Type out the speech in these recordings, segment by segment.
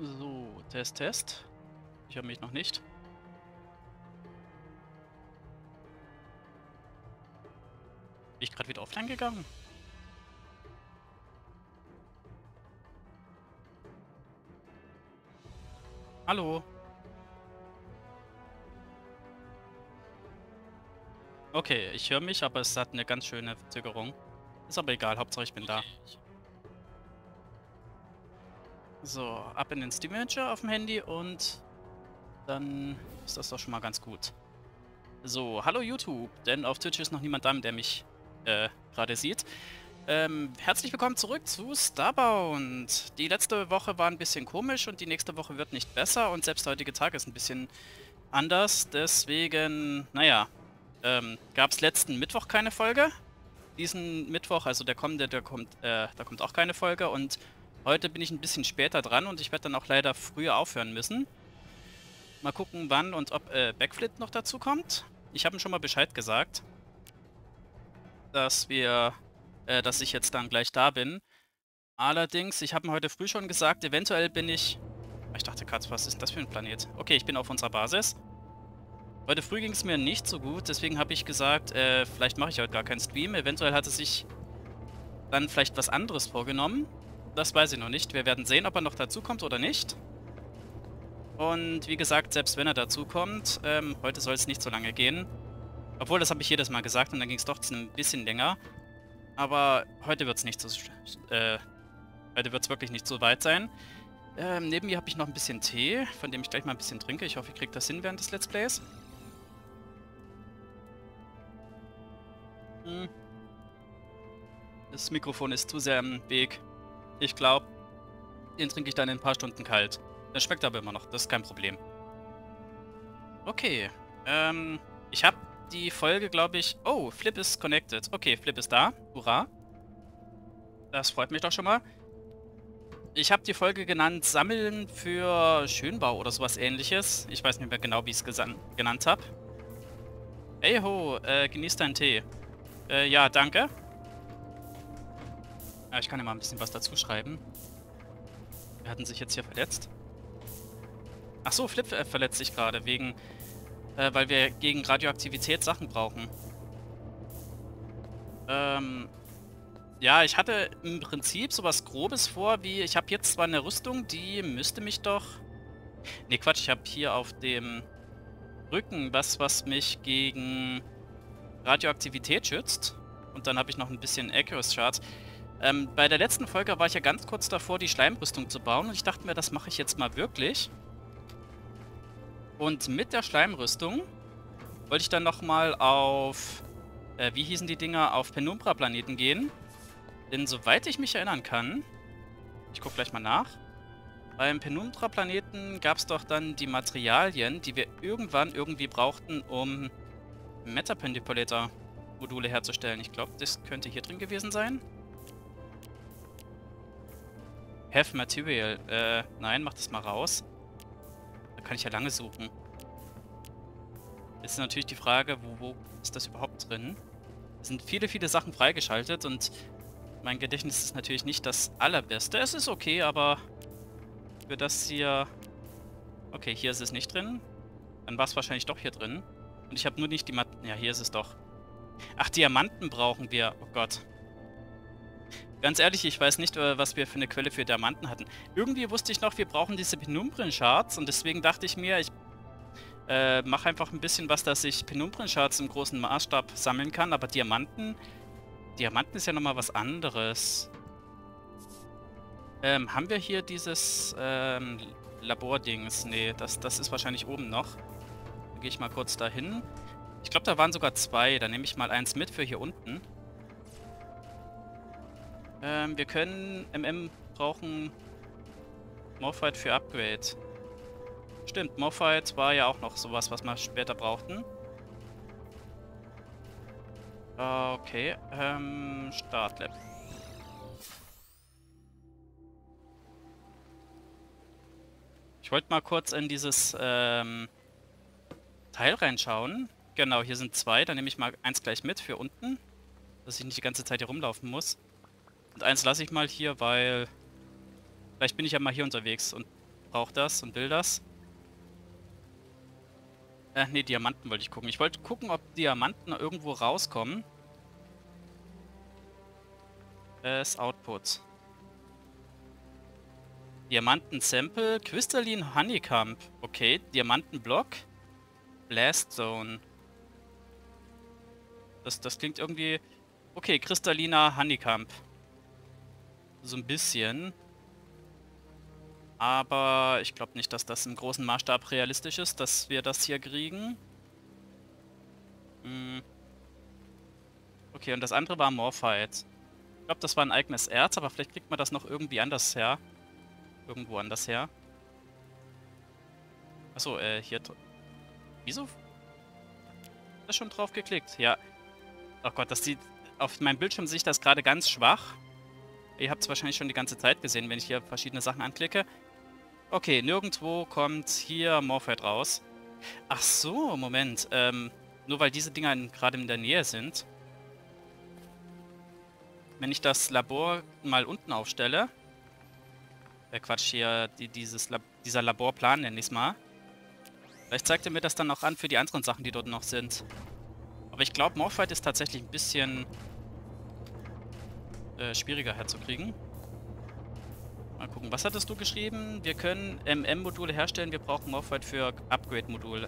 So, Test, Test. Ich höre mich noch nicht. Bin ich gerade wieder offline gegangen? Hallo? Okay, ich höre mich, aber es hat eine ganz schöne Verzögerung. Ist aber egal, Hauptsache ich bin da. So, ab in den Steam Manager auf dem Handy und dann ist das doch schon mal ganz gut. So, hallo YouTube, denn auf Twitch ist noch niemand da, der mich gerade sieht. Herzlich willkommen zurück zu Starbound. Die letzte Woche war ein bisschen komisch und die nächste Woche wird nicht besser und selbst der heutige Tag ist ein bisschen anders. Deswegen, naja, gab es letzten Mittwoch keine Folge. Diesen Mittwoch, also der kommende, da kommt auch keine Folge. Und heute bin ich ein bisschen später dran und ich werde dann auch leider früher aufhören müssen. Mal gucken, wann und ob Backflip noch dazu kommt. Ich habe ihm schon mal Bescheid gesagt, dass dass ich jetzt dann gleich da bin. Allerdings, ich habe ihm heute früh schon gesagt, eventuell bin ich... Ich dachte gerade, was ist das für ein Planet? Okay, ich bin auf unserer Basis. Heute früh ging es mir nicht so gut, deswegen habe ich gesagt, vielleicht mache ich heute gar keinen Stream. Eventuell hat er sich dann vielleicht was anderes vorgenommen. Das weiß ich noch nicht. Wir werden sehen, ob er noch dazukommt oder nicht. Und wie gesagt, selbst wenn er dazukommt, heute soll es nicht so lange gehen. Obwohl, das habe ich jedes Mal gesagt und dann ging es doch ein bisschen länger. Aber heute wird es nicht so... heute wird es wirklich nicht so weit sein. Neben mir habe ich noch ein bisschen Tee, von dem ich gleich mal ein bisschen trinke. Ich hoffe, ihr kriegt das hin während des Let's Plays. Das Mikrofon ist zu sehr im Weg. Ich glaube, den trinke ich dann in ein paar Stunden kalt. Das schmeckt aber immer noch, das ist kein Problem. Okay, ich habe die Folge, glaube ich... Oh, Flip ist connected. Okay, Flip ist da. Hurra. Das freut mich doch schon mal. Ich habe die Folge genannt Sammeln für Schönbau oder sowas ähnliches. Ich weiß nicht mehr genau, wie ich es genannt habe. Hey ho, genieß deinen Tee. Ja, danke. Ja, ich kann ja mal ein bisschen was dazu schreiben. Wir hatten sich jetzt hier verletzt. Ach so, Flip verletzt sich gerade wegen... weil wir gegen Radioaktivität Sachen brauchen. Ja, ich hatte im Prinzip sowas Grobes vor, wie... Ich habe jetzt zwar eine Rüstung, die müsste mich doch... Ne, Quatsch, ich habe hier auf dem Rücken was mich gegen Radioaktivität schützt. Und dann habe ich noch ein bisschen Accuracy Shard. Bei der letzten Folge war ich ja ganz kurz davor, die Schleimrüstung zu bauen. Und ich dachte mir, das mache ich jetzt mal wirklich. Und mit der Schleimrüstung wollte ich dann nochmal auf... wie hießen die Dinger? Auf Penumbra-Planeten gehen. Denn soweit ich mich erinnern kann... Ich gucke gleich mal nach. Beim Penumbra-Planeten gab es doch dann die Materialien, die wir irgendwann irgendwie brauchten, um Metapendipulator-Module herzustellen. Ich glaube, das könnte hier drin gewesen sein. Have Material. Nein, mach das mal raus. Da kann ich ja lange suchen. Jetzt ist natürlich die Frage, wo ist das überhaupt drin? Es sind viele Sachen freigeschaltet und mein Gedächtnis ist natürlich nicht das allerbeste. Es ist okay, aber für das hier... Okay, hier ist es nicht drin. Dann war es wahrscheinlich doch hier drin. Und ich habe nur nicht die Ja, hier ist es doch. Ach, Diamanten brauchen wir. Oh Gott. Ganz ehrlich, ich weiß nicht, was wir für eine Quelle für Diamanten hatten. Irgendwie wusste ich noch, wir brauchen diese Penumbren-Shards und deswegen dachte ich mir, ich mache einfach ein bisschen was, dass ich Penumbren-Shards im großen Maßstab sammeln kann, aber Diamanten ist ja nochmal was anderes. Haben wir hier dieses Labordings? Nee, das ist wahrscheinlich oben noch. Da gehe ich mal kurz dahin. Ich glaube, da waren sogar zwei. Da nehme ich mal eins mit für hier unten. Wir können brauchen Morphite für Upgrade. Stimmt, Morphite war ja auch noch sowas, was wir später brauchten. Okay, Startlab. Ich wollte mal kurz in dieses Teil reinschauen. Genau, hier sind zwei. Dann nehme ich mal eins gleich mit für unten, dass ich nicht die ganze Zeit hier rumlaufen muss. Und eins lasse ich mal hier, weil vielleicht bin ich ja mal hier unterwegs und brauche das und will das. Ne, Diamanten wollte ich gucken. Ich wollte gucken, ob Diamanten irgendwo rauskommen. Das Output. Diamanten-Sample, Crystalline Honeycomb. Okay, Diamantenblock. Blaststone. Das klingt irgendwie... Okay, kristalliner Honeycomb. So ein bisschen. Aber ich glaube nicht, dass das im großen Maßstab realistisch ist, dass wir das hier kriegen. Okay, und das andere war Morphite. Ich glaube, das war ein eigenes Erz, aber vielleicht kriegt man das noch irgendwie anders her. Irgendwo anders her. Achso, hier... Wieso? Ist schon drauf geklickt? Ja. Oh Gott, das sieht... Auf meinem Bildschirm sehe ich das gerade ganz schwach. Ihr habt es wahrscheinlich schon die ganze Zeit gesehen, wenn ich hier verschiedene Sachen anklicke. Okay, nirgendwo kommt hier Morphite raus. Ach so, Moment. Nur weil diese Dinger gerade in der Nähe sind. Wenn ich das Labor mal unten aufstelle. Quatsch, hier dieser Laborplan nenne ich es mal. Vielleicht zeigt er mir das dann auch an für die anderen Sachen, die dort noch sind. Aber ich glaube, Morphite ist tatsächlich ein bisschen schwieriger herzukriegen. Mal gucken, was hattest du geschrieben? Wir können MM-Module herstellen, wir brauchen Morphite für Upgrade-Module.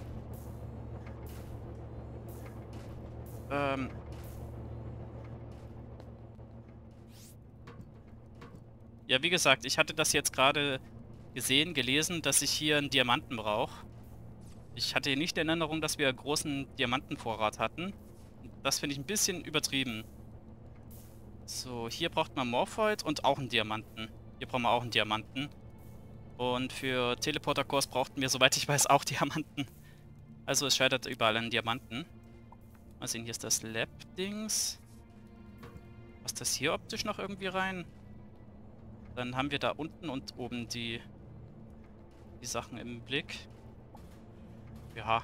Ja, wie gesagt, ich hatte das jetzt gerade gelesen, dass ich hier einen Diamanten brauche. Ich hatte nicht in Erinnerung, dass wir großen Diamantenvorrat hatten. Das finde ich ein bisschen übertrieben. So, hier braucht man Morphite und auch einen Diamanten. Hier brauchen wir auch einen Diamanten. Und für Teleporter-Cores brauchten wir, soweit ich weiß, auch Diamanten. Also es scheitert überall an Diamanten. Mal sehen, hier ist das Lab-Dings. Passt das hier optisch noch irgendwie rein? Dann haben wir da unten und oben die Sachen im Blick. Ja.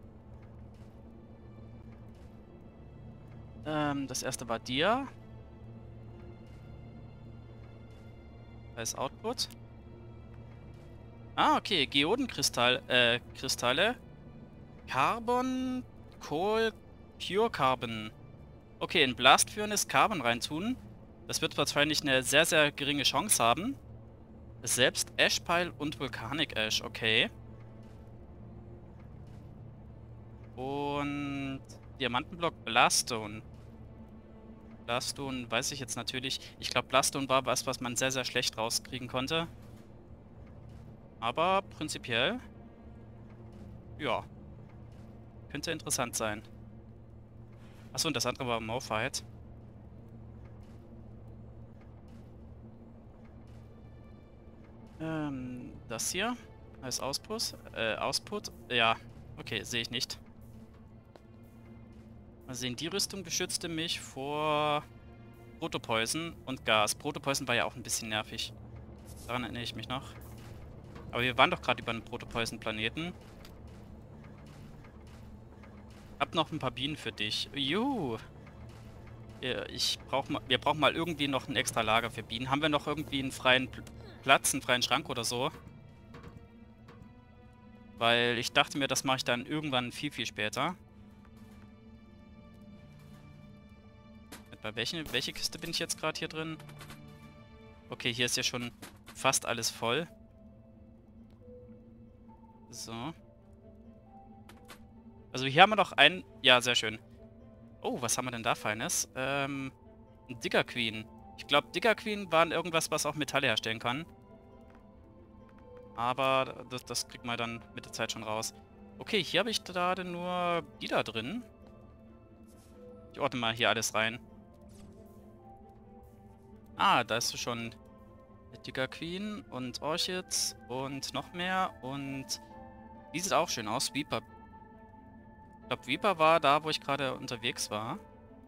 Das erste war Dia. Als Output. Ah, okay. Kristalle. Carbon, Kohl, Pure Carbon. Okay, in Blast Furnace Carbon reintun. Das wird wahrscheinlich eine sehr, sehr geringe Chance haben. Selbst Ashpile und Volcanic Ash, okay. Und Diamantenblock Blaststone. Blaststone weiß ich jetzt natürlich. Ich glaube, Blaststone war was man sehr, sehr schlecht rauskriegen konnte. Aber prinzipiell, ja, könnte interessant sein. Achso, und das andere war Morphite. Das hier als Ausput. Ja, okay, sehe ich nicht. Mal sehen, die Rüstung beschützte mich vor Protopoison und Gas. Protopoison war ja auch ein bisschen nervig. Daran erinnere ich mich noch. Aber wir waren doch gerade über einem Protopoison-Planeten. Hab noch ein paar Bienen für dich. Juhu! Wir brauchen mal irgendwie noch ein extra Lager für Bienen. Haben wir noch irgendwie einen freien Platz, einen freien Schrank oder so? Weil ich dachte mir, das mache ich dann irgendwann viel, viel später. Bei welche Kiste bin ich jetzt gerade hier drin? Okay, hier ist ja schon fast alles voll. So. Also hier haben wir noch einen... Ja, sehr schön. Oh, was haben wir denn da Feines? Ein Digger Queen. Ich glaube, Digger Queen waren irgendwas, was auch Metalle herstellen kann. Aber das kriegt man dann mit der Zeit schon raus. Okay, hier habe ich gerade nur die da drin. Ich ordne mal hier alles rein. Ah, da ist schon Digger Queen und Orchids und noch mehr. Und die sieht auch schön aus. Weeper. Ich glaube, Weeper war da, wo ich gerade unterwegs war.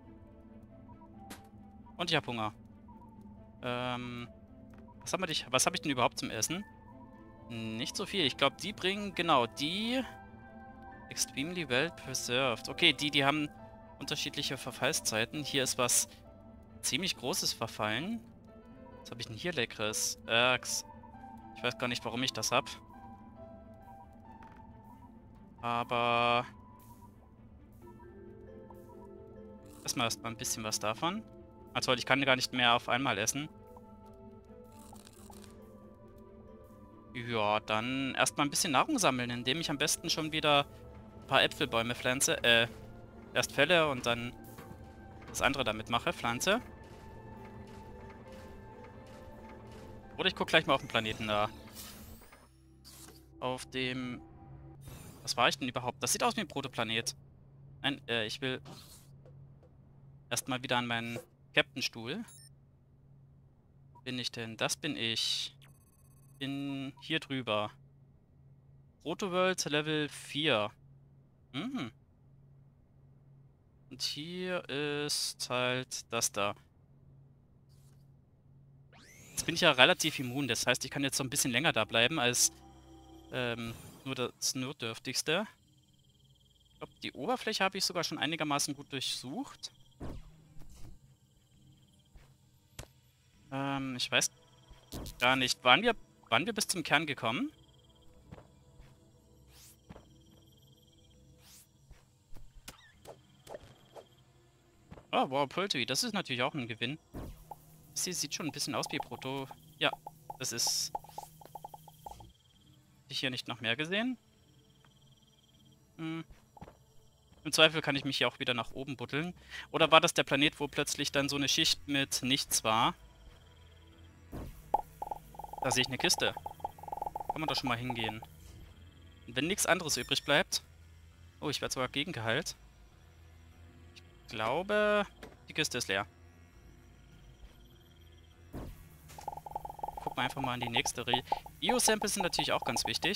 Und ich habe Hunger. Was habe ich denn überhaupt zum Essen? Nicht so viel. Ich glaube, die bringen, genau, die extremely well preserved. Okay, die haben unterschiedliche Verfallszeiten. Hier ist was ziemlich Großes verfallen. Was habe ich denn hier Leckeres? Ich weiß gar nicht, warum ich das habe. Aber erstmal ein bisschen was davon. Also ich kann gar nicht mehr auf einmal essen. Ja, dann erstmal ein bisschen Nahrung sammeln, indem ich am besten schon wieder ein paar Äpfelbäume pflanze. Erst fälle und dann das andere damit mache, pflanze. Oder ich gucke gleich mal auf den Planeten da. Auf dem... Was war ich denn überhaupt? Das sieht aus wie ein Protoplanet. Nein, ich will erstmal wieder an meinen Captain-Stuhl. Bin ich denn? Das bin ich. Bin hier drüber. Proto-World Level 4. Mhm. Und hier ist halt das da. Jetzt bin ich ja relativ immun, das heißt, ich kann jetzt so ein bisschen länger da bleiben als nur das Notdürftigste. Ich glaube, die Oberfläche habe ich sogar schon einigermaßen gut durchsucht. Ich weiß gar nicht. Waren wir bis zum Kern gekommen? Oh, wow, Poultry, das ist natürlich auch ein Gewinn. Sie sieht schon ein bisschen aus wie Proto. Ja, das ist... Hätte ich hier nicht noch mehr gesehen? Hm. Im Zweifel kann ich mich hier auch wieder nach oben buddeln. Oder war das der Planet, wo plötzlich dann so eine Schicht mit nichts war? Da sehe ich eine Kiste. Kann man da schon mal hingehen. Und wenn nichts anderes übrig bleibt... Oh, ich werde sogar gegengeheilt. Ich glaube, die Kiste ist leer. Gucken wir einfach mal in die nächste Reihe. Bio-Samples sind natürlich auch ganz wichtig.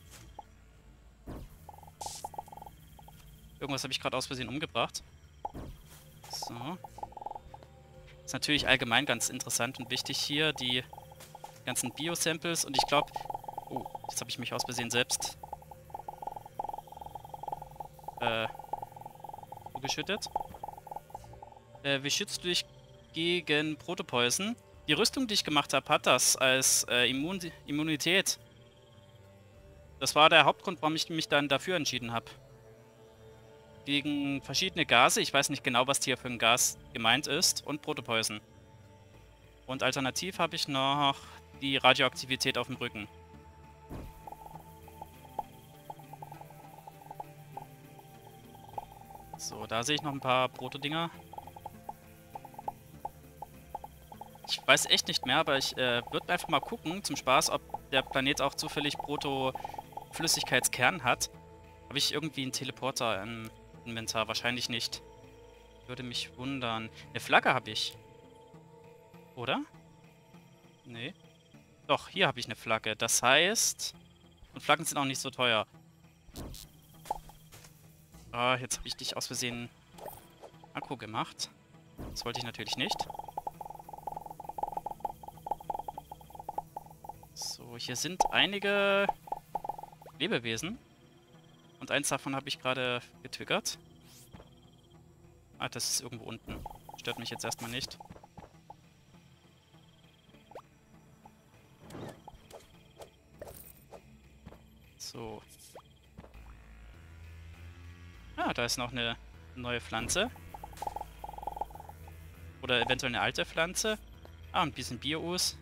Irgendwas habe ich gerade aus Versehen umgebracht. So. Ist natürlich allgemein ganz interessant und wichtig hier, die ganzen Bio-Samples. Und ich glaube... Oh, jetzt habe ich mich aus Versehen selbst... zugeschüttet. Wie schützt du dich gegen Protopoison? Die Rüstung, die ich gemacht habe, hat das als Immunität. Das war der Hauptgrund, warum ich mich dann dafür entschieden habe. Gegen verschiedene Gase, ich weiß nicht genau, was hier für ein Gas gemeint ist, und Protopoison. Und alternativ habe ich noch die Radioaktivität auf dem Rücken. So, da sehe ich noch ein paar Proto-Dinger. Ich weiß echt nicht mehr, aber ich würde einfach mal gucken, zum Spaß, ob der Planet auch zufällig Proto-Flüssigkeitskern hat. Habe ich irgendwie einen Teleporter im Inventar? Wahrscheinlich nicht. Würde mich wundern. Eine Flagge habe ich. Oder? Nee. Doch, hier habe ich eine Flagge. Das heißt... Und Flaggen sind auch nicht so teuer. Ah, jetzt habe ich dich aus Versehen Akku gemacht. Das wollte ich natürlich nicht. So, hier sind einige Lebewesen. Und eins davon habe ich gerade getriggert. Ah, das ist irgendwo unten. Stört mich jetzt erstmal nicht. So. Ah, da ist noch eine neue Pflanze. Oder eventuell eine alte Pflanze. Ah, ein bisschen Bio-Us.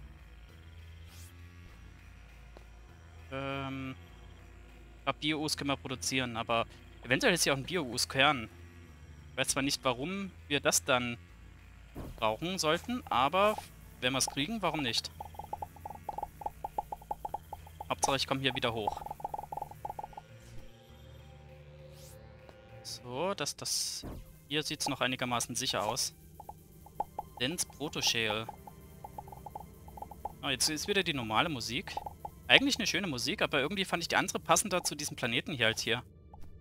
Ich glaube, Bio-Us können wir produzieren, aber eventuell ist hier auch ein Bio-Us-Kern. Ich weiß zwar nicht, warum wir das dann brauchen sollten, aber wenn wir es kriegen, warum nicht? Hauptsache, ich komme hier wieder hoch. So, hier sieht es noch einigermaßen sicher aus. Dense Proto-Shale. Ah, jetzt ist wieder die normale Musik. Eigentlich eine schöne Musik, aber irgendwie fand ich die andere passender zu diesem Planeten hier halt hier.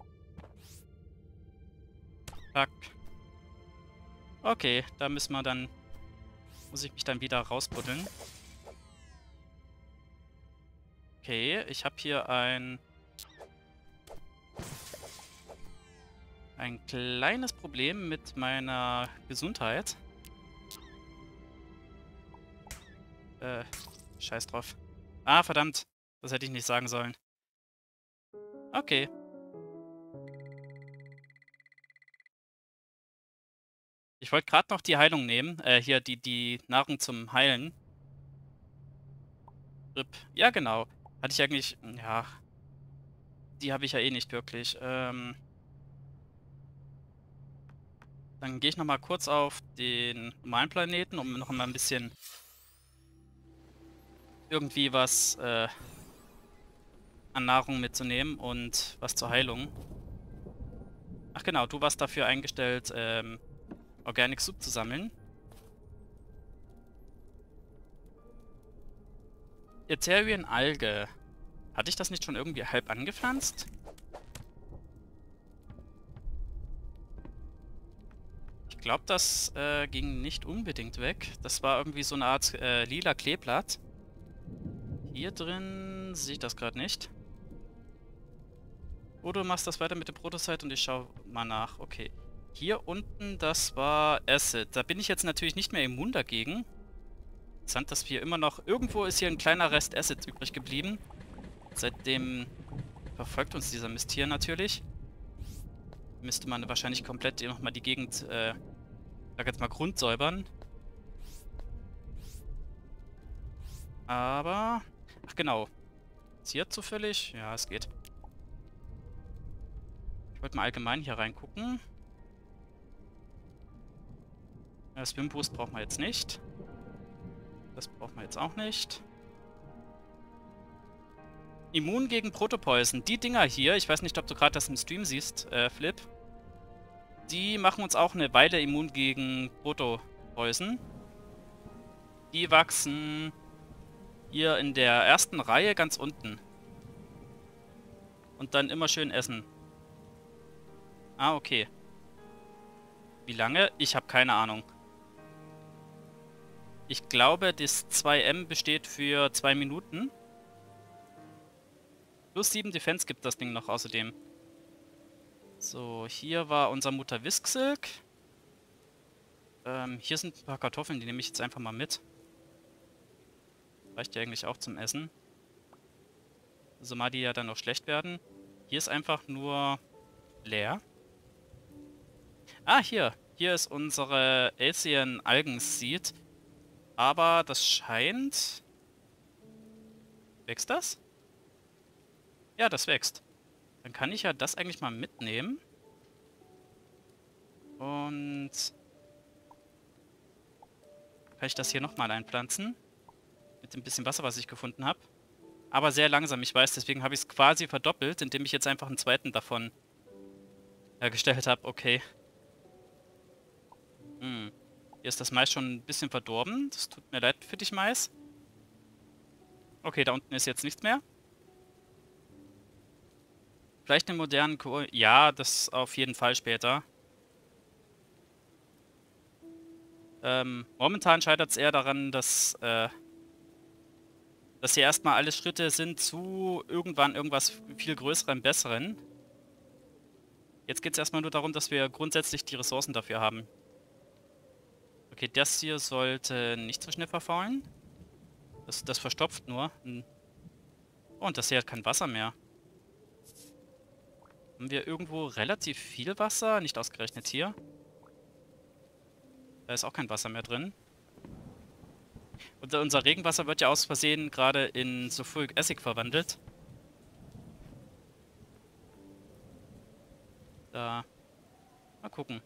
Fuck. Okay, da müssen wir dann... Muss ich mich dann wieder rausbuddeln. Okay, ich habe hier ein kleines Problem mit meiner Gesundheit. Scheiß drauf. Ah, verdammt. Das hätte ich nicht sagen sollen. Okay. Ich wollte gerade noch die Heilung nehmen. Hier die Nahrung zum Heilen. RIP. Ja, genau. Hatte ich eigentlich... Ja, die habe ich ja eh nicht wirklich. Dann gehe ich nochmal kurz auf den normalen Planeten, um noch mal ein bisschen irgendwie was an Nahrung mitzunehmen und was zur Heilung. Ach genau, du warst dafür eingestellt, Organic Soup zu sammeln. Ethereum Alge. Hatte ich das nicht schon irgendwie halb angepflanzt? Ich glaube, das ging nicht unbedingt weg. Das war irgendwie so eine Art lila Kleeblatt. Hier drin sehe ich das gerade nicht. Oder du machst das weiter mit der Protosite und ich schaue mal nach. Okay. Hier unten, das war Acid. Da bin ich jetzt natürlich nicht mehr immun dagegen. Interessant, dass wir immer noch... Irgendwo ist hier ein kleiner Rest Acid übrig geblieben. Seitdem verfolgt uns dieser Mist hier natürlich. Müsste man wahrscheinlich komplett nochmal die Gegend, sag jetzt mal, grundsäubern. Aber... Ach genau. Ist hier zufällig? Ja, es geht. Ich wollte mal allgemein hier reingucken. Swim Boost brauchen wir jetzt nicht. Das brauchen wir jetzt auch nicht. Immun gegen Protopoison. Die Dinger hier, ich weiß nicht, ob du gerade das im Stream siehst, Flip. Die machen uns auch eine Weile immun gegen Protopoison. Die wachsen hier in der ersten Reihe ganz unten. Und dann immer schön essen. Ah, okay. Wie lange? Ich habe keine Ahnung. Ich glaube, das 2M besteht für 2 Minuten. Plus 7 Defense gibt das Ding noch außerdem. So, hier war unser Mutter Whisksilk. Hier sind ein paar Kartoffeln, die nehme ich jetzt einfach mal mit. Reicht ja eigentlich auch zum Essen. Zumal die ja dann noch schlecht werden. Hier ist einfach nur leer. Ah, hier. Hier ist unsere Alcyon Algenseed. Aber das scheint... Wächst das? Ja, das wächst. Dann kann ich ja das eigentlich mal mitnehmen. Und... Kann ich das hier nochmal einpflanzen? Mit dem bisschen Wasser, was ich gefunden habe. Aber sehr langsam, ich weiß. Deswegen habe ich es quasi verdoppelt, indem ich jetzt einfach einen zweiten davon hergestellt habe. Okay. Hier ist das Mais schon ein bisschen verdorben. Das tut mir leid für dich, Mais. Okay, da unten ist jetzt nichts mehr. Vielleicht einen modernen Kohl. Ja, das auf jeden Fall später. Momentan scheitert es eher daran, dass hier erstmal alle Schritte sind zu irgendwann irgendwas viel Größerem, Besseren. Jetzt geht es erstmal nur darum, dass wir grundsätzlich die Ressourcen dafür haben. Okay, das hier sollte nicht so schnell verfaulen. Das verstopft nur. Oh, und das hier hat kein Wasser mehr. Haben wir irgendwo relativ viel Wasser? Nicht ausgerechnet hier. Da ist auch kein Wasser mehr drin. Und unser Regenwasser wird ja aus Versehen gerade in Sulfuric Acid verwandelt. Da. Mal gucken.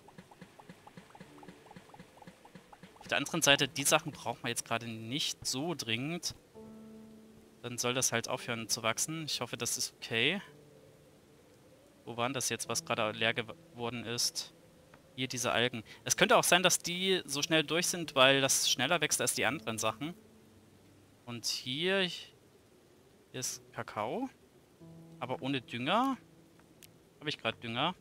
Auf der anderen Seite, die Sachen brauchen wir jetzt gerade nicht so dringend. Dann soll das halt aufhören zu wachsen. Ich hoffe, das ist okay. Wo waren das jetzt, was gerade leer geworden ist? Hier diese Algen. Es könnte auch sein, dass die so schnell durch sind, weil das schneller wächst als die anderen Sachen. Und hier ist Kakao. Aber ohne Dünger. Habe ich gerade Dünger?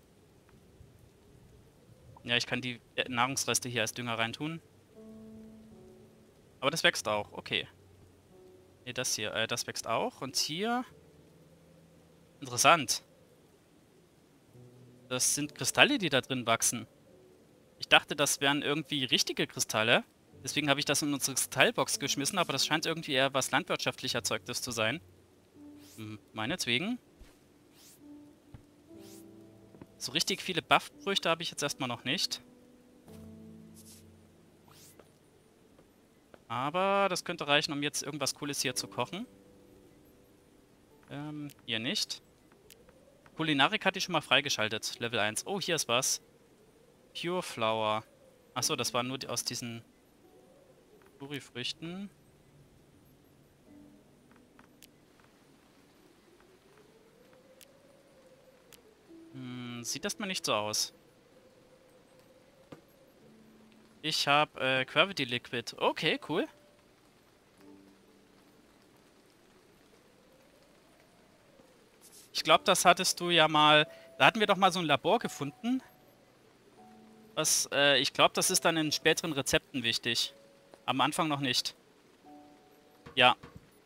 Ja, ich kann die Nahrungsreste hier als Dünger reintun. Aber das wächst auch. Okay. Ne, das hier. Das wächst auch. Und hier... Interessant. Das sind Kristalle, die da drin wachsen. Ich dachte, das wären irgendwie richtige Kristalle. Deswegen habe ich das in unsere Kristallbox geschmissen, aber das scheint irgendwie eher was landwirtschaftlich Erzeugtes zu sein. Meinetwegen. So richtig viele Buff-Früchte habe ich jetzt erstmal noch nicht. Aber das könnte reichen, um jetzt irgendwas Cooles hier zu kochen. Hier nicht. Kulinarik hatte ich schon mal freigeschaltet. Level 1. Oh, hier ist was. Pure Flower. Achso, das war nur aus diesen Curryfrüchten. Sieht das mal nicht so aus. Ich habe Gravity Liquid. Okay, cool. Ich glaube, das hattest du ja mal... Da hatten wir doch mal so ein Labor gefunden. Was, ich glaube, das ist dann in späteren Rezepten wichtig. Am Anfang noch nicht. Ja.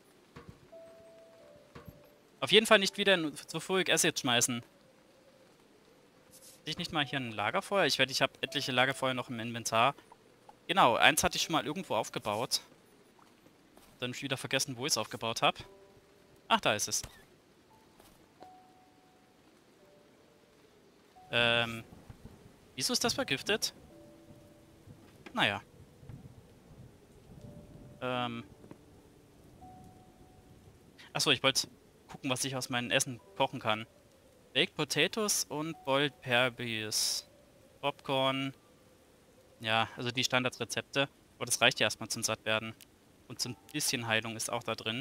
Auf jeden Fall nicht wieder in Sulfuric Acid schmeißen. Hatte ich nicht mal hier ein Lagerfeuer? Ich wette, ich habe etliche Lagerfeuer noch im Inventar. Genau, eins hatte ich schon mal irgendwo aufgebaut. Dann wieder vergessen, wo ich es aufgebaut habe. Ach, da ist es. Wieso ist das vergiftet? Naja. Achso, ich wollte gucken, was ich aus meinem Essen kochen kann. Baked Potatoes und Boiled Peas. Popcorn. Ja, also die Standardrezepte. Aber das reicht ja erstmal zum Sattwerden. Und so ein bisschen Heilung ist auch da drin.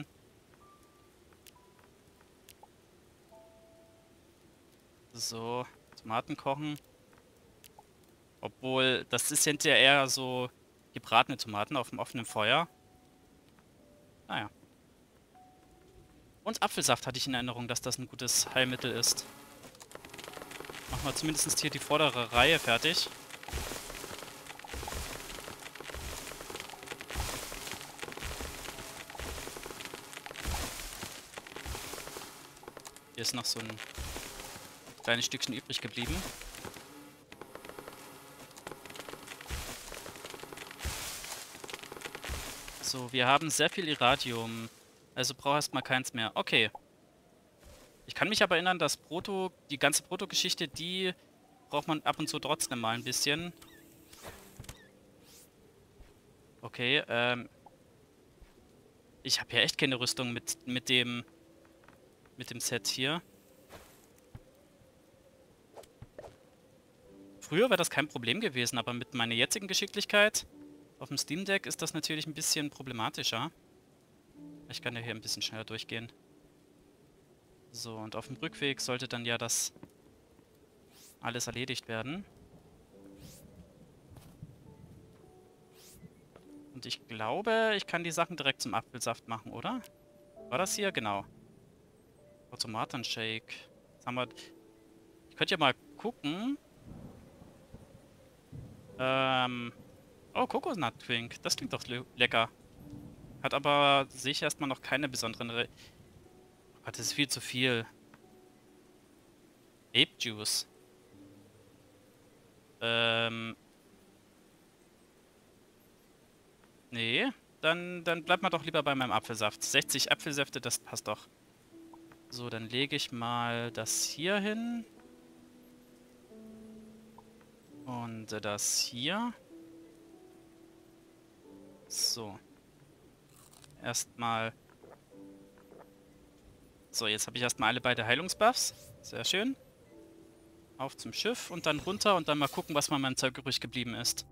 So, Tomaten kochen. Obwohl, das sind ja eher so gebratene Tomaten auf dem offenen Feuer. Naja. Und Apfelsaft hatte ich in Erinnerung, dass das ein gutes Heilmittel ist. Machen wir zumindest hier die vordere Reihe fertig. Hier ist noch so ein kleines Stückchen übrig geblieben. So, wir haben sehr viel Irradium. Also brauche erstmal keins mehr. Okay. Ich kann mich aber erinnern, dass die ganze Proto-Geschichte, die braucht man ab und zu trotzdem mal ein bisschen. Okay, ich habe ja echt keine Rüstung mit dem Set hier. Früher wäre das kein Problem gewesen, aber mit meiner jetzigen Geschicklichkeit auf dem Steam Deck ist das natürlich ein bisschen problematischer. Ich kann ja hier ein bisschen schneller durchgehen. So, und auf dem Rückweg sollte dann ja das alles erledigt werden. Und ich glaube, ich kann die Sachen direkt zum Apfelsaft machen, oder? War das hier? Genau. Tomatenshake. Jetzt haben wir... Ich könnte ja mal gucken. Oh, Kokosnut Drink. Das klingt doch lecker. Hat aber, sehe ich erstmal noch keine besonderen... Oh Gott, das ist viel zu viel. Ape Juice. Nee. Dann bleibt man doch lieber bei meinem Apfelsaft. 60 Apfelsäfte, das passt doch. So, dann lege ich mal das hier hin. Und das hier. So. Erstmal. So, jetzt habe ich erstmal alle beide Heilungsbuffs. Sehr schön. Auf zum Schiff und dann runter und dann mal gucken, was von meinem Zeug übrig geblieben ist.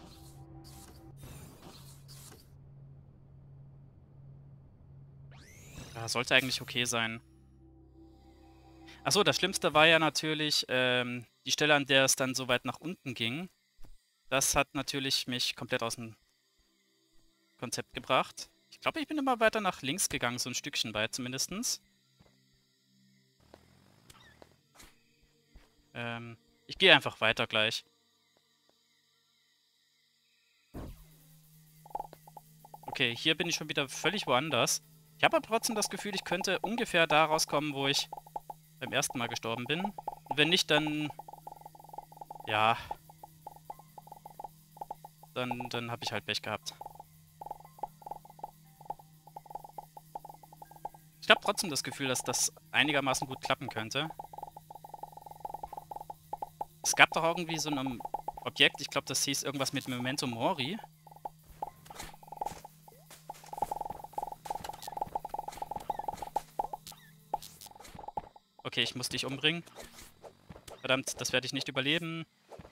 Ja, sollte eigentlich okay sein. Achso, das Schlimmste war ja natürlich die Stelle, an der es dann so weit nach unten ging. Das hat natürlich mich komplett aus dem Konzept gebracht. Ich glaube, ich bin immer weiter nach links gegangen, so ein Stückchen weit zumindest. Ich gehe einfach weiter gleich. Okay, hier bin ich schon wieder völlig woanders. Ich habe aber trotzdem das Gefühl, ich könnte ungefähr da rauskommen, wo ich beim ersten Mal gestorben bin. Und wenn nicht, dann... Ja. Dann habe ich halt Pech gehabt. Ich habe trotzdem das Gefühl, dass das einigermaßen gut klappen könnte. Es gab doch irgendwie so ein Objekt, ich glaube, das hieß irgendwas mit Memento Mori. Okay, ich muss dich umbringen. Verdammt, das werde ich nicht überleben.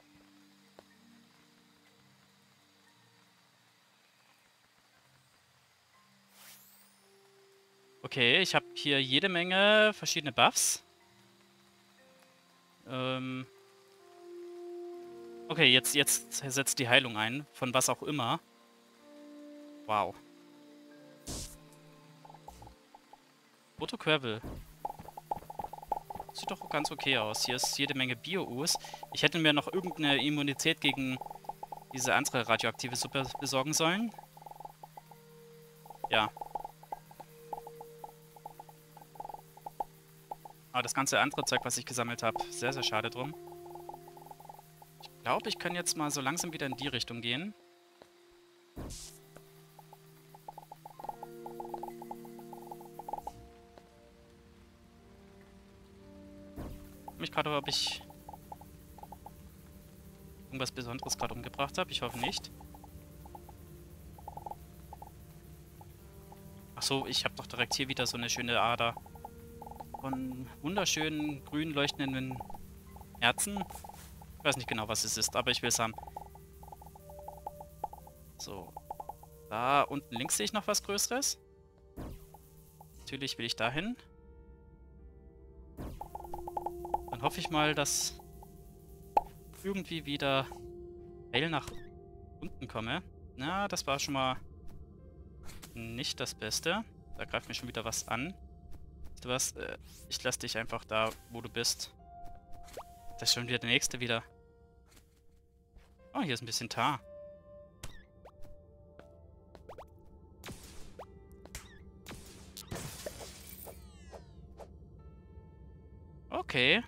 Okay, ich habe hier jede Menge verschiedene Buffs. Okay, jetzt setzt die Heilung ein. Von was auch immer. Wow. Rote Quervel. Sieht doch ganz okay aus. Hier ist jede Menge Bio-Us. Ich hätte mir noch irgendeine Immunität gegen diese andere radioaktive Suppe besorgen sollen. Ja. Aber das ganze andere Zeug, was ich gesammelt habe, sehr, sehr schade drum. Ich glaube, ich kann jetzt mal so langsam wieder in die Richtung gehen. Mich gerade, ob ich irgendwas Besonderes gerade umgebracht habe. Ich hoffe nicht. Achso, ich habe doch direkt hier wieder so eine schöne Ader von wunderschönen, grün leuchtenden Herzen. Ich weiß nicht genau, was es ist, aber ich will es haben. So. Da unten links sehe ich noch was Größeres. Natürlich will ich dahin. Dann hoffe ich mal, dass irgendwie wieder heil nach unten komme. Na, das war schon mal nicht das Beste. Da greift mir schon wieder was an. Weißt du was? Ich lasse dich einfach da, wo du bist. Das ist schon wieder der nächste wieder. Oh, hier ist ein bisschen Tar. Okay.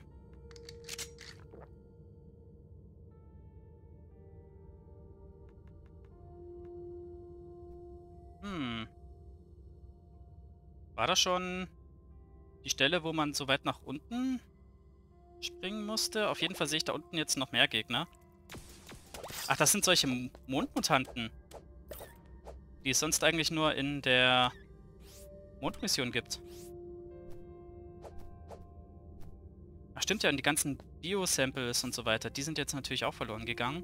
War das schon die Stelle, wo man so weit nach unten springen musste? Auf jeden Fall sehe ich da unten jetzt noch mehr Gegner. Ach, das sind solche Mondmutanten, die es sonst eigentlich nur in der Mondmission gibt. Ach stimmt ja, und die ganzen Bio-Samples und so weiter, die sind jetzt natürlich auch verloren gegangen.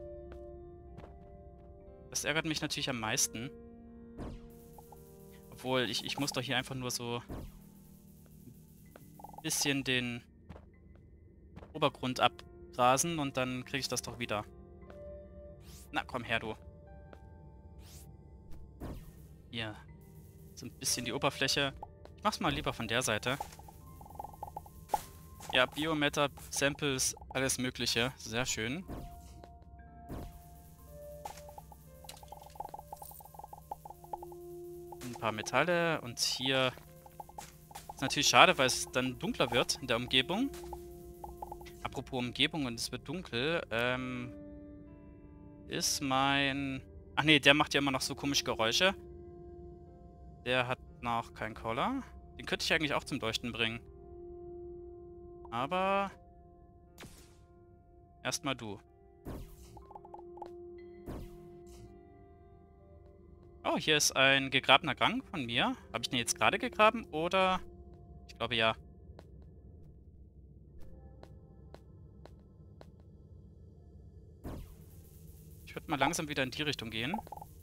Das ärgert mich natürlich am meisten. Obwohl, ich muss doch hier einfach nur so ein bisschen den Obergrund abgrasen und dann kriege ich das doch wieder. Na, komm her, du. Hier. So ein bisschen die Oberfläche. Ich mach's mal lieber von der Seite. Ja, Biomatter, Samples, alles mögliche. Sehr schön. Ein paar Metalle und hier ist natürlich schade, weil es dann dunkler wird in der Umgebung. Apropos Umgebung und es wird dunkel, ist mein... Ach nee, der macht ja immer noch so komische Geräusche. Der hat noch keinen Collar. Den könnte ich eigentlich auch zum Leuchten bringen. Aber... erstmal du. Oh, hier ist ein gegrabener Gang von mir. Habe ich den jetzt gerade gegraben oder... Ich glaube ja. Ich würde mal langsam wieder in die Richtung gehen.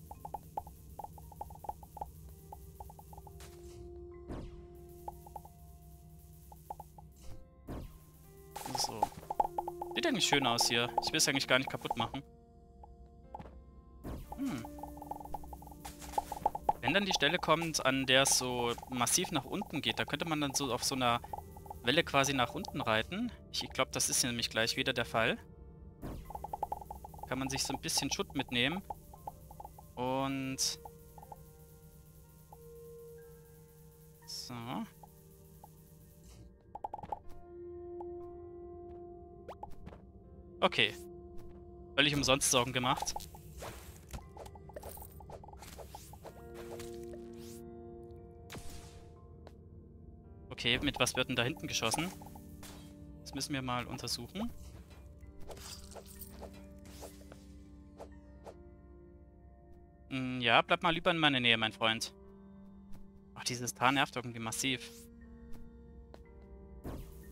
So. Sieht eigentlich schön aus hier. Ich will es eigentlich gar nicht kaputt machen. Wenn dann die Stelle kommt, an der es so massiv nach unten geht, da könnte man dann so auf so einer Welle quasi nach unten reiten. Ich glaube, das ist nämlich gleich wieder der Fall. Kann man sich so ein bisschen Schutt mitnehmen. Und... so. Okay. Völlig umsonst Sorgen gemacht. Okay, mit was wird denn da hinten geschossen? Das müssen wir mal untersuchen. Ja, bleib mal lieber in meiner Nähe, mein Freund. Ach, dieses Tar nervt irgendwie massiv.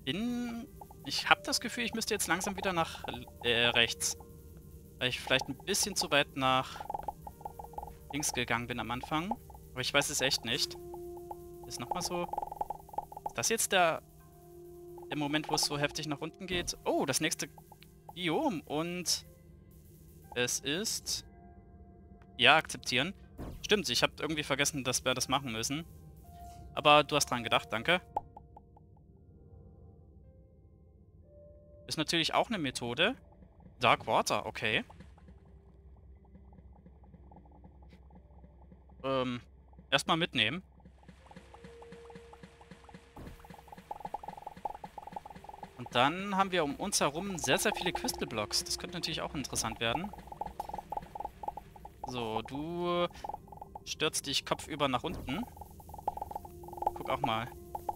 Ich habe das Gefühl, ich müsste jetzt langsam wieder nach rechts. Weil ich vielleicht ein bisschen zu weit nach links gegangen bin am Anfang. Aber ich weiß es echt nicht. Ist nochmal so... Ist das jetzt der Moment, wo es so heftig nach unten geht? Oh, das nächste Biom. Und es ist... Ja, akzeptieren. Stimmt, ich habe irgendwie vergessen, dass wir das machen müssen. Aber du hast dran gedacht, danke. Ist natürlich auch eine Methode. Dark Water, okay. Erstmal mitnehmen. Und dann haben wir um uns herum sehr, sehr viele Crystal Blocks. Das könnte natürlich auch interessant werden. So, du stürzt dich kopfüber nach unten. Guck auch mal.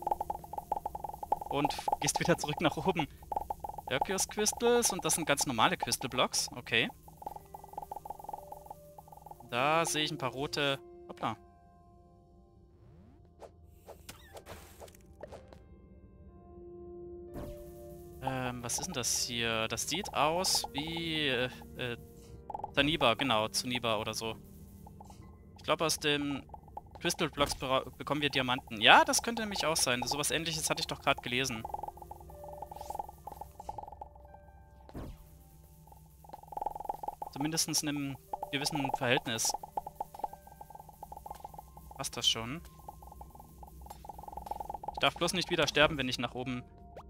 Und gehst wieder zurück nach oben. Arceus Crystals und das sind ganz normale Crystal Blocks. Okay. Da sehe ich ein paar rote... Hoppla. Was ist denn das hier? Das sieht aus wie... Zaniba, genau. Zuniba oder so. Ich glaube, aus den Crystal Blocks bekommen wir Diamanten. Ja, das könnte nämlich auch sein. Sowas Ähnliches hatte ich doch gerade gelesen. Zumindest in einem gewissen Verhältnis. Passt das schon? Ich darf bloß nicht wieder sterben, wenn ich nach oben...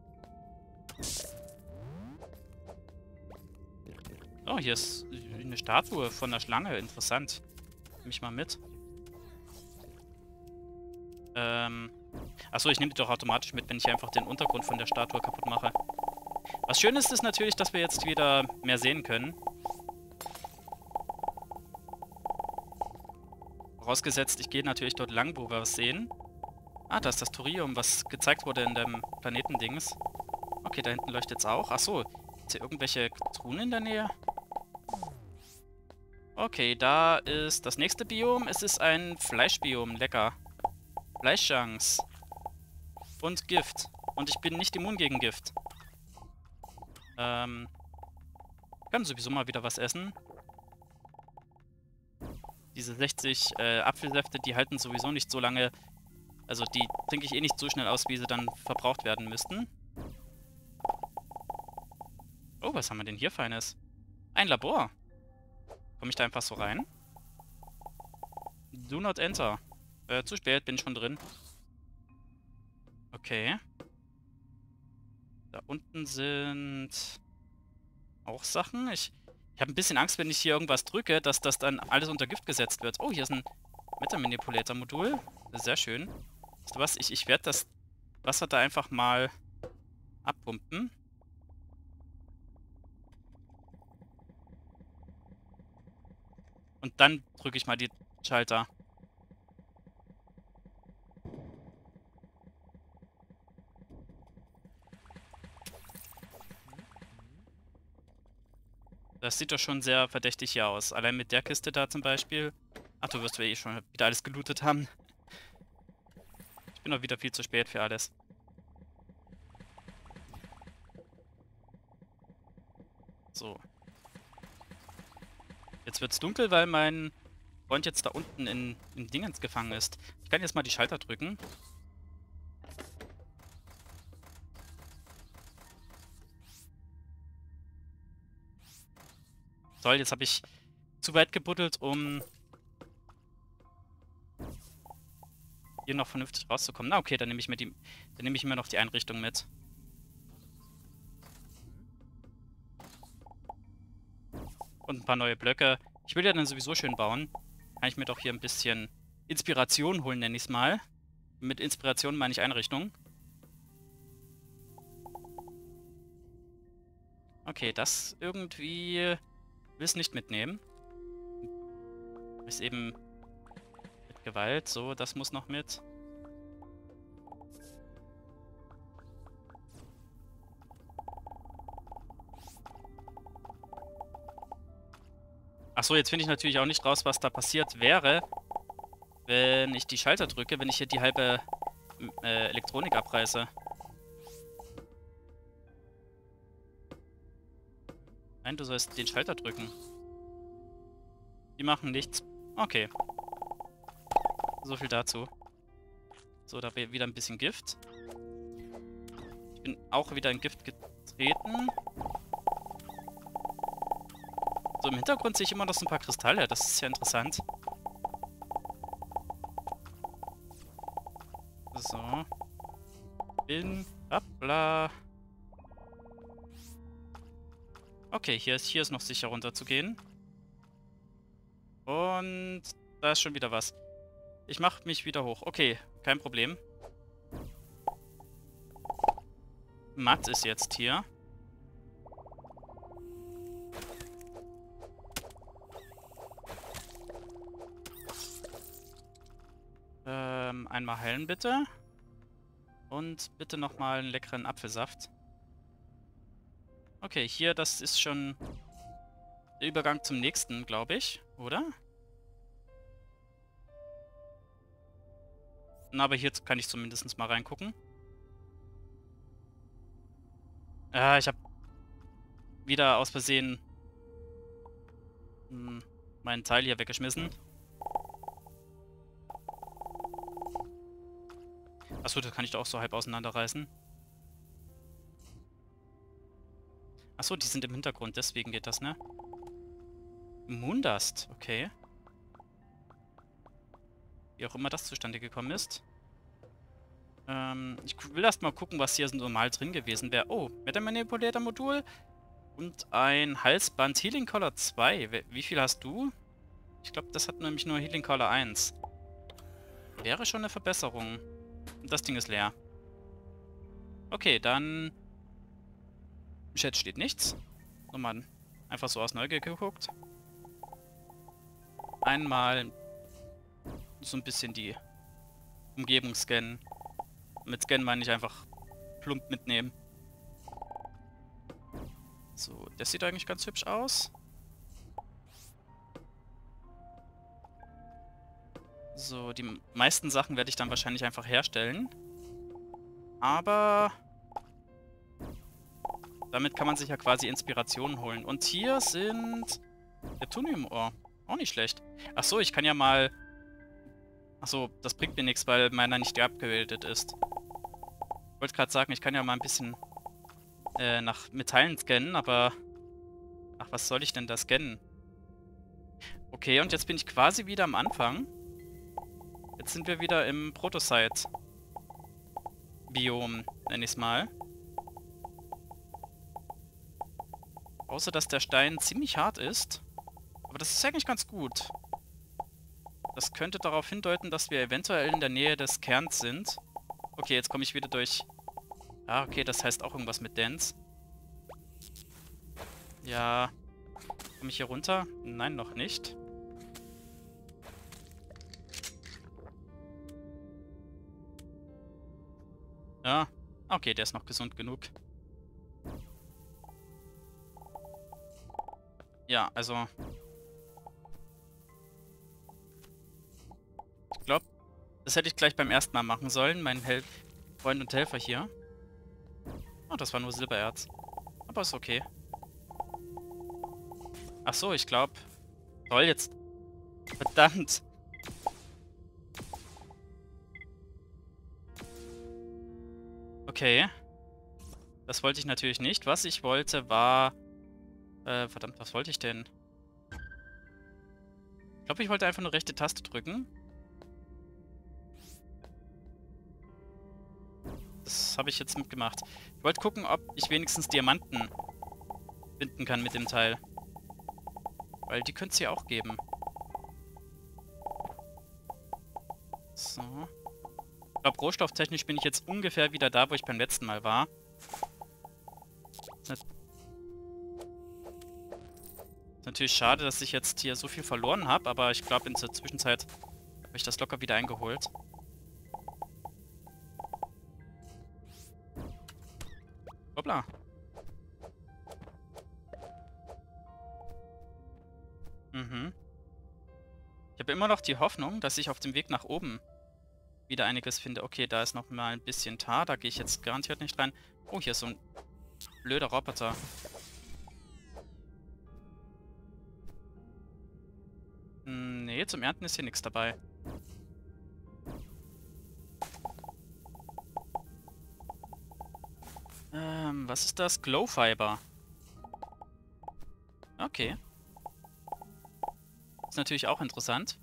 Oh, hier ist eine Statue von einer Schlange. Interessant. Nimm ich mal mit. Achso, ich nehme die doch automatisch mit, wenn ich einfach den Untergrund von der Statue kaputt mache. Was schön ist, ist natürlich, dass wir jetzt wieder mehr sehen können. Vorausgesetzt, ich gehe natürlich dort lang, wo wir was sehen. Ah, da ist das Thorium, was gezeigt wurde in dem Planetendings. Okay, da hinten leuchtet es auch. Achso, ist hier irgendwelche Truhen in der Nähe? Okay, da ist das nächste Biom. Es ist ein Fleischbiom. Lecker. Fleischchance. Und Gift. Und ich bin nicht immun gegen Gift. Ich kann sowieso mal wieder was essen. Diese 60 Apfelsäfte, die halten sowieso nicht so lange. Also die trinke ich eh nicht so schnell aus, wie sie dann verbraucht werden müssten. Oh, was haben wir denn hier Feines? Ein Labor. Komme ich da einfach so rein? Do not enter. Zu spät, bin schon drin. Okay. Da unten sind auch Sachen. Ich habe ein bisschen Angst, wenn ich hier irgendwas drücke, dass das dann alles unter Gift gesetzt wird. Oh, hier ist ein Meta-Manipulator-Modul. Sehr schön. Weißt du was? Ich werde das Wasser da einfach mal abpumpen. Und dann drücke ich mal die Schalter. Das sieht doch schon sehr verdächtig hier aus. Allein mit der Kiste da zum Beispiel. Ach, du wirst ja eh schon wieder alles gelootet haben. Ich bin doch wieder viel zu spät für alles. So. Jetzt wird's dunkel, weil mein Freund jetzt da unten in Dingens gefangen ist. Ich kann jetzt mal die Schalter drücken. Toll, jetzt habe ich zu weit gebuddelt, um hier noch vernünftig rauszukommen. Na okay, dann nehme ich mir noch die Einrichtung mit. Und ein paar neue Blöcke. Ich will ja dann sowieso schön bauen. Kann ich mir doch hier ein bisschen Inspiration holen, nenne ich es mal. Mit Inspiration meine ich Einrichtung. Okay, das irgendwie will es nicht mitnehmen. Ist eben mit Gewalt. So, das muss noch mit. Achso, jetzt finde ich natürlich auch nicht raus, was da passiert wäre, wenn ich die Schalter drücke, wenn ich hier die halbe Elektronik abreiße. Nein, du sollst den Schalter drücken. Die machen nichts. Okay. So viel dazu. So, da wäre wieder ein bisschen Gift. Ich bin auch wieder in Gift getreten. So, im Hintergrund sehe ich immer noch so ein paar Kristalle. Das ist ja interessant. So. Hoppla. Okay, hier ist noch sicher runterzugehen. Und da ist schon wieder was. Ich mache mich wieder hoch. Okay, kein Problem. Matt ist jetzt hier. Einmal heilen bitte. Und bitte nochmal einen leckeren Apfelsaft. Okay, hier, das ist schon der Übergang zum nächsten, glaube ich, oder? Na, aber hier kann ich zumindest mal reingucken. Ich habe wieder aus Versehen meinen Teil hier weggeschmissen. Achso, das kann ich doch auch so halb auseinanderreißen. Achso, die sind im Hintergrund, deswegen geht das, ne? Moondust, okay. Wie auch immer das zustande gekommen ist. Ich will erst mal gucken, was hier so normal drin gewesen wäre. Oh, Meta-Manipulator-Modul und ein Halsband Healing Color 2. Wie viel hast du? Ich glaube, das hat nämlich nur Healing Color 1. Wäre schon eine Verbesserung. Und das Ding ist leer. Okay, dann... Im Chat steht nichts. Nochmal einfach so aus Neugier geguckt. Einmal so ein bisschen die Umgebung scannen. Mit Scannen meine ich einfach plump mitnehmen. So, das sieht eigentlich ganz hübsch aus. So, die meisten Sachen werde ich dann wahrscheinlich einfach herstellen. Aber damit kann man sich ja quasi Inspirationen holen. Und hier sind Neptunium-Ohr. Auch nicht schlecht. Achso, ich kann ja mal... Achso, das bringt mir nichts, weil meiner nicht geupgradet ist. Ich wollte gerade sagen, ich kann ja mal ein bisschen nach Metallen scannen, aber... Ach, was soll ich denn da scannen? Okay, und jetzt bin ich quasi wieder am Anfang. Jetzt sind wir wieder im Protocyte-Biom, nenne ich es mal. Außer, dass der Stein ziemlich hart ist. Aber das ist eigentlich ganz gut. Das könnte darauf hindeuten, dass wir eventuell in der Nähe des Kerns sind. Okay, jetzt komme ich wieder durch... Ah, okay, das heißt auch irgendwas mit Dance. Ja. Komme ich hier runter? Nein, noch nicht. Ja. Okay, der ist noch gesund genug. Ja, also... Ich glaube, das hätte ich gleich beim ersten Mal machen sollen. Mein Freund und Helfer hier. Oh, das war nur Silbererz. Aber ist okay. Ach so, ich glaube... Toll, jetzt... Verdammt! Okay. Das wollte ich natürlich nicht. Was ich wollte war... verdammt, was wollte ich denn? Ich glaube, ich wollte einfach nur rechte Taste drücken. Das habe ich jetzt mitgemacht. Ich wollte gucken, ob ich wenigstens Diamanten finden kann mit dem Teil. Weil die könnte es hier auch geben. So. Ich glaube, rohstofftechnisch bin ich jetzt ungefähr wieder da, wo ich beim letzten Mal war. Ist natürlich schade, dass ich jetzt hier so viel verloren habe, aber ich glaube, in der Zwischenzeit habe ich das locker wieder eingeholt. Hoppla. Mhm. Ich habe immer noch die Hoffnung, dass ich auf dem Weg nach oben wieder einiges finde. Okay, da ist noch mal ein bisschen Tar. Da gehe ich jetzt garantiert nicht rein. Oh, hier ist so ein blöder Roboter. Nee, zum Ernten ist hier nichts dabei. Was ist das? Glowfiber. Okay. Ist natürlich auch interessant.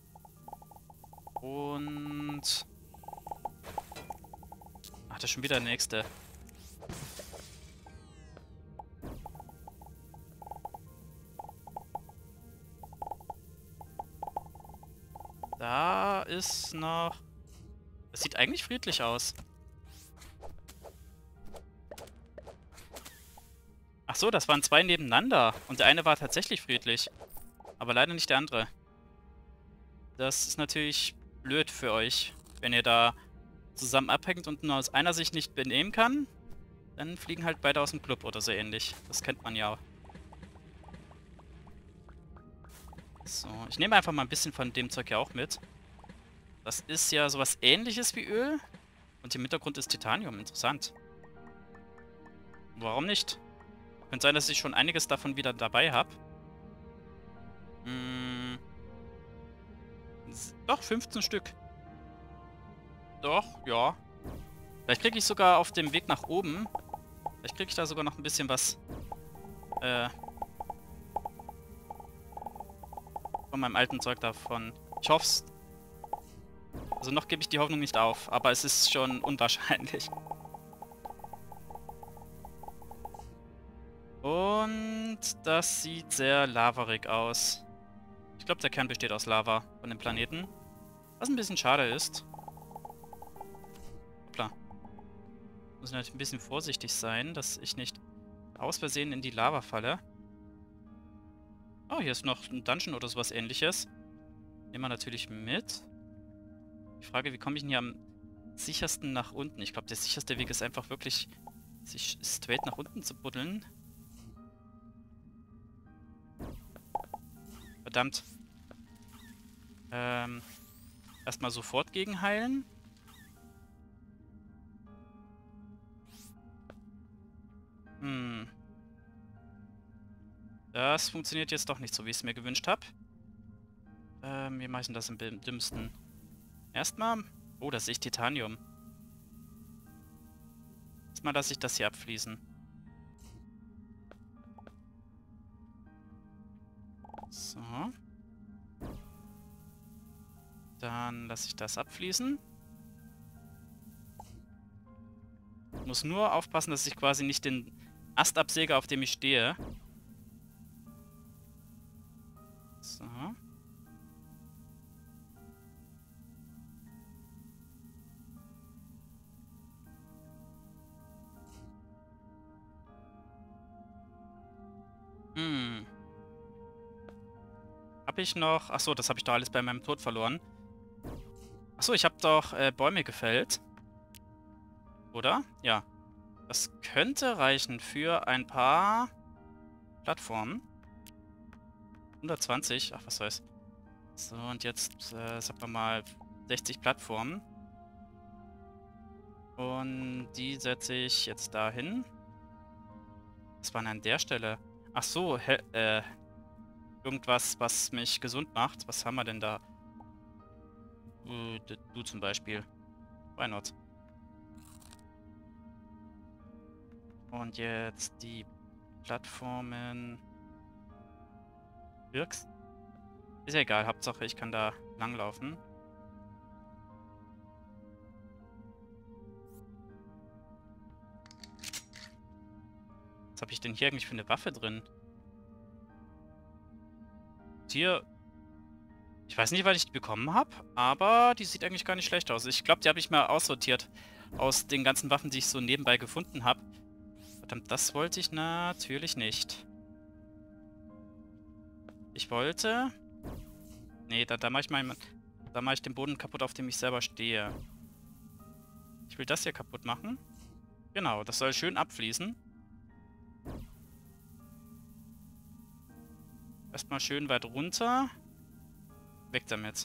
Und... Ach, das ist schon wieder der nächste. Da ist noch... Das sieht eigentlich friedlich aus. Ach so, das waren zwei nebeneinander. Und der eine war tatsächlich friedlich. Aber leider nicht der andere. Das ist natürlich blöd für euch. Wenn ihr da zusammen abhängt und nur aus einer Sicht nicht benehmen kann, dann fliegen halt beide aus dem Club oder so ähnlich. Das kennt man ja. So, ich nehme einfach mal ein bisschen von dem Zeug hier auch mit. Das ist ja sowas Ähnliches wie Öl. Und im Hintergrund ist Titanium. Interessant. Warum nicht? Könnte sein, dass ich schon einiges davon wieder dabei habe. Doch, 15 Stück. Doch, ja. Vielleicht kriege ich sogar auf dem Weg nach oben. Vielleicht kriege ich da sogar noch ein bisschen was von meinem alten Zeug davon. Ich hoffe es. Also noch gebe ich die Hoffnung nicht auf, aber es ist schon unwahrscheinlich. Und das sieht sehr lavarig aus. Ich glaube, der Kern besteht aus Lava von dem Planeten. Was ein bisschen schade ist. Hoppla. Muss natürlich ein bisschen vorsichtig sein, dass ich nicht aus Versehen in die Lava falle. Oh, hier ist noch ein Dungeon oder sowas Ähnliches. Nehmen wir natürlich mit. Die Frage, wie komme ich denn hier am sichersten nach unten? Ich glaube, der sicherste Weg ist einfach wirklich, sich straight nach unten zu buddeln. Verdammt. Erstmal sofort gegenheilen. Das funktioniert jetzt doch nicht so, wie ich es mir gewünscht habe. Wie mache ich denn das am dümmsten? Erstmal... Oh, da sehe ich Titanium. Erstmal lasse ich das hier abfließen. So. Dann lasse ich das abfließen. Muss nur aufpassen, dass ich quasi nicht den Ast absäge, auf dem ich stehe. So. Habe ich noch... Achso, das habe ich doch alles bei meinem Tod verloren. Achso, ich habe doch Bäume gefällt. Oder? Ja. Das könnte reichen für ein paar Plattformen. 120, ach was soll's. So, und jetzt, sagen wir mal, 60 Plattformen. Und die setze ich jetzt dahin. Was war denn an der Stelle? Ach so, irgendwas, was mich gesund macht. Was haben wir denn da? Du zum Beispiel. Why not? Und jetzt die Plattformen. Wirks? Ist ja egal, Hauptsache ich kann da langlaufen. Was habe ich denn hier eigentlich für eine Waffe drin? Hier... Ich weiß nicht, was ich die bekommen habe, aber die sieht eigentlich gar nicht schlecht aus. Ich glaube, die habe ich mal aussortiert aus den ganzen Waffen, die ich so nebenbei gefunden habe. Verdammt, das wollte ich natürlich nicht. Ich wollte... Nee, da mache ich da mache ich den Boden kaputt, auf dem ich selber stehe. Ich will das hier kaputt machen. Genau, das soll schön abfließen. Erstmal schön weit runter. Weg damit.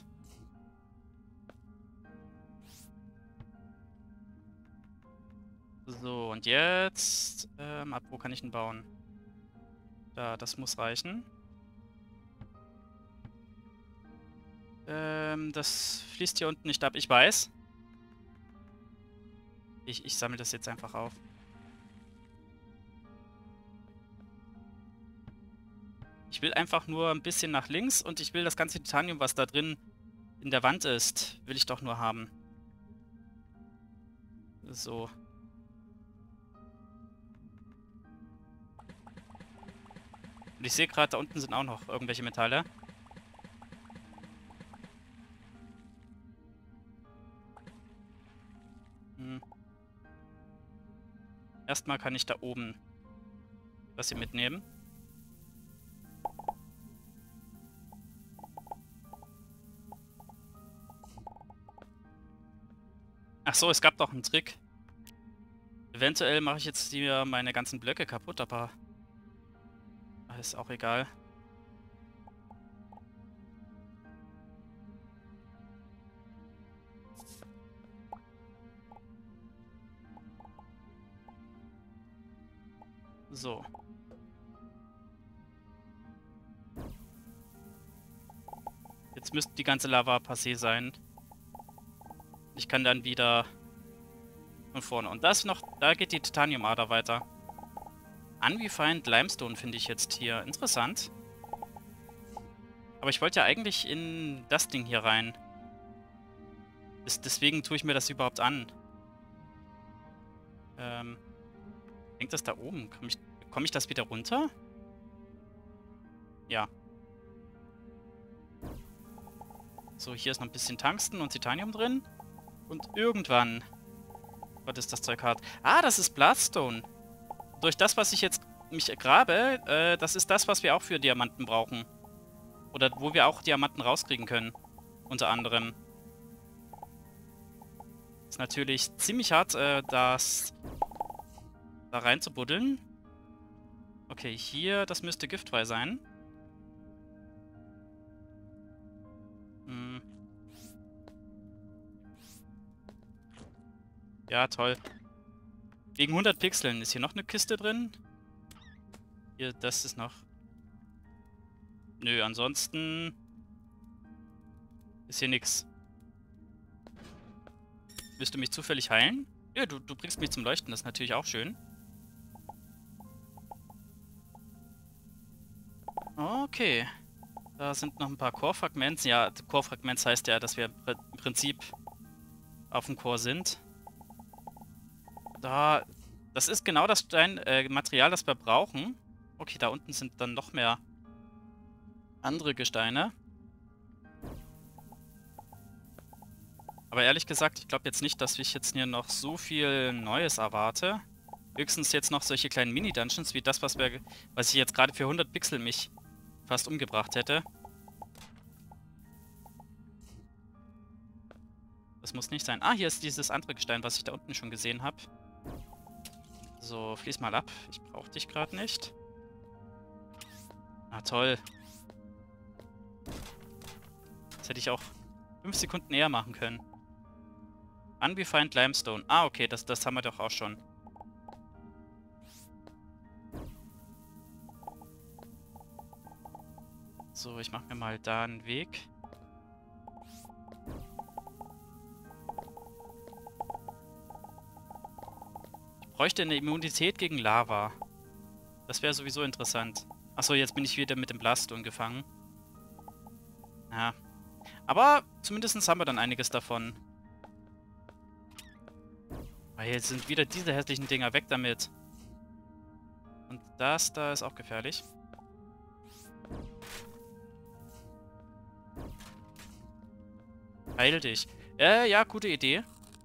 So, und jetzt... ab wo kann ich ihn bauen? Da, das muss reichen. Das fließt hier unten nicht ab. Ich weiß. Ich sammle das jetzt einfach auf. Ich will einfach nur ein bisschen nach links und ich will das ganze Titanium, was da drin in der Wand ist, will ich doch nur haben. So. Und ich sehe gerade, da unten sind auch noch irgendwelche Metalle. Erstmal kann ich da oben das hier mitnehmen. Ach so, es gab doch einen Trick. Eventuell mache ich jetzt hier meine ganzen Blöcke kaputt, aber ist auch egal. So. Jetzt müsste die ganze Lava passé sein. Ich kann dann wieder von vorne. Und das noch, da geht die Titaniumader weiter. Unrefined Limestone finde ich jetzt hier interessant. Aber ich wollte ja eigentlich in das Ding hier rein. Deswegen tue ich mir das überhaupt an. Hängt das da oben? Komm ich das wieder runter? Ja. So, hier ist noch ein bisschen Tungsten und Titanium drin. Und irgendwann... Was ist das Zeug hart? Ah, das ist Bloodstone. Durch das, was ich jetzt mich grabe, das ist das, was wir auch für Diamanten brauchen. Oder wo wir auch Diamanten rauskriegen können. Unter anderem. Ist natürlich ziemlich hart, das da rein zu buddeln. Okay, hier, das müsste giftfrei sein. Hm. Ja, toll. Wegen 100 Pixeln. Ist hier noch eine Kiste drin? Hier, das ist noch... Nö, ansonsten... Ist hier nix. Willst du mich zufällig heilen? Ja, du bringst mich zum Leuchten. Das ist natürlich auch schön. Okay. Da sind noch ein paar Core-Fragments. Ja, Core-Fragments heißt ja, dass wir im Prinzip auf dem Core sind. Das ist genau das Material, das wir brauchen. Okay, da unten sind dann noch mehr andere Gesteine. Aber ehrlich gesagt, ich glaube jetzt nicht, dass ich jetzt hier noch so viel Neues erwarte. Höchstens jetzt noch solche kleinen Mini-Dungeons, wie das, was ich jetzt gerade für 100 Pixel mich fast umgebracht hätte. Das muss nicht sein. Ah, hier ist dieses andere Gestein, was ich da unten schon gesehen habe. So, fließ mal ab. Ich brauche dich gerade nicht. Ah, toll. Das hätte ich auch 5 Sekunden eher machen können. Unrefined Limestone. Ah, okay, das haben wir doch auch schon. So, ich mache mir mal da einen Weg. Ich bräuchte eine Immunität gegen Lava. Das wäre sowieso interessant. Achso, jetzt bin ich wieder mit dem Blaststone gefangen. Ja. Aber zumindest haben wir dann einiges davon. Weil jetzt sind wieder diese hässlichen Dinger weg damit. Und das da ist auch gefährlich. Heil dich. Ja, gute Idee.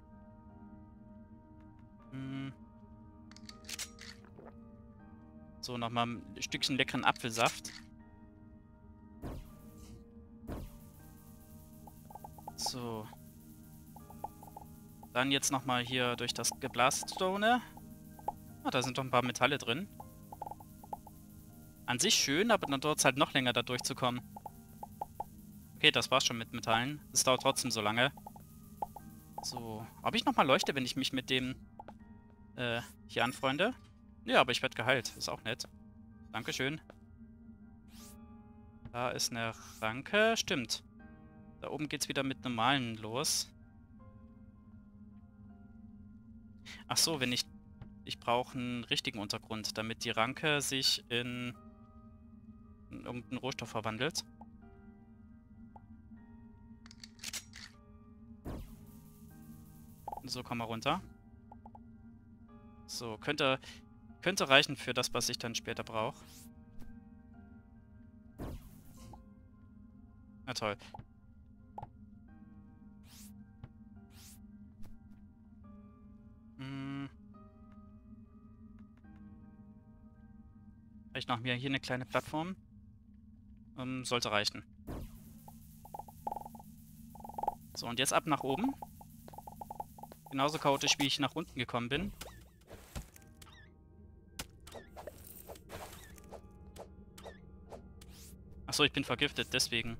So, nochmal ein Stückchen leckeren Apfelsaft. So. Dann jetzt nochmal hier durch das Geblaststone. Ah, da sind doch ein paar Metalle drin. An sich schön, aber dann dauert es halt noch länger, da durchzukommen. Okay, das war's schon mit Metallen. Es dauert trotzdem so lange. So. Habe ich nochmal Leuchte, wenn ich mich mit dem hier anfreunde? Ja, aber ich werde geheilt. Ist auch nett. Dankeschön. Da ist eine Ranke. Stimmt. Da oben geht's wieder mit normalen los. Ach so, wenn ich... Ich brauche einen richtigen Untergrund, damit die Ranke sich in irgendeinen Rohstoff verwandelt. So, komm mal runter. So, könnte reichen für das, was ich dann später brauche. Na toll. Ich noch mir hier eine kleine Plattform. Sollte reichen. So, und jetzt ab nach oben. Genauso chaotisch, wie ich nach unten gekommen bin. Achso, ich bin vergiftet, deswegen.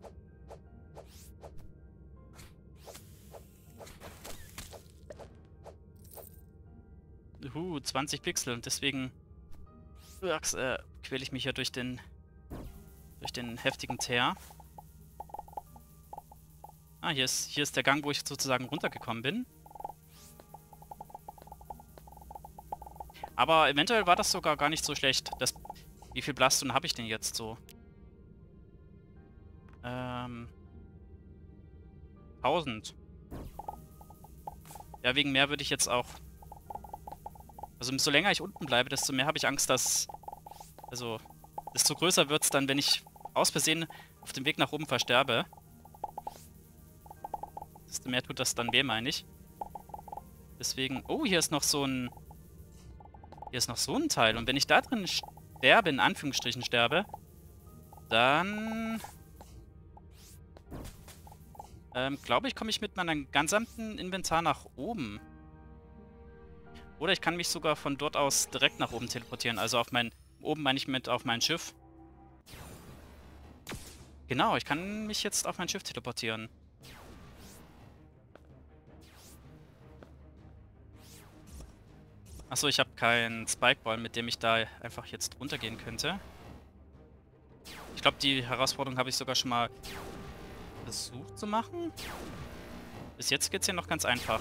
20 Pixel und deswegen quäle ich mich ja durch den heftigen Teer. Ah, hier ist der Gang, wo ich sozusagen runtergekommen bin. Aber eventuell war das sogar gar nicht so schlecht. Wie viel Blastun habe ich denn jetzt so? 1000. Ja, wegen mehr würde ich jetzt auch... Also umso länger ich unten bleibe, desto mehr habe ich Angst, dass... Also, desto größer wird es dann, wenn ich aus Versehen auf dem Weg nach oben versterbe. Desto mehr tut das dann weh, meine ich. Deswegen... Oh, hier ist noch so ein... Hier ist noch so ein Teil. Und wenn ich da drin sterbe, in Anführungsstrichen sterbe, dann... glaube ich, komme ich mit meinem gesamten Inventar nach oben. Oder ich kann mich sogar von dort aus direkt nach oben teleportieren. Also auf mein... Oben meine ich mit auf mein Schiff. Genau, ich kann mich jetzt auf mein Schiff teleportieren. Achso, ich habe keinen Spikeball, mit dem ich da einfach jetzt runtergehen könnte. Ich glaube, die Herausforderung habe ich sogar schon mal versucht zu machen. Bis jetzt geht's hier noch ganz einfach.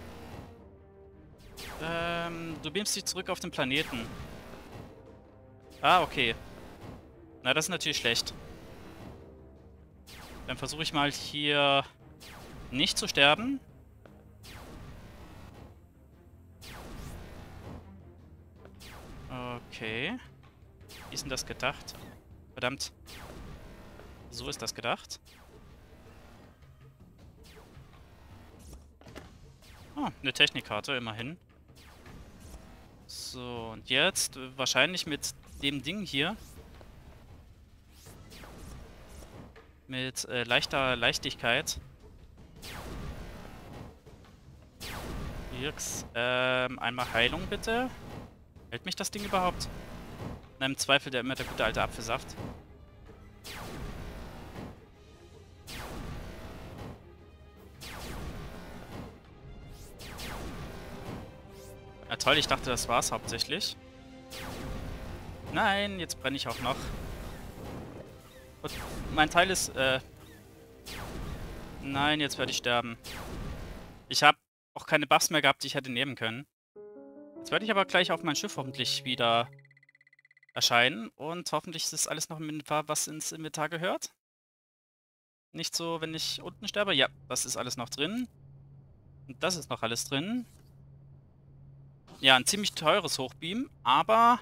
Du beamst dich zurück auf den Planeten. Ah, okay. Na, das ist natürlich schlecht. Dann versuche ich mal hier nicht zu sterben. Okay. Wie ist denn das gedacht? Verdammt. So ist das gedacht. Ah, eine Technikkarte, immerhin. So, und jetzt wahrscheinlich mit dem Ding hier. Mit leichter Leichtigkeit. Jetzt, einmal Heilung bitte. Hält mich das Ding überhaupt? Na, im Zweifel immer der gute alte Apfelsaft. Ja toll, ich dachte, das war's hauptsächlich. Nein, jetzt brenne ich auch noch. Und mein Teil ist, Nein, jetzt werde ich sterben. Ich habe auch keine Buffs mehr gehabt, die ich hätte nehmen können. Jetzt werde ich aber gleich auf mein Schiff hoffentlich wieder erscheinen. Und hoffentlich ist das alles noch im Inventar, was ins Inventar gehört. Nicht so, wenn ich unten sterbe. Ja, das ist alles noch drin. Und das ist noch alles drin. Ja, ein ziemlich teures Hochbeam, aber...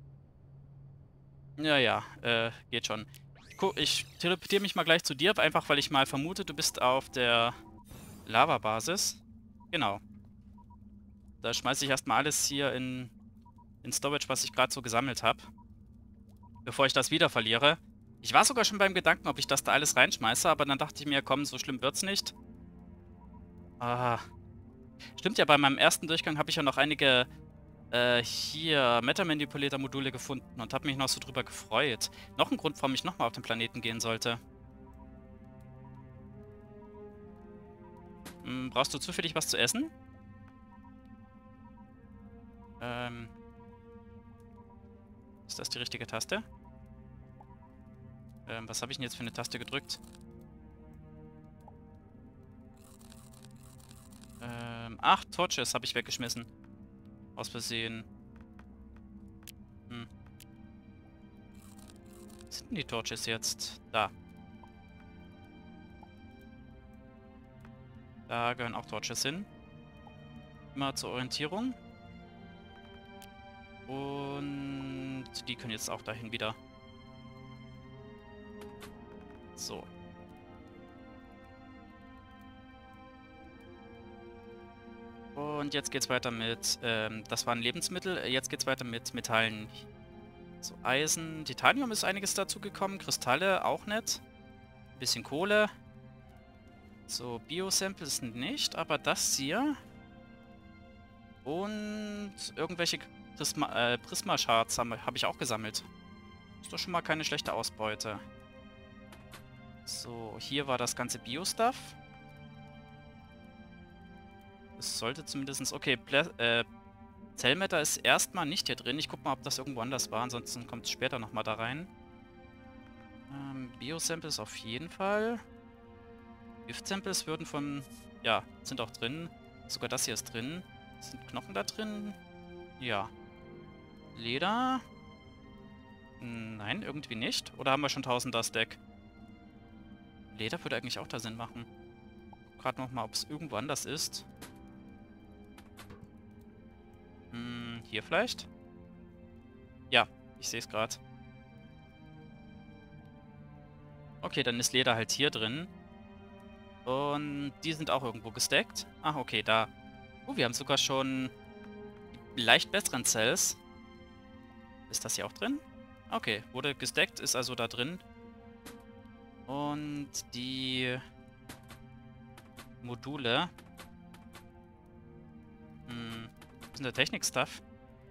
Ja, geht schon. Guck, ich teleportiere mich mal gleich zu dir, einfach weil ich mal vermute, du bist auf der Lava-Basis. Genau. Da schmeiße ich erstmal alles hier in Storage, was ich gerade so gesammelt habe. Bevor ich das wieder verliere. Ich war sogar schon beim Gedanken, ob ich das da alles reinschmeiße, aber dann dachte ich mir, komm, so schlimm wird's nicht. Ah. Stimmt ja, bei meinem ersten Durchgang habe ich ja noch einige hier Meta-Manipulator-Module gefunden und habe mich noch so drüber gefreut. Noch ein Grund, warum ich nochmal auf den Planeten gehen sollte. Brauchst du zufällig was zu essen? Ist das die richtige Taste? Was habe ich denn jetzt für eine Taste gedrückt? Ach, Torches habe ich weggeschmissen. Aus Versehen. Hm. Wo sind denn die Torches jetzt? Da. Da gehören auch Torches hin. Immer zur Orientierung. Und die können jetzt auch dahin wieder. So. Und jetzt geht's weiter mit, das waren Lebensmittel, jetzt geht's weiter mit Metallen. So, Eisen, Titanium ist einiges dazu gekommen, Kristalle auch nett. Ein bisschen Kohle. So, Bio-Samples nicht, aber das hier. Und irgendwelche Prisma-Shards habe ich auch gesammelt. Ist doch schon mal keine schlechte Ausbeute. So, hier war das ganze Bio-Stuff. Es sollte zumindest... Okay, Zellmeter ist erstmal nicht hier drin. Ich guck mal, ob das irgendwo anders war. Ansonsten kommt es später nochmal da rein. Bio-Samples auf jeden Fall. Gift-Samples würden von... Ja, sind auch drin. Sogar das hier ist drin. Sind Knochen da drin? Ja. Leder? Nein, irgendwie nicht. Oder haben wir schon 1000er Stack? Leder würde eigentlich auch da Sinn machen. Gerade nochmal, ob es irgendwo anders ist. Hier vielleicht? Ja, ich sehe es gerade. Okay, dann ist Leder halt hier drin. Und die sind auch irgendwo gestackt. Ach, okay, da. Oh, wir haben sogar schon leicht besseren Cells. Ist das hier auch drin? Okay, wurde gestackt, ist also da drin. Und die Module. Wo ist denn der Technik-Stuff?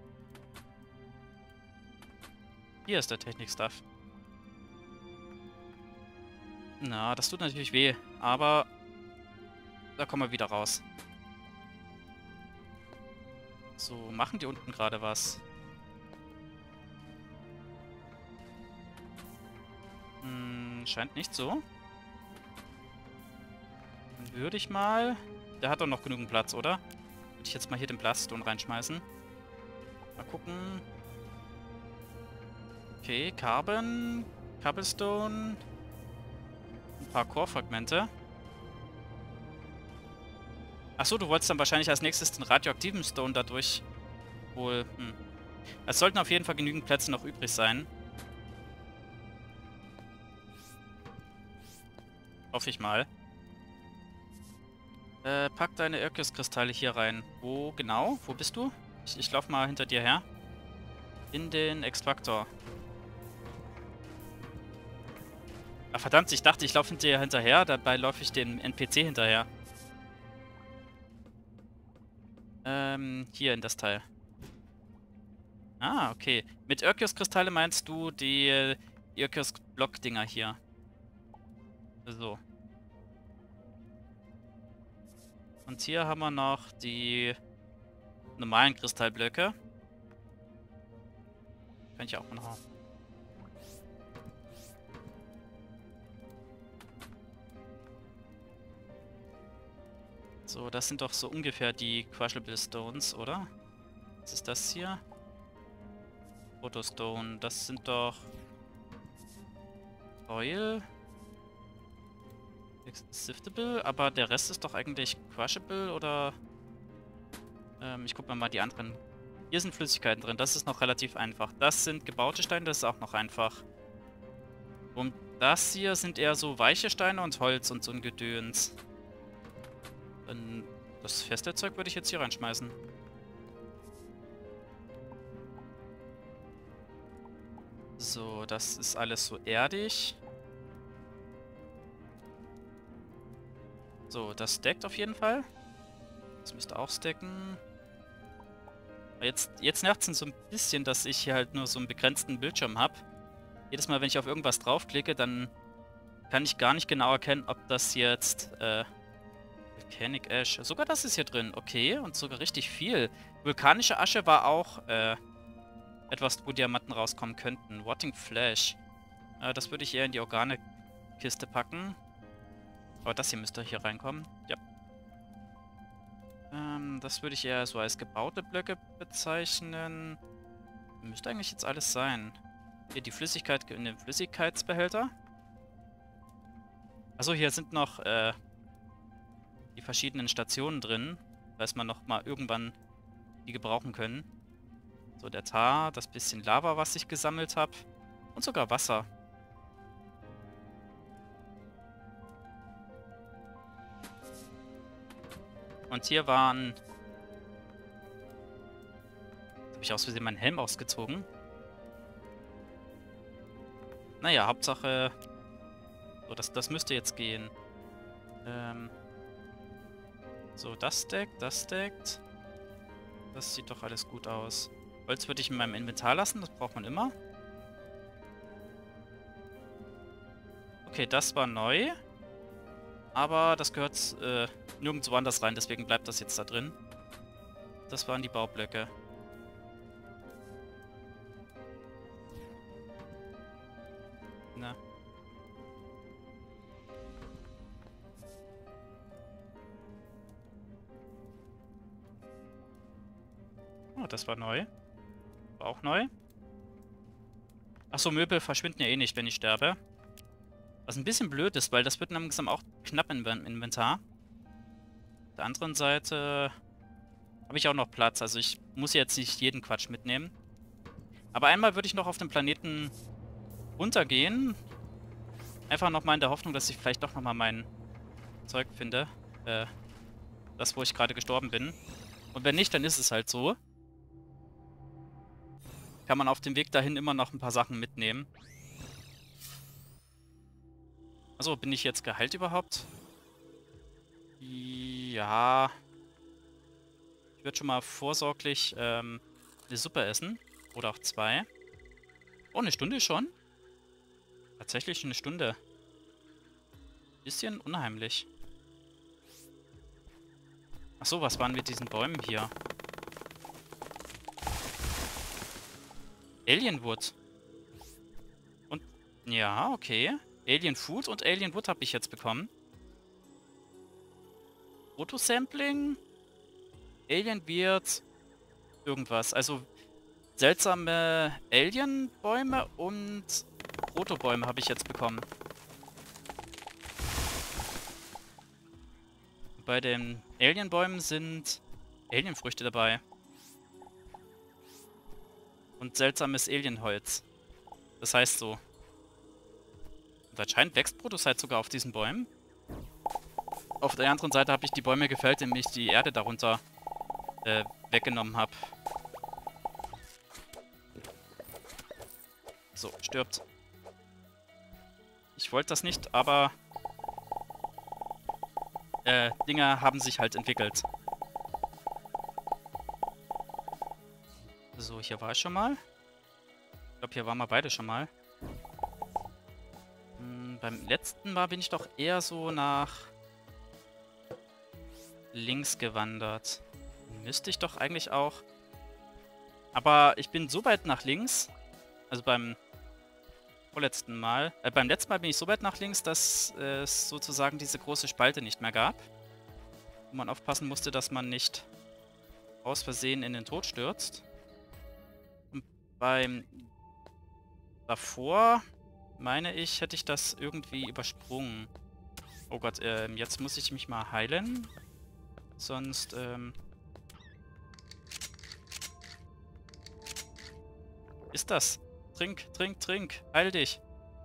Hier ist der Technik-Stuff. Na, das tut natürlich weh, aber da kommen wir wieder raus. So, machen die unten gerade was? Scheint nicht so. Dann würde ich mal... Der hat doch noch genügend Platz, oder? Würde ich jetzt mal hier den Blaststone reinschmeißen. Mal gucken. Okay, Carbon, Cobblestone, ein paar Core-Fragmente. Achso, du wolltest dann wahrscheinlich als nächstes den radioaktiven Stone dadurch wohl... Es sollten auf jeden Fall genügend Plätze noch übrig sein. Hoffe ich mal. Pack deine Erkis-Kristalle hier rein. Wo genau? Wo bist du? Ich laufe mal hinter dir her. In den Extraktor. Ah, verdammt, ich dachte, ich laufe dir hinterher. Dabei laufe ich dem NPC hinterher. Hier in das Teil. Ah, okay. Mit Erkis-Kristalle meinst du die Erkis-Block-Dinger hier. So. Und hier haben wir noch die normalen Kristallblöcke. Kann ich auch mal noch. So, das sind doch so ungefähr die Crushable Stones, oder? Was ist das hier? Photostone, das sind doch... Oil... Siftable, aber der Rest ist doch eigentlich crushable, oder? Ich gucke mir mal die anderen. Hier sind Flüssigkeiten drin, das ist noch relativ einfach. Das sind gebaute Steine, das ist auch noch einfach. Und das hier sind eher so weiche Steine und Holz und so ein Gedöns. Dann das feste Zeug würde ich jetzt hier reinschmeißen. So, das ist alles so erdig. So, das stackt auf jeden Fall. Das müsste auch stacken. Jetzt nervt es so ein bisschen, dass ich hier halt nur so einen begrenzten Bildschirm habe. Jedes Mal, wenn ich auf irgendwas draufklicke, dann kann ich gar nicht genau erkennen, ob das jetzt... Volcanic Ash. Sogar das ist hier drin. Okay, und sogar richtig viel. Vulkanische Asche war auch etwas, wo Diamanten rauskommen könnten. Rotting Flash. Das würde ich eher in die Organe-Kiste packen. Aber das hier müsste hier reinkommen. Ja. Das würde ich eher so als gebaute Blöcke bezeichnen. Müsste eigentlich jetzt alles sein. Hier die Flüssigkeit in den Flüssigkeitsbehälter. Achso, hier sind noch die verschiedenen Stationen drin, falls man noch mal irgendwann die gebrauchen können. So, der Tar, das bisschen Lava, was ich gesammelt habe. Und sogar Wasser. Und hier waren... Jetzt habe ich aus Versehen meinen Helm ausgezogen. Naja, Hauptsache... So, das müsste jetzt gehen. So, das deckt, das deckt. Das sieht doch alles gut aus. Holz würde ich in meinem Inventar lassen, das braucht man immer. Okay, das war neu. Aber das gehört nirgendwo anders rein, deswegen bleibt das jetzt da drin. Das waren die Baublöcke. Na. Oh, das war neu. War auch neu. Achso, Möbel verschwinden ja eh nicht, wenn ich sterbe. Was ein bisschen blöd ist, weil das wird langsam auch knapp im Inventar. Auf der anderen Seite habe ich auch noch Platz. Also ich muss jetzt nicht jeden Quatsch mitnehmen. Aber einmal würde ich noch auf dem Planeten runtergehen. Einfach nochmal in der Hoffnung, dass ich vielleicht doch nochmal mein Zeug finde. Das, wo ich gerade gestorben bin. Und wenn nicht, dann ist es halt so. Kann man auf dem Weg dahin immer noch ein paar Sachen mitnehmen. Achso, bin ich jetzt geheilt überhaupt? Ja. Ich würde schon mal vorsorglich eine Suppe essen. Oder auch 2. Oh, eine Stunde schon? Tatsächlich eine Stunde. Bisschen unheimlich. Achso, was waren mit diesen Bäumen hier? Alienwood. Und, ja, okay. Alien Food und Alien Wood habe ich jetzt bekommen. Fotosampling. Alien Beard. Irgendwas. Also seltsame Alien-Bäume und Protobäume habe ich jetzt bekommen. Bei den Alien-Bäumen sind Alienfrüchte dabei. Und seltsames Alienholz. Das heißt so. Und anscheinend wächst Protosite sogar auf diesen Bäumen. Auf der anderen Seite habe ich die Bäume gefällt, indem ich die Erde darunter weggenommen habe. So, stirbt. Ich wollte das nicht, aber Dinger haben sich halt entwickelt. So, hier war ich schon mal. Ich glaube, hier waren wir beide schon mal. Beim letzten Mal bin ich doch eher so nach links gewandert. Müsste ich doch eigentlich auch. Aber ich bin so weit nach links. Also beim vorletzten Mal. Beim letzten Mal bin ich so weit nach links, dass es sozusagen diese große Spalte nicht mehr gab. Wo man aufpassen musste, dass man nicht aus Versehen in den Tod stürzt. Und beim davor, meine ich, hätte ich das irgendwie übersprungen. Oh Gott, jetzt muss ich mich mal heilen. Sonst, ist das? Trink, trink, trink. Heil dich.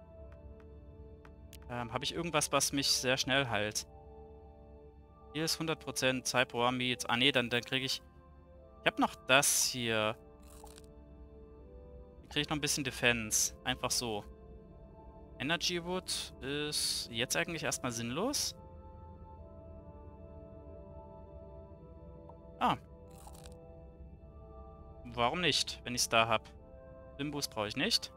Habe ich irgendwas, was mich sehr schnell heilt? Hier ist 100% Cypher Meat. Ah ne, dann kriege ich... Ich habe noch das hier. Dann kriege ich noch ein bisschen Defense. Einfach so. Energy Wood ist jetzt eigentlich erstmal sinnlos. Ah. Warum nicht, wenn ich es da habe? Bimbus brauche ich nicht.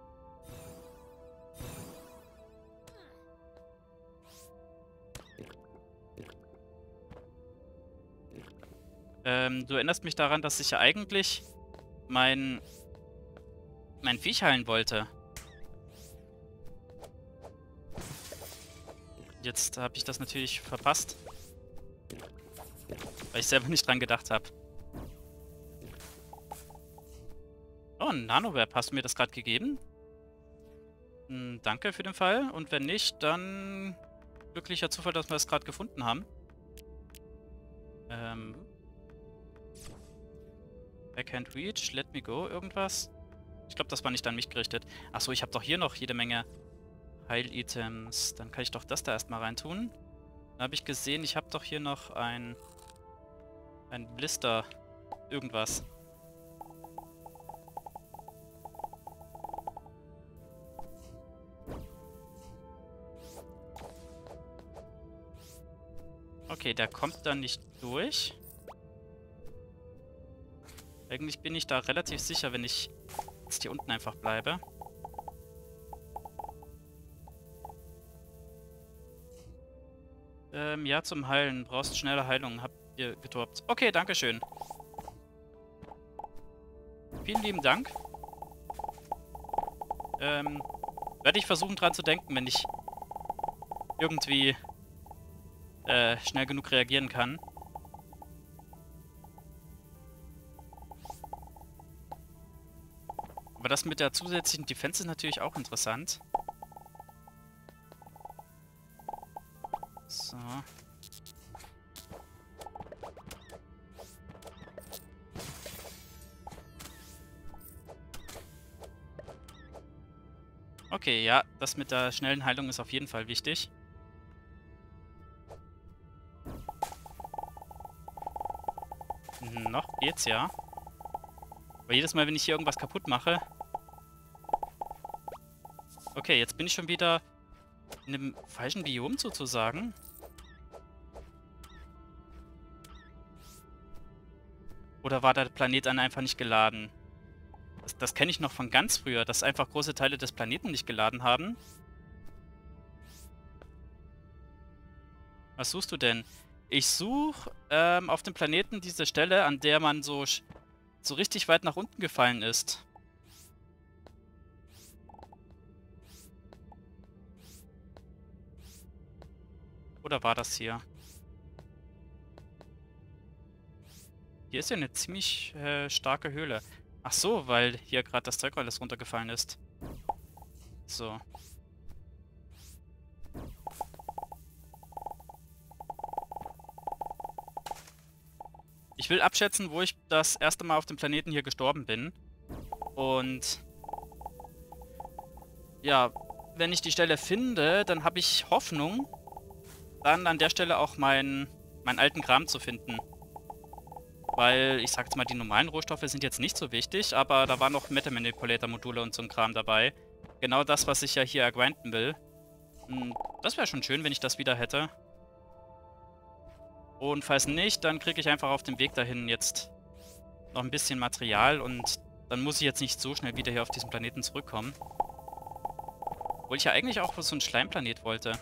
Du erinnerst mich daran, dass ich ja eigentlich mein Viech heilen wollte. Jetzt habe ich das natürlich verpasst. Weil ich selber nicht dran gedacht habe. Oh, ein Nanoweb. Hast du mir das gerade gegeben? Danke für den Fall. Und wenn nicht, dann glücklicher Zufall, dass wir das gerade gefunden haben. I can't reach, let me go, irgendwas. Ich glaube, das war nicht an mich gerichtet. Achso, ich habe doch hier noch jede Menge Heil-Items. Dann kann ich doch das da erstmal reintun. Dann habe ich gesehen, ich habe doch hier noch ein Blister. Irgendwas. Okay, der kommt da nicht durch. Eigentlich bin ich da relativ sicher, wenn ich jetzt hier unten einfach bleibe. Ja, zum Heilen. Brauchst schnelle Heilung. Habt ihr gedroppt. Okay, dankeschön. Vielen lieben Dank. Werde ich versuchen dran zu denken, wenn ich irgendwie schnell genug reagieren kann. Aber das mit der zusätzlichen Defense ist natürlich auch interessant. So. Okay, ja, das mit der schnellen Heilung ist auf jeden Fall wichtig. Noch geht's ja. Aber jedes Mal, wenn ich hier irgendwas kaputt mache... Okay, jetzt bin ich schon wieder in einem falschen Biom sozusagen. Oder war der Planet dann einfach nicht geladen? Das kenne ich noch von ganz früher, dass einfach große Teile des Planeten nicht geladen haben. Was suchst du denn? Ich suche auf dem Planeten diese Stelle, an der man so richtig weit nach unten gefallen ist. Oder war das hier? Hier ist ja eine ziemlich starke Höhle. Ach so, weil hier gerade das Zeug alles runtergefallen ist. So. Ich will abschätzen, wo ich das erste Mal auf dem Planeten hier gestorben bin. Und ja, wenn ich die Stelle finde, dann habe ich Hoffnung, dann an der Stelle auch meinen alten Kram zu finden. Weil, ich sag jetzt mal, die normalen Rohstoffe sind jetzt nicht so wichtig, aber da waren noch Metal Manipulator Module und so ein Kram dabei. Genau das, was ich ja hier ergrinden will. Das wäre schon schön, wenn ich das wieder hätte. Und falls nicht, dann kriege ich einfach auf dem Weg dahin jetzt noch ein bisschen Material und dann muss ich jetzt nicht so schnell wieder hier auf diesen Planeten zurückkommen. Obwohl ich ja eigentlich auch so einen Schleimplanet wollte.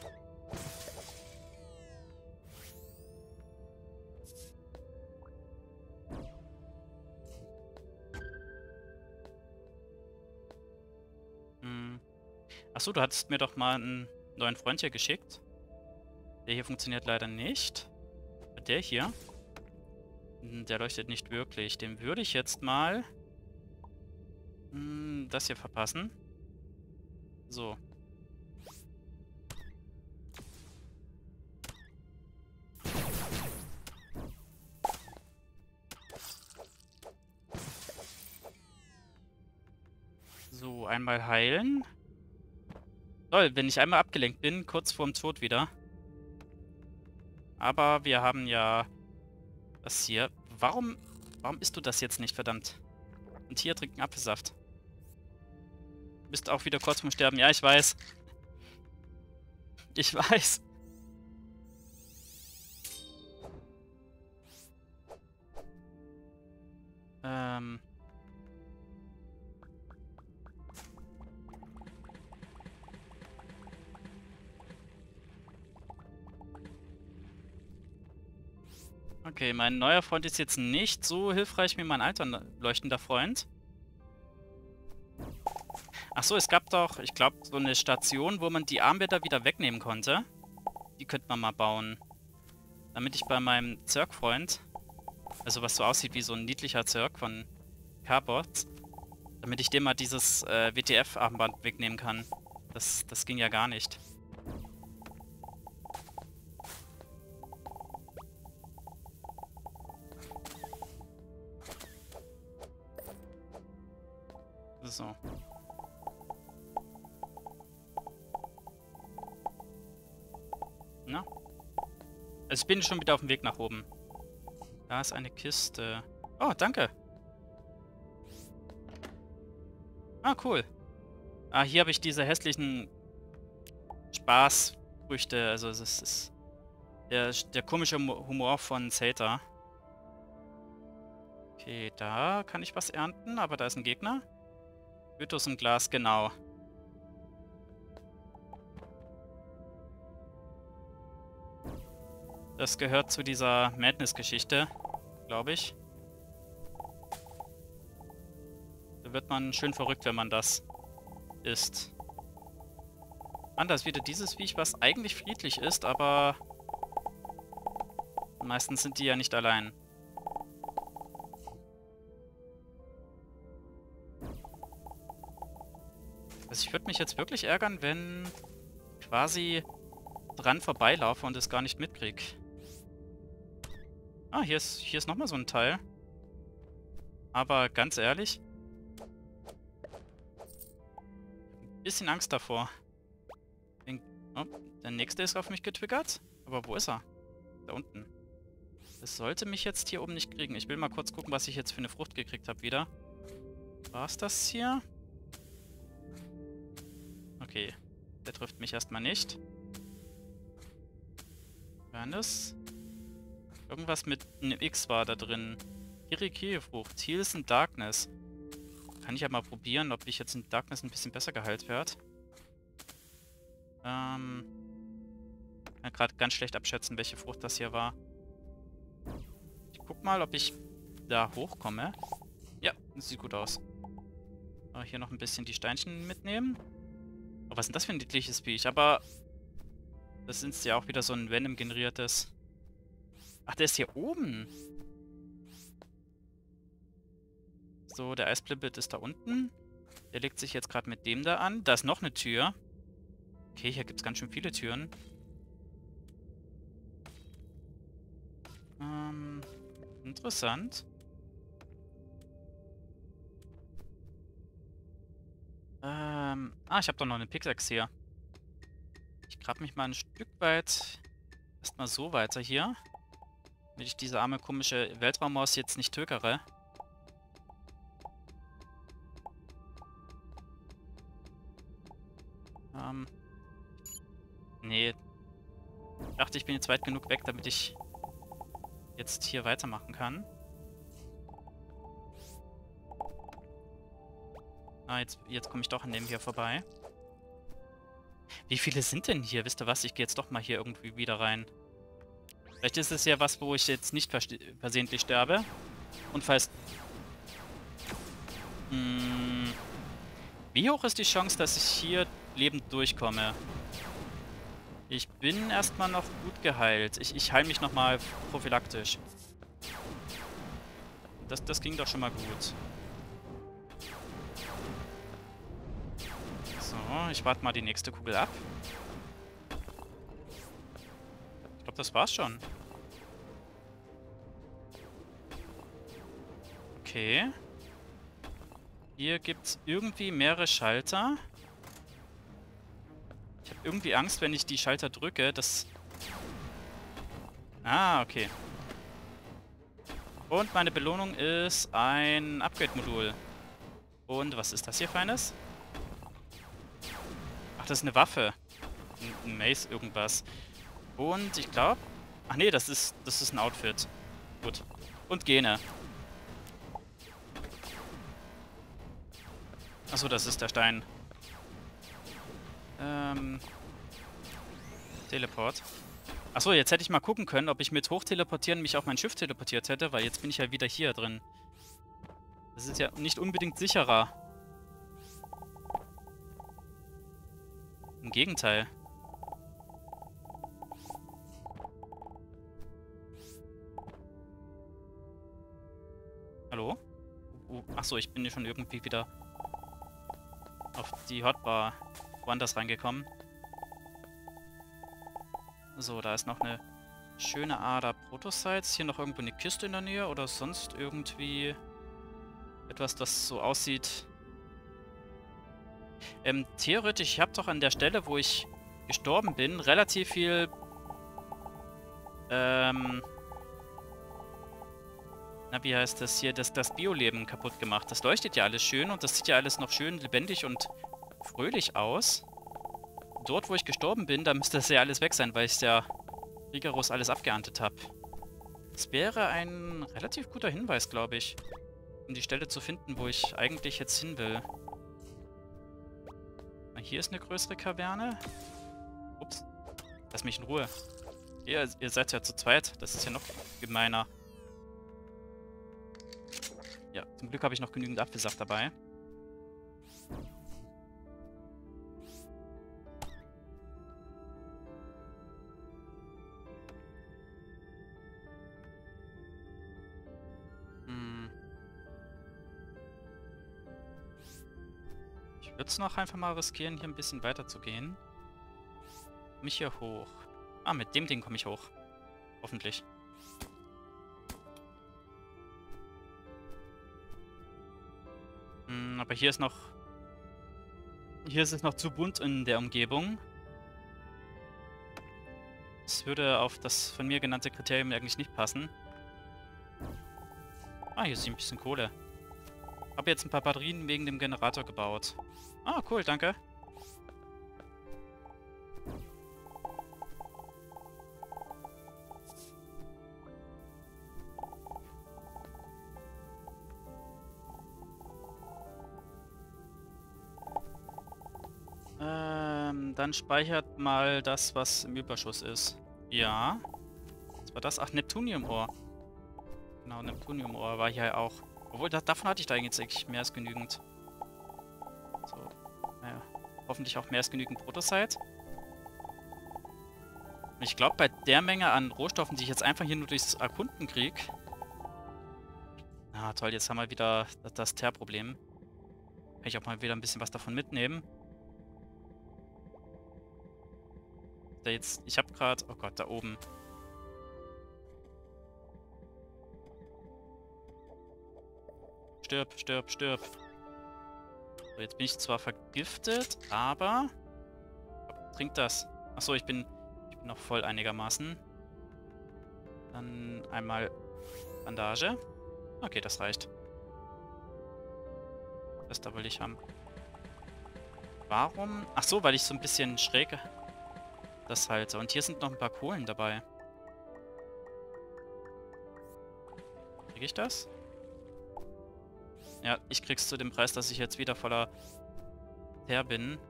Achso, du hattest mir doch mal einen neuen Freund hier geschickt. Der hier funktioniert leider nicht. Der hier? Der leuchtet nicht wirklich. Dem würde ich jetzt mal das hier verpassen. So. So, einmal heilen. Toll, wenn ich einmal abgelenkt bin, kurz vorm Tod wieder. Aber wir haben ja das hier. Warum isst du das jetzt nicht, verdammt? Ein Tier trinkt einen Apfelsaft. Du bist auch wieder kurz vorm Sterben. Ja, ich weiß. Ich weiß. Okay, mein neuer Freund ist jetzt nicht so hilfreich wie mein alter leuchtender Freund. Achso, es gab doch, ich glaube, so eine Station, wo man die Armbänder wieder wegnehmen konnte. Die könnte man mal bauen. damit ich bei meinem Zerg-Freund, also was so aussieht wie so ein niedlicher Zerg von Carbots, damit ich dem mal dieses WTF-Armband wegnehmen kann. Das ging ja gar nicht. So. Na? Also ich bin schon wieder auf dem Weg nach oben. Da ist eine Kiste. Oh, danke. Ah, cool. Ah, hier habe ich diese hässlichen Spaßfrüchte. Also es ist der komische Humor von Zeta. Okay, da kann ich was ernten, aber da ist ein Gegner. Mythos im Glas, genau. Das gehört zu dieser Madness-Geschichte, glaube ich. Da wird man schön verrückt, wenn man das isst. Anders wieder dieses Viech, was eigentlich friedlich ist, aber meistens sind die ja nicht allein. Also ich würde mich jetzt wirklich ärgern, wenn quasi dran vorbeilaufe und es gar nicht mitkriege. Ah, hier ist nochmal so ein Teil. Aber ganz ehrlich, ein bisschen Angst davor. Oh, der nächste ist auf mich getriggert. Aber wo ist er? Da unten. Das sollte mich jetzt hier oben nicht kriegen. Ich will mal kurz gucken, was ich jetzt für eine Frucht gekriegt habe wieder. War es das hier? Okay. Der trifft mich erstmal nicht. Fairness. Irgendwas mit einem X war da drin. Kirikiri-Frucht. Heals in Darkness. Kann ich ja mal probieren, ob ich jetzt in Darkness ein bisschen besser geheilt werde. Kann gerade ganz schlecht abschätzen, welche Frucht das hier war. Ich guck mal, ob ich da hochkomme. Ja, das sieht gut aus. Hier noch ein bisschen die Steinchen mitnehmen. Oh, was ist denn das für ein niedliches Viech? Aber das ist ja auch wieder so ein Venom-generiertes. Ach, der ist hier oben. So, der Eisblibbit ist da unten. Der legt sich jetzt gerade mit dem da an. Da ist noch eine Tür. Okay, hier gibt es ganz schön viele Türen. Interessant. Ich habe doch noch eine Pickaxe hier. Ich grab mich mal ein Stück weit erstmal so weiter hier. Damit ich diese arme komische Weltraummaus jetzt nicht tökere. Nee. Ich dachte, ich bin jetzt weit genug weg, damit ich jetzt hier weitermachen kann. Ah, jetzt komme ich doch an dem hier vorbei. Wie viele sind denn hier? Wisst ihr was? Ich gehe jetzt doch mal hier irgendwie wieder rein. Vielleicht ist es ja was, wo ich jetzt nicht versehentlich sterbe. Und falls... Wie hoch ist die Chance, dass ich hier lebend durchkomme? Ich bin erstmal noch gut geheilt. Ich heile mich nochmal prophylaktisch. Das ging doch schon mal gut. So, ich warte mal die nächste Kugel ab. Ich glaube, das war's schon. Okay. Hier gibt's irgendwie mehrere Schalter. Ich habe irgendwie Angst, wenn ich die Schalter drücke, dass... Ah, okay. Und meine Belohnung ist ein Upgrade-Modul. Und was ist das hier Feines? Ach, das ist eine Waffe. Ein Mace irgendwas. Und ich glaube... Ach nee, das ist ein Outfit. Gut. Und Gene. Achso, das ist der Stein. Teleport. Achso, jetzt hätte ich mal gucken können, ob ich mit Hochteleportieren mich auf mein Schiff teleportiert hätte, weil jetzt bin ich ja wieder hier drin. Das ist ja nicht unbedingt sicherer. Im Gegenteil. Achso, ich bin hier schon irgendwie wieder auf die Hotbar woanders reingekommen. So, da ist noch eine schöne Ader Protosites. Hier noch irgendwo eine Kiste in der Nähe oder sonst irgendwie etwas, das so aussieht. Theoretisch, ich habe doch an der Stelle, wo ich gestorben bin, relativ viel na, wie heißt das hier? Das Bioleben kaputt gemacht. Das leuchtet ja alles schön und das sieht ja alles noch schön lebendig und fröhlich aus. Dort, wo ich gestorben bin, da müsste das ja alles weg sein, weil ich ja rigoros alles abgeerntet habe. Das wäre ein relativ guter Hinweis, glaube ich, um die Stelle zu finden, wo ich eigentlich jetzt hin will. Hier ist eine größere Kaverne. Ups. Lass mich in Ruhe. Ihr seid ja zu zweit. Das ist ja noch gemeiner. Ja, zum Glück habe ich noch genügend Apfelsaft dabei. Ich würde es noch einfach mal riskieren, hier ein bisschen weiter zu gehen. Mich hier hoch. Ah, mit dem Ding komme ich hoch. Hoffentlich. Aber hier ist noch... Hier ist es noch zu bunt in der Umgebung. Das würde auf das von mir genannte Kriterium eigentlich nicht passen. Ah, hier ist ein bisschen Kohle. Habe jetzt ein paar Batterien wegen dem Generator gebaut. Ah, cool, danke. Dann speichert mal das, was im Überschuss ist. Ja. Was war das? Ach, Neptunium-Ohr. Genau, Neptunium-Ohr war hier auch. Obwohl, davon hatte ich da eigentlich mehr als genügend. So, naja. Hoffentlich auch mehr als genügend Protosite. Und ich glaube, bei der Menge an Rohstoffen, die ich jetzt einfach hier nur durchs Erkunden kriege. Ah, toll, jetzt haben wir wieder das Teerproblem. Kann ich auch mal wieder ein bisschen was davon mitnehmen. Ich habe gerade... Oh Gott, da oben. Stirb, stirb, stirb. So, jetzt bin ich zwar vergiftet, aber... Trink das. Achso, ich bin noch voll einigermaßen. Dann einmal Bandage. Okay, das reicht. Das da will ich haben. Warum? Achso, weil ich so ein bisschen schräg das halte. Und hier sind noch ein paar Kohlen dabei. Kriege ich das? Ja, ich krieg's zu dem Preis, dass ich jetzt wieder voller Teer bin.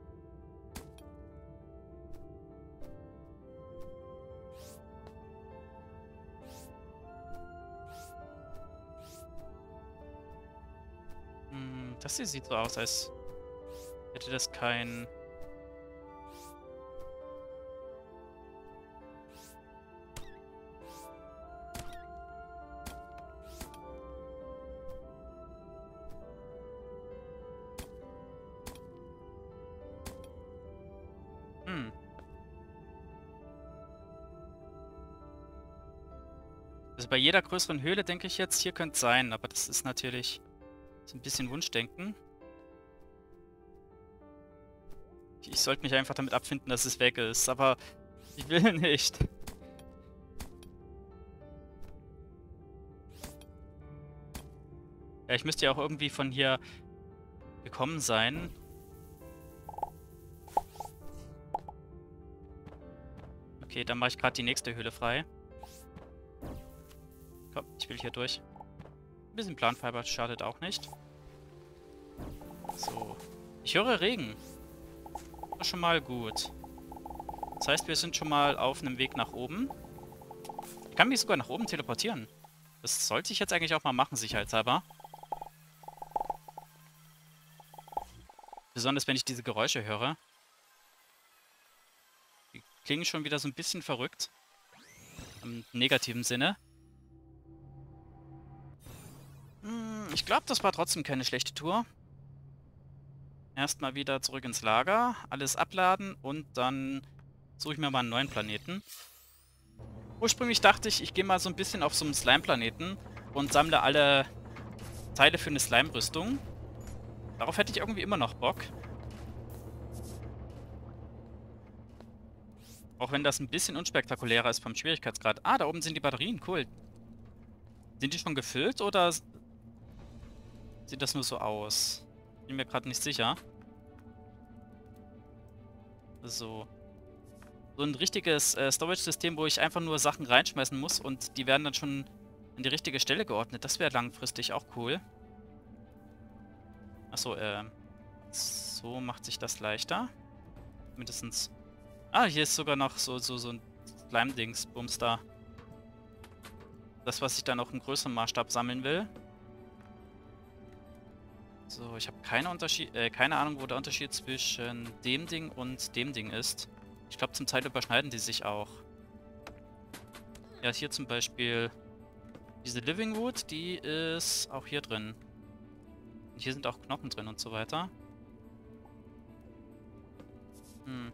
Das hier sieht so aus, als hätte das kein... Also bei jeder größeren Höhle denke ich jetzt, hier könnte es sein, aber das ist natürlich so ein bisschen Wunschdenken. Ich sollte mich einfach damit abfinden, dass es weg ist, aber ich will nicht. Ja, ich müsste ja auch irgendwie von hier gekommen sein. Okay, dann mache ich gerade die nächste Höhle frei. Komm, ich will hier durch. Ein bisschen Planfiber schadet auch nicht. So. Ich höre Regen. Das ist schon mal gut. Das heißt, wir sind schon mal auf einem Weg nach oben. Ich kann mich sogar nach oben teleportieren. Das sollte ich jetzt eigentlich auch mal machen, sicherheitshalber. Besonders, wenn ich diese Geräusche höre. Die klingen schon wieder so ein bisschen verrückt. Im negativen Sinne. Ich glaube, das war trotzdem keine schlechte Tour. Erstmal wieder zurück ins Lager, alles abladen und dann suche ich mir mal einen neuen Planeten. Ursprünglich dachte ich, ich gehe mal so ein bisschen auf so einen Slime-Planeten und sammle alle Teile für eine Slime-Rüstung. Darauf hätte ich irgendwie immer noch Bock. Auch wenn das ein bisschen unspektakulärer ist vom Schwierigkeitsgrad. Ah, da oben sind die Batterien, cool. Sind die schon gefüllt oder sieht das nur so aus? Bin mir gerade nicht sicher. So. So ein richtiges Storage-System, wo ich einfach nur Sachen reinschmeißen muss und die werden dann schon an die richtige Stelle geordnet. Das wäre langfristig auch cool. Achso, so macht sich das leichter. Mindestens. Ah, hier ist sogar noch so ein Slime-Dings, Bums da. Das, was ich dann auch im größeren Maßstab sammeln will. So, ich habe keine Ahnung, wo der Unterschied zwischen dem Ding und dem Ding ist. Ich glaube, zum Teil überschneiden die sich auch. Ja, hier zum Beispiel diese Living Wood, die ist auch hier drin. Und hier sind auch Knochen drin und so weiter. Hm.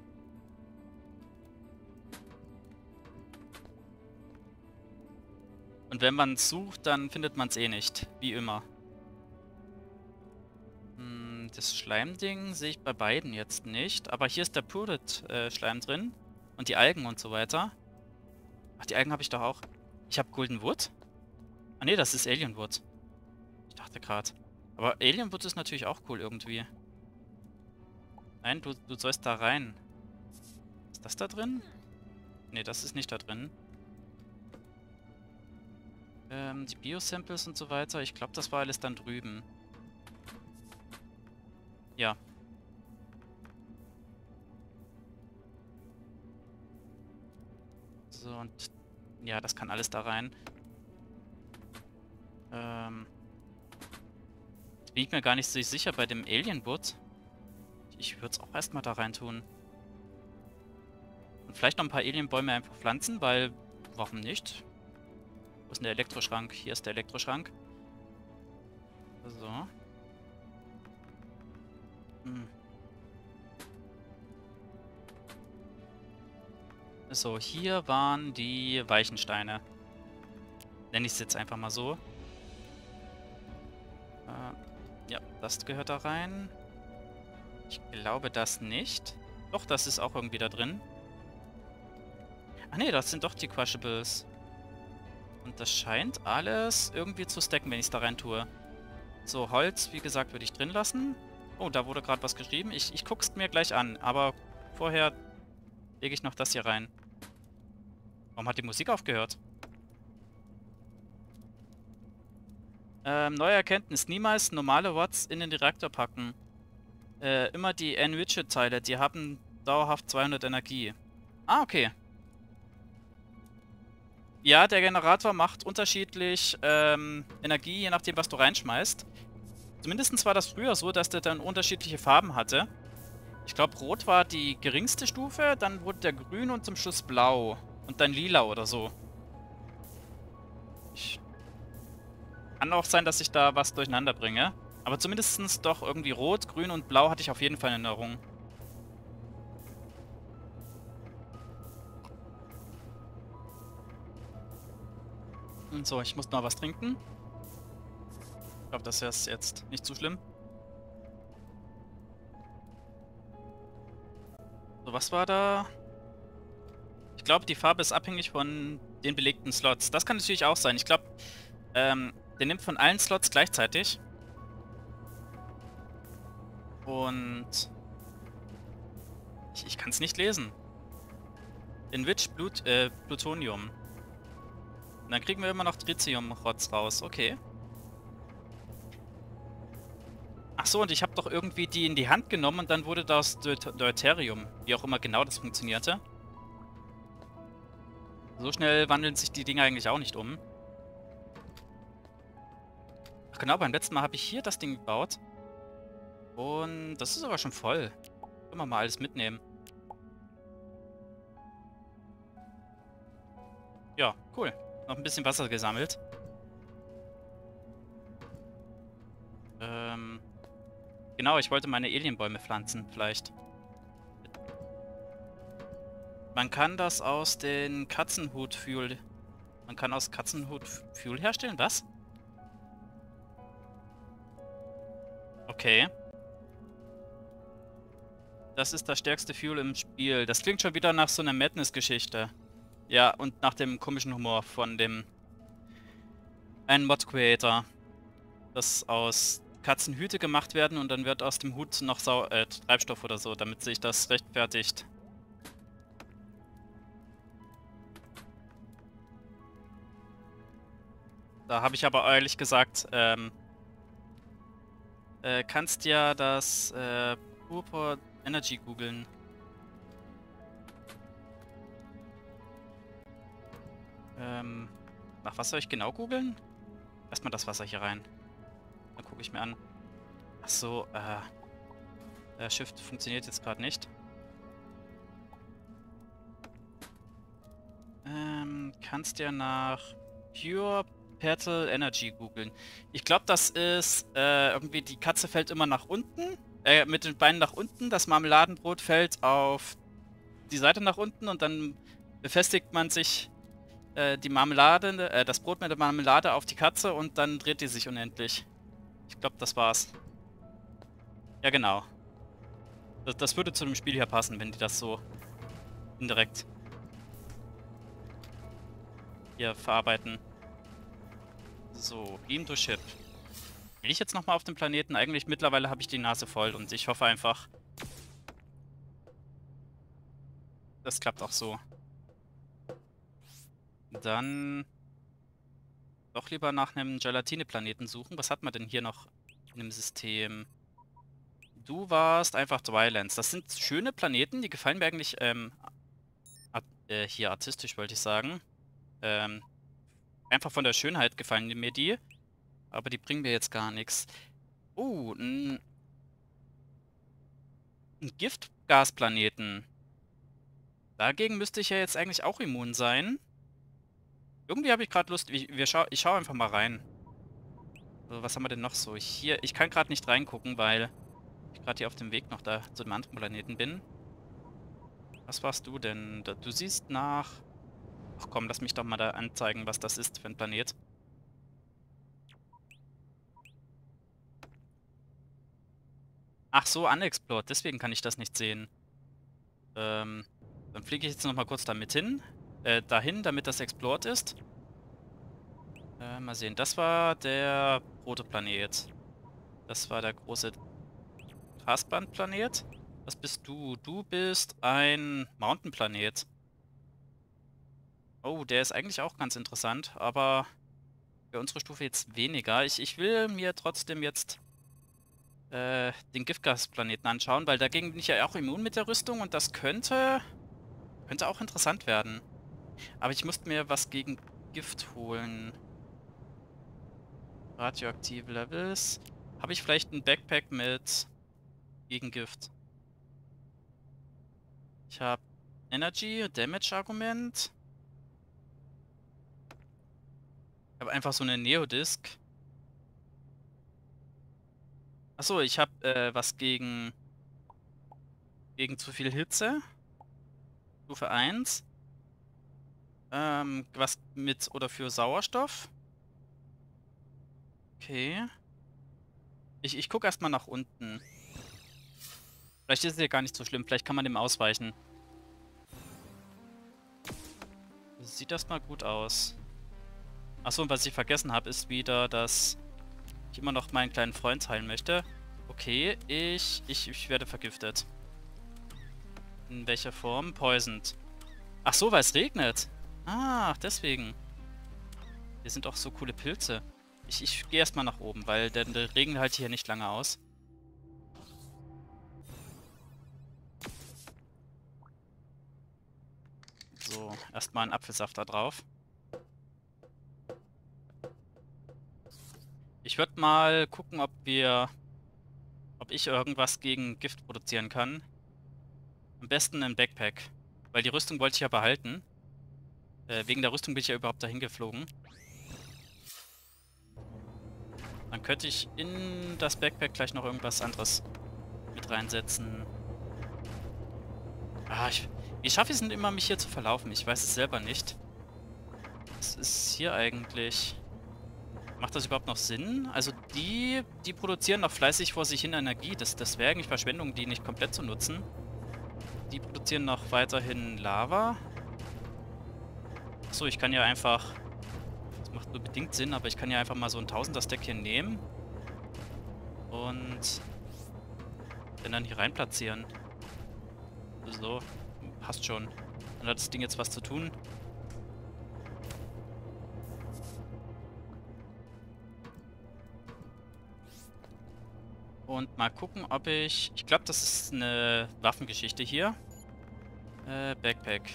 Und wenn man es sucht, dann findet man es eh nicht. Wie immer. Das Schleimding sehe ich bei beiden jetzt nicht. Aber hier ist der Purrit-Schleim drin. Und die Algen und so weiter. Ach, die Algen habe ich doch auch. Ich habe Golden Wood? Ah ne, das ist Alien Wood. Ich dachte gerade. Aber Alien Wood ist natürlich auch cool irgendwie. Nein, du sollst da rein. Ist das da drin? Ne, das ist nicht da drin. Die Bio-Samples und so weiter. Ich glaube, das war alles dann drüben. Ja. So, und ja, das kann alles da rein. Jetzt bin ich mir gar nicht so sicher bei dem Alien-Wood. Ich würde es auch erstmal da rein tun. Und vielleicht noch ein paar Alien-Bäume einfach pflanzen, weil, warum nicht? Wo ist denn der Elektroschrank? Hier ist der Elektroschrank. So. So, hier waren die Weichensteine. Nenne ich es jetzt einfach mal so. Ja, das gehört da rein. Ich glaube das nicht. Doch, das ist auch irgendwie da drin. Ach nee, das sind doch die Crushables. Und das scheint alles irgendwie zu stacken, wenn ich es da rein tue. So, Holz, wie gesagt, würde ich drin lassen. Oh, da wurde gerade was geschrieben. Ich guck's mir gleich an, aber vorher lege ich noch das hier rein. Warum hat die Musik aufgehört? Neue Erkenntnis. Niemals normale Watts in den Reaktor packen. Immer die Enriched-Teile, die haben dauerhaft 200 Energie. Ah, okay. Ja, der Generator macht unterschiedlich Energie, je nachdem, was du reinschmeißt. Zumindest war das früher so, dass der dann unterschiedliche Farben hatte. Ich glaube, Rot war die geringste Stufe, dann wurde der grün und zum Schluss blau. Und dann lila oder so. Kann auch sein, dass ich da was durcheinander bringe. Aber zumindest doch irgendwie Rot, Grün und Blau hatte ich auf jeden Fall in Erinnerung. Und so, ich muss mal was trinken. Ich glaube, das ist jetzt nicht zu schlimm. So, was war da? Ich glaube, die Farbe ist abhängig von den belegten Slots. Das kann natürlich auch sein. Ich glaube, der nimmt von allen Slots gleichzeitig. Und ich kann es nicht lesen. Enriched Plutonium. Und dann kriegen wir immer noch Tritium-Rotz raus. Okay. Ach so, und ich habe doch irgendwie die in die Hand genommen und dann wurde das Deuterium. Wie auch immer genau das funktionierte. So schnell wandeln sich die Dinger eigentlich auch nicht um. Ach genau, beim letzten Mal habe ich hier das Ding gebaut. Und das ist aber schon voll. Können wir mal alles mitnehmen. Ja, cool. Noch ein bisschen Wasser gesammelt. Genau, ich wollte meine Alienbäume pflanzen, vielleicht. Man kann das aus den Katzenhut-Fuel... Man kann aus Katzenhut-Fuel herstellen? Was? Okay. Das ist das stärkste Fuel im Spiel. Das klingt schon wieder nach so einer Madness-Geschichte. Ja, und nach dem komischen Humor von dem... einen Mod-Creator. Das aus Katzenhüte gemacht werden und dann wird aus dem Hut noch Treibstoff oder so, damit sich das rechtfertigt. Da habe ich aber ehrlich gesagt, kannst ja das Purpur Energy googeln. Nach was soll ich genau googeln? Erstmal das Wasser hier rein. Dann gucke ich mir an. Achso, Shift funktioniert jetzt gerade nicht. Kannst ja nach Pure Petal Energy googeln. Ich glaube, das ist irgendwie, die Katze fällt immer nach unten, mit den Beinen nach unten, das Marmeladenbrot fällt auf die Seite nach unten und dann befestigt man sich die Marmelade, das Brot mit der Marmelade auf die Katze und dann dreht die sich unendlich. Ich glaube, das war's. Ja, genau. Das würde zu dem Spiel hier passen, wenn die das so indirekt hier verarbeiten. So, Beam to Ship. Will ich jetzt nochmal auf dem Planeten? Eigentlich mittlerweile habe ich die Nase voll und ich hoffe einfach, das klappt auch so. Dann doch lieber nach einem Gelatine-Planeten suchen. Was hat man denn hier noch in dem System? Du warst einfach Drylands. Das sind schöne Planeten, die gefallen mir eigentlich, hier artistisch wollte ich sagen. Einfach von der Schönheit gefallen mir die. Aber die bringen mir jetzt gar nichts. Oh, ein Giftgasplaneten. Dagegen müsste ich ja jetzt eigentlich auch immun sein. Irgendwie habe ich gerade Lust. Ich schaue einfach mal rein. So, was haben wir denn noch so? Hier, ich kann gerade nicht reingucken, weil ich gerade hier auf dem Weg noch da zu dem anderen Planeten bin. Was warst du denn? Du siehst nach... Ach komm, lass mich doch mal da anzeigen, was das ist für ein Planet. Ach so, unexplored. Deswegen kann ich das nicht sehen. Dann fliege ich jetzt nochmal kurz damit hin. Dahin, damit das explored ist. Mal sehen. Das war der rote Planet. Das war der große Grasbandplanet. Was bist du? Du bist ein Mountain-Planet. Oh, der ist eigentlich auch ganz interessant, aber für unsere Stufe jetzt weniger. Ich will mir trotzdem jetzt den Giftgasplaneten anschauen, weil dagegen bin ich ja auch immun mit der Rüstung und das könnte auch interessant werden. Aber ich musste mir was gegen Gift holen. Radioaktive Levels. Habe ich vielleicht ein Backpack mit gegen Gift? Ich habe Energy, Damage-Argument. Ich habe einfach so eine Neodisc. Achso, ich habe was gegen zu viel Hitze. Stufe 1. Was mit oder für Sauerstoff. Okay. Ich gucke erstmal nach unten. Vielleicht ist es ja gar nicht so schlimm. Vielleicht kann man dem ausweichen. Sieht das mal gut aus. Achso, und was ich vergessen habe, ist wieder, dass ich immer noch meinen kleinen Freund heilen möchte. Okay, ich werde vergiftet. In welcher Form? Poisoned. Ach so, weil es regnet. Ah, deswegen. Hier sind auch so coole Pilze. Ich gehe erstmal nach oben, weil der Regen hält hier nicht lange aus. So, erstmal einen Apfelsaft da drauf. Ich würde mal gucken, ob ich irgendwas gegen Gift produzieren kann. Am besten ein Backpack. Weil die Rüstung wollte ich ja behalten. Wegen der Rüstung bin ich ja überhaupt dahin geflogen. Dann könnte ich in das Backpack gleich noch irgendwas anderes mit reinsetzen. Ah, wie schaffe ich es denn immer, mich hier zu verlaufen? Ich weiß es selber nicht. Was ist hier eigentlich? Macht das überhaupt noch Sinn? Also die produzieren noch fleißig vor sich hin Energie. Das wäre eigentlich Verschwendung, die nicht komplett zu nutzen. Die produzieren noch weiterhin Lava. Achso, ich kann ja einfach... Das macht nur bedingt Sinn, aber ich kann ja einfach mal so ein Tausender-Stack hier nehmen. Und den dann hier rein platzieren. So, passt schon. Dann hat das Ding jetzt was zu tun. Und mal gucken, ob ich... Ich glaube, das ist eine Waffengeschichte hier. Backpack.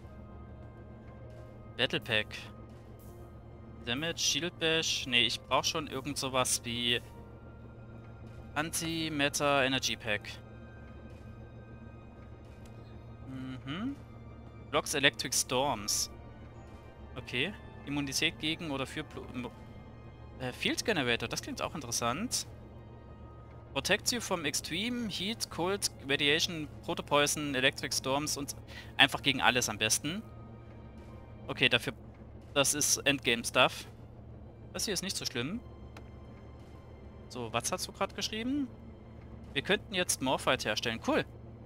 Battle Pack. Damage, Shield Bash. Ne, ich brauche schon irgend sowas wie Anti-Matter Energy Pack. Mhm. Blocks Electric Storms. Okay. Immunität gegen oder für Field Generator, das klingt auch interessant. Protects you from extreme heat, cold, radiation, protopoison, electric storms und einfach gegen alles am besten. Okay, dafür... Das ist Endgame-Stuff. Das hier ist nicht so schlimm. So, was hast du gerade geschrieben? Wir könnten jetzt Morphite herstellen. Cool.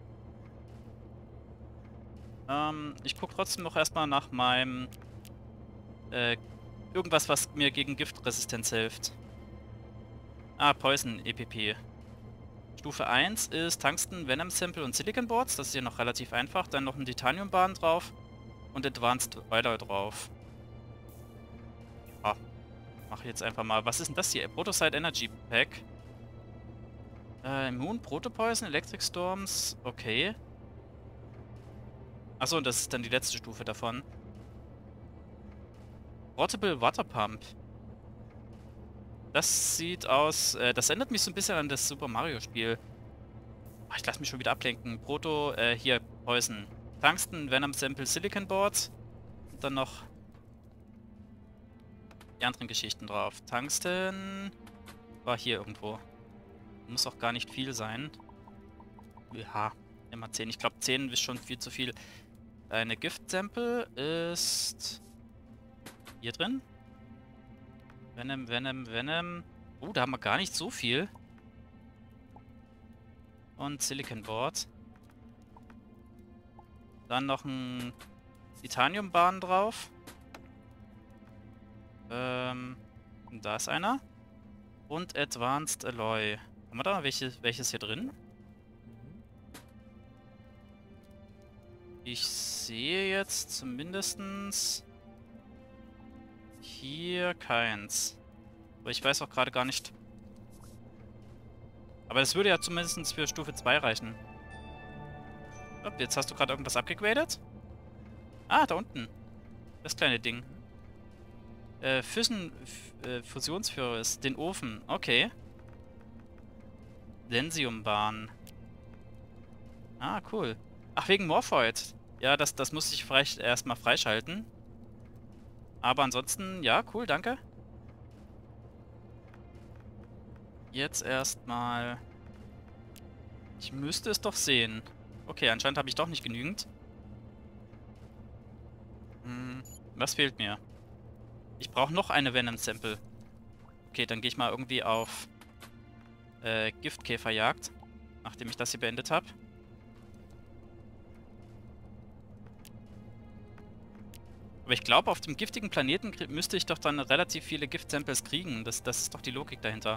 Ich gucke trotzdem noch erstmal nach meinem... irgendwas, was mir gegen Giftresistenz hilft. Ah, Poison EPP. Stufe 1 ist Tungsten, Venom Sample und Silicon Boards. Das ist hier noch relativ einfach. Dann noch ein Titaniumbahn drauf. Und Advanced Alloy drauf. Ah, mache jetzt einfach mal. Was ist denn das hier? Protosite Energy Pack. Immun, Protopoison, Electric Storms. Okay. Achso, und das ist dann die letzte Stufe davon. Portable Water Pump. Das sieht aus... das erinnert mich so ein bisschen an das Super Mario Spiel. Oh, ich lasse mich schon wieder ablenken. Hier, Poison. Tungsten, Venom Sample, Silicon Boards. Und dann noch die anderen Geschichten drauf. Tungsten war hier irgendwo. Muss auch gar nicht viel sein. Ja, immer 10. Ich glaube, 10 ist schon viel zu viel. Eine Gift-Sample ist hier drin. Venom, Venom, Venom. Oh, da haben wir gar nicht so viel. Und Silicon Board. Dann noch ein Titaniumbahn drauf. Da ist einer. Und Advanced Alloy. Haben wir da noch welches hier drin? Ich sehe jetzt zumindestens hier keins. Aber ich weiß auch gerade gar nicht. Aber das würde ja zumindest für Stufe 2 reichen. Oh, jetzt hast du gerade irgendwas abgegradet? Ah, da unten. Das kleine Ding. Fusionsführer ist den Ofen. Okay. Lensiumbahn. Ah, cool. Ach, wegen Morphoid. Ja, das muss ich vielleicht erstmal freischalten. Aber ansonsten, ja, cool, danke. Jetzt erstmal... Ich müsste es doch sehen. Okay, anscheinend habe ich doch nicht genügend. Was fehlt mir? Ich brauche noch eine Venom-Sample. Okay, dann gehe ich mal irgendwie auf Giftkäferjagd, nachdem ich das hier beendet habe. Aber ich glaube, auf dem giftigen Planeten müsste ich doch dann relativ viele Gift-Samples kriegen. Das ist doch die Logik dahinter.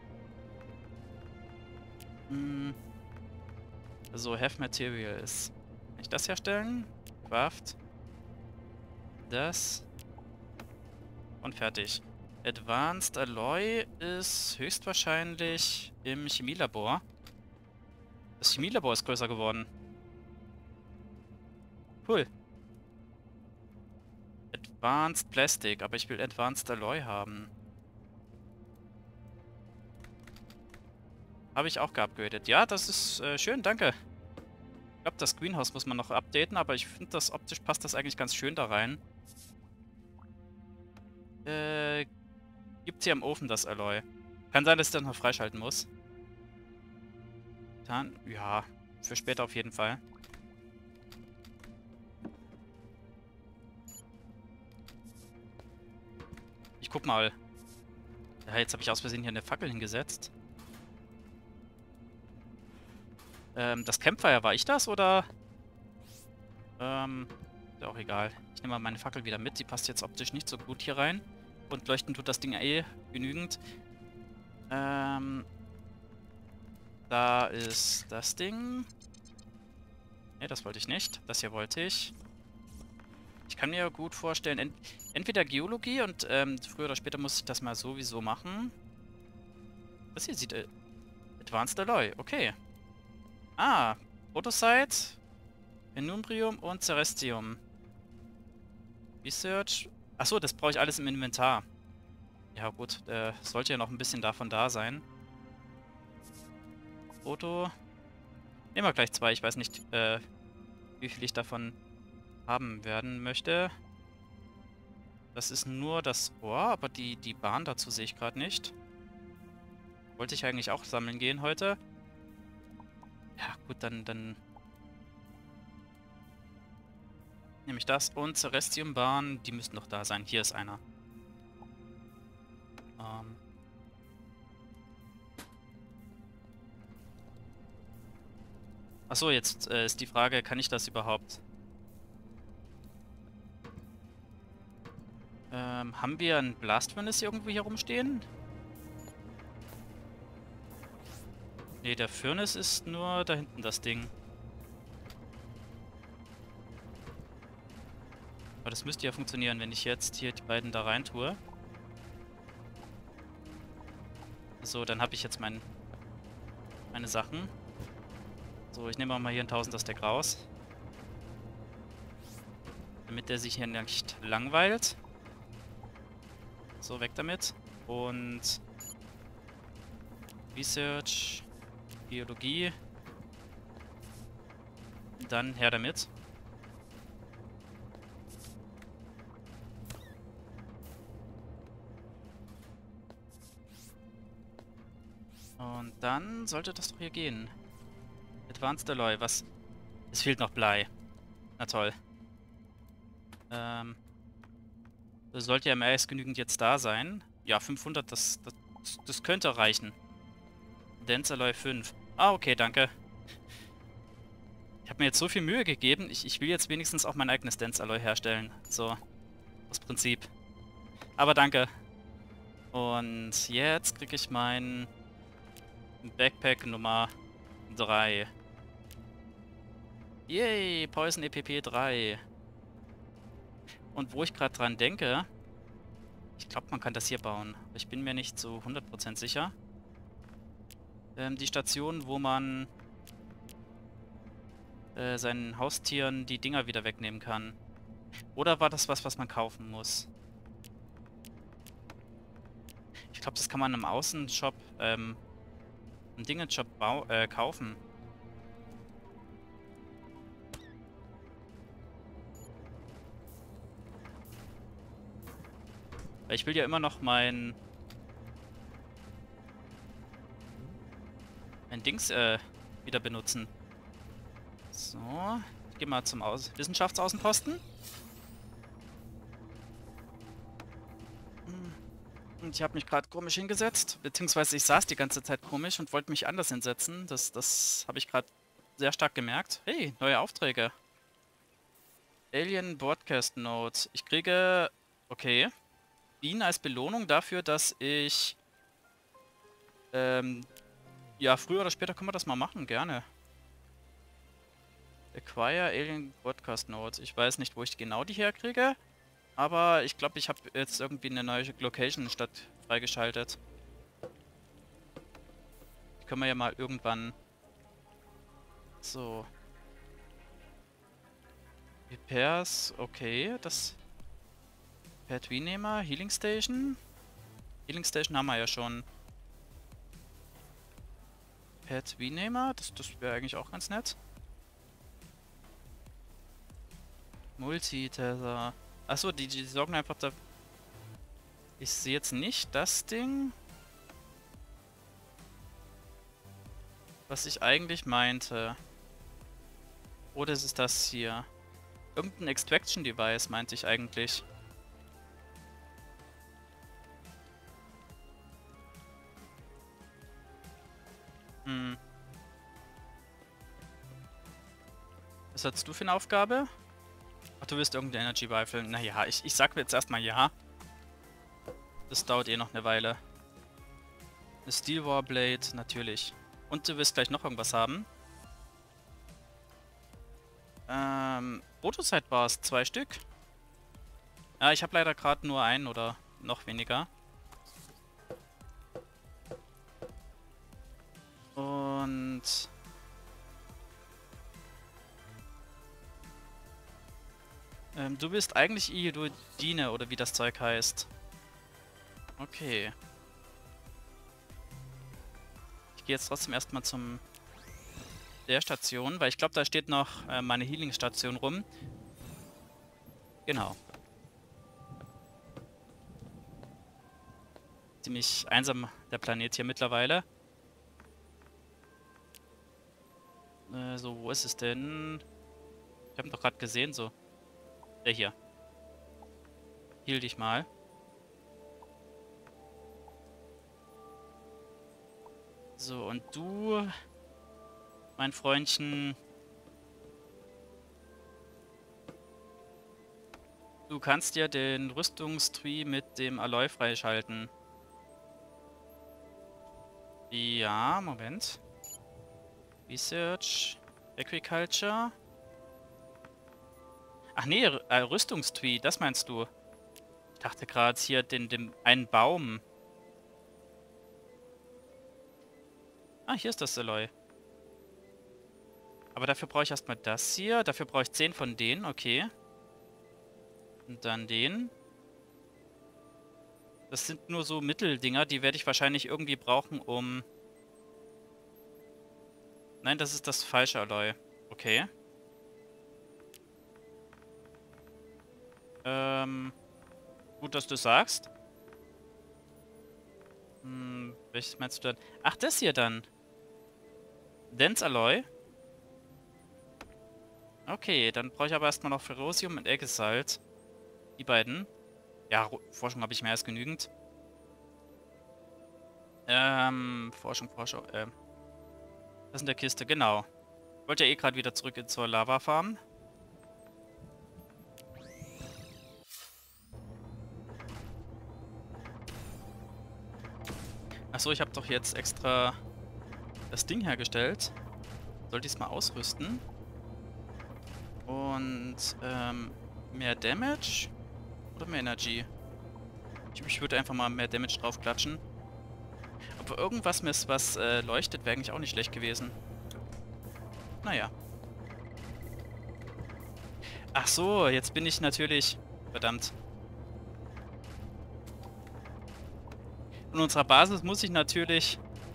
So, Have Materials. Kann ich das herstellen? Craft. Das. Und fertig. Advanced Alloy ist höchstwahrscheinlich im Chemielabor. Das Chemielabor ist größer geworden. Cool. Advanced Plastic, aber ich will Advanced Alloy haben. Habe ich auch geupgradet. Ja, das ist schön, danke. Ich glaube, das Greenhouse muss man noch updaten, aber ich finde, das optisch passt das eigentlich ganz schön da rein. Gibt's hier im Ofen das Alloy? Kann sein, dass ich das noch freischalten muss. Dann, ja, für später auf jeden Fall. Ich guck mal. Ja, jetzt habe ich aus Versehen hier eine Fackel hingesetzt. Das Campfire, war ich das, oder? Ist ja auch egal. Ich nehme mal meine Fackel wieder mit. Die passt jetzt optisch nicht so gut hier rein. Und leuchten tut das Ding eh genügend. Da ist das Ding. Ne, das wollte ich nicht. Das hier wollte ich. Ich kann mir gut vorstellen, entweder Geologie und früher oder später muss ich das mal sowieso machen. Das hier sieht Advanced Alloy. Okay. Ah, Protosite, Enumbrium und Cerestium. Research. Achso, das brauche ich alles im Inventar. Ja gut, sollte ja noch ein bisschen davon da sein. Foto. Nehmen wir gleich 2. Ich weiß nicht, wie viel ich davon haben werden möchte. Das ist nur das Ohr, aber die Bahn dazu sehe ich gerade nicht. Wollte ich eigentlich auch sammeln gehen heute. Ja gut, dann nehme ich das. Und Cerestium-Bahn, die müssten doch da sein. Hier ist einer. Achso, jetzt ist die Frage, kann ich das überhaupt? Haben wir ein Blast Furnace irgendwo hier rumstehen? Ne, der Furnace ist nur da hinten das Ding. Aber das müsste ja funktionieren, wenn ich jetzt hier die beiden da rein tue. So, dann habe ich jetzt meine Sachen. So, ich nehme auch mal hier ein 1000er Stack raus. Damit der sich hier nicht langweilt. So, weg damit. Und Research, Biologie. Dann her damit. Und dann sollte das doch hier gehen. Advanced Alloy, was? Es fehlt noch Blei. Na toll. Das sollte ja mehr als genügend jetzt da sein. Ja, 500, das könnte reichen. Dense Alloy 5. Ah, okay, danke. Ich habe mir jetzt so viel Mühe gegeben. Ich will jetzt wenigstens auch mein eigenes Dense Alloy herstellen. So, das Prinzip. Aber danke. Und jetzt kriege ich mein Backpack Nummer 3. Yay, Poison EPP 3. Und wo ich gerade dran denke, ich glaube, man kann das hier bauen. Ich bin mir nicht so 100% sicher. Die Station, wo man seinen Haustieren die Dinger wieder wegnehmen kann. Oder war das was man kaufen muss? Ich glaube, das kann man im Außenshop, im Dingenshop kaufen. Weil ich will ja immer noch mein Dings wieder benutzen. So, ich gehe mal zum Wissenschaftsaußenposten. Und ich habe mich gerade komisch hingesetzt, beziehungsweise ich saß die ganze Zeit komisch und wollte mich anders hinsetzen. Das habe ich gerade sehr stark gemerkt. Hey, neue Aufträge. Alien Broadcast Note. Ich kriege, okay, Bean als Belohnung dafür, dass ich, ja, früher oder später können wir das mal machen, gerne. Acquire Alien Broadcast Notes. Ich weiß nicht, wo ich genau die herkriege. Aber ich glaube, ich habe jetzt irgendwie eine neue Location statt freigeschaltet. Die können wir ja mal irgendwann... So. Repairs, okay, das... Pad-Renehmer, Healing Station. Healing Station haben wir ja schon. Pad-Renehmer, das wäre eigentlich auch ganz nett. Multitether. Achso, die sorgen einfach da. Ich sehe jetzt nicht das Ding. was ich eigentlich meinte. Oder ist es das hier? Irgendein Extraction Device meinte ich eigentlich. Hm. Was hattest du für eine Aufgabe? Ach, du willst irgendeine Energy Rifle. Naja, ich sag jetzt erstmal ja. Das dauert eh noch eine Weile. Eine Steel Warblade, natürlich. Und du wirst gleich noch irgendwas haben. Protocyte Bars, 2 Stück. Ja, ich habe leider gerade nur einen oder noch weniger. Und... du bist eigentlich Iodine, oder wie das Zeug heißt. Okay. Ich gehe jetzt trotzdem erstmal zum... der Station, weil ich glaube, da steht noch meine Healing-Station rum. Genau. Ziemlich einsam, der Planet hier mittlerweile. So, wo ist es denn? Ich habe ihn doch gerade gesehen, so. Der hier. Heal dich mal. So, und du, mein Freundchen... Du kannst ja den Rüstungstree mit dem Alloy freischalten. Ja, Moment. Research. Agriculture. Ach nee, Rüstungstree, das meinst du. Ich dachte gerade hier den einen Baum. Ah, hier ist das Alloy. Aber dafür brauche ich erstmal das hier. Dafür brauche ich 10 von denen, okay. Und dann den. Das sind nur so Mitteldinger, die werde ich wahrscheinlich irgendwie brauchen, um... Nein, das ist das falsche Alloy. Okay. Gut, dass du sagst. Welches meinst du dann? Ach, das hier dann. Dense Alloy. Okay, dann brauche ich aber erstmal noch Ferrosium und Eggesalt. Die beiden. Ja, Forschung habe ich mehr als genügend. Forschung. Das ist in der Kiste, genau. Ich wollte ja eh gerade wieder zurück zur Lava-Farm. Achso, ich habe doch jetzt extra das Ding hergestellt. Sollte ich es mal ausrüsten. Und, mehr Damage oder mehr Energy? Ich würde einfach mal mehr Damage drauf klatschen. Aber irgendwas, was leuchtet, wäre eigentlich auch nicht schlecht gewesen. Naja. Ach so, jetzt bin ich natürlich... Verdammt. In unserer Basis muss ich natürlich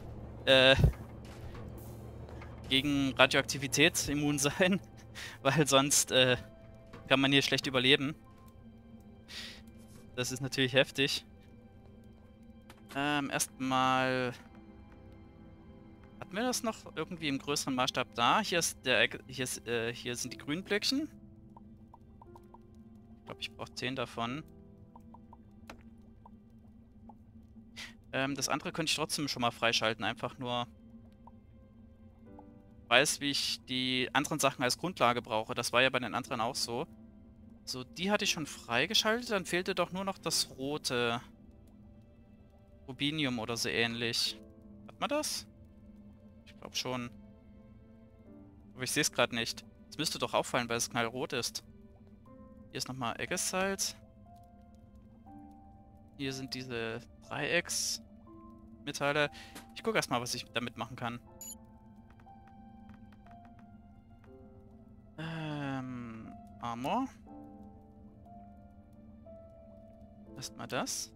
gegen Radioaktivität immun sein, weil sonst kann man hier schlecht überleben. Das ist natürlich heftig. Erstmal... Hatten wir das noch irgendwie im größeren Maßstab da? Hier sind die grünen Blöckchen. Ich glaube, ich brauche 10 davon. Das andere könnte ich trotzdem schon mal freischalten. Einfach nur... weiß, wie ich die anderen Sachen als Grundlage brauche. Das war ja bei den anderen auch so. So, die hatte ich schon freigeschaltet. Dann fehlte doch nur noch das rote Rubinium oder so ähnlich. Hat man das? Ich glaube schon. Aber ich sehe es gerade nicht. Es müsste doch auffallen, weil es knallrot ist. Hier ist nochmal Eggesalt. Hier sind diese Dreiecksmetalle. Ich gucke erstmal, was ich damit machen kann. Armor. Erstmal das.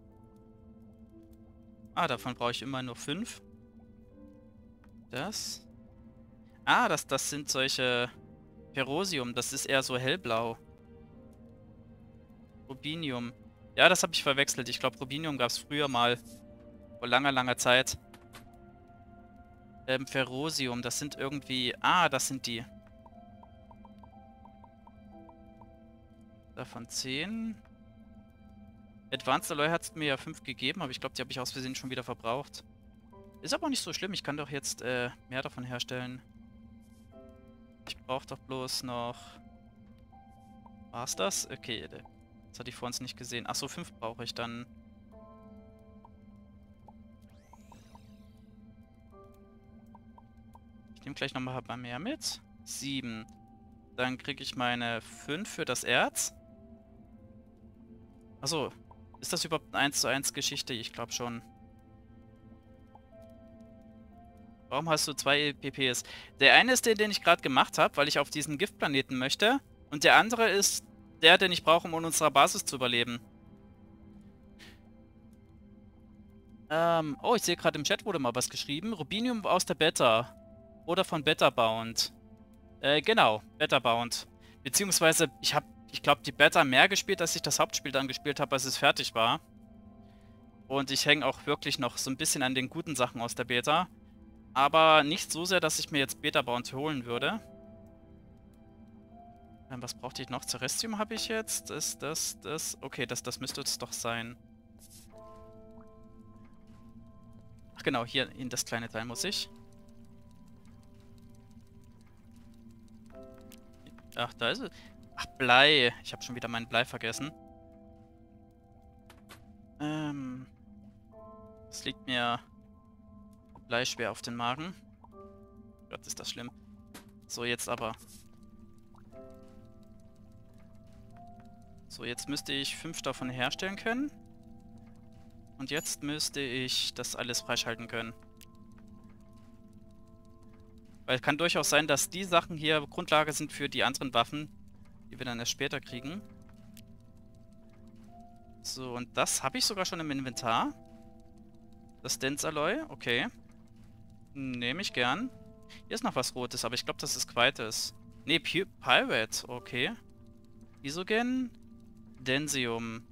Ah, davon brauche ich immer nur 5. Das. Ah, das sind solche Ferrosium. Das ist eher so hellblau. Rubinium. Ja, das habe ich verwechselt. Ich glaube, Rubinium gab es früher mal. Vor langer, langer Zeit. Ferrosium, das sind irgendwie... Ah, das sind die. Davon 10. Advanced Alloy hat es mir ja 5 gegeben, aber ich glaube, die habe ich aus Versehen schon wieder verbraucht. Ist aber nicht so schlimm, ich kann doch jetzt mehr davon herstellen. Ich brauche doch bloß noch... War's das? Okay, das hatte ich vor uns nicht gesehen. Achso, 5 brauche ich dann. Ich nehme gleich nochmal ein paar mehr mit. 7. Dann kriege ich meine 5 für das Erz. Achso, ist das überhaupt eine 1:1 Geschichte? Ich glaube schon. Warum hast du 2 PPs? Der eine ist der, den ich gerade gemacht habe, weil ich auf diesen Giftplaneten möchte. Und der andere ist der, den ich brauche, um in unserer Basis zu überleben. Oh, ich sehe gerade im Chat wurde mal was geschrieben. Rubinium aus der Beta. Oder von Beta-Bound. Genau, Beta-Bound. Beziehungsweise, ich glaube, die Beta mehr gespielt, als ich das Hauptspiel dann gespielt habe, als es fertig war. Und ich hänge auch wirklich noch so ein bisschen an den guten Sachen aus der Beta. Aber nicht so sehr, dass ich mir jetzt Beta-Bound holen würde. Was brauchte ich noch? Cerestium habe ich jetzt. Das. Okay, das müsste es doch sein. Ach genau, hier in das kleine Teil muss ich. Ach, da ist es. Ach, Blei. Ich habe schon wieder meinen Blei vergessen. Es liegt mir Blei schwer auf den Magen. Gott, ist das schlimm. So, jetzt aber. So, jetzt müsste ich 5 davon herstellen können. Und jetzt müsste ich das alles freischalten können. Weil es kann durchaus sein, dass die Sachen hier Grundlage sind für die anderen Waffen, die wir dann erst später kriegen. So, und das habe ich sogar schon im Inventar. Das Dense Alloy, okay. Nehme ich gern. Hier ist noch was Rotes, aber ich glaube, das ist Quietes. Ne, Pirate, okay. Isogen, Densium.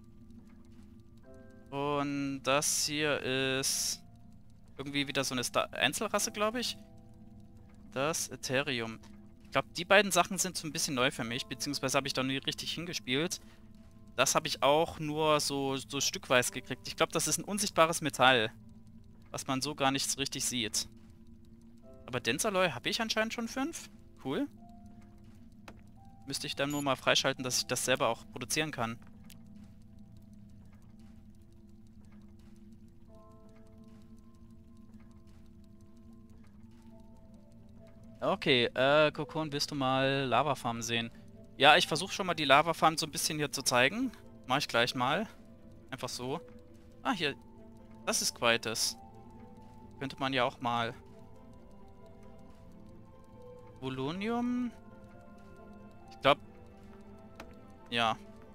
Und das hier ist irgendwie wieder so eine Einzelrasse, glaube ich. Das Ethereum. Ich glaube, die beiden Sachen sind so ein bisschen neu für mich, beziehungsweise habe ich da nie richtig hingespielt. Das habe ich auch nur so stückweise gekriegt. Ich glaube, das ist ein unsichtbares Metall, was man so gar nicht so richtig sieht. Aber Densalloy habe ich anscheinend schon 5. Cool. Müsste ich dann nur mal freischalten, dass ich das selber auch produzieren kann. Okay, Kokon, willst du mal Lavafarm sehen? Ja, ich versuche schon mal die Lavafarm so ein bisschen hier zu zeigen. Mach ich gleich mal. Einfach so. Ah, hier. Das ist Quietes. Könnte man ja auch mal. Volonium. Ich glaube. Ja.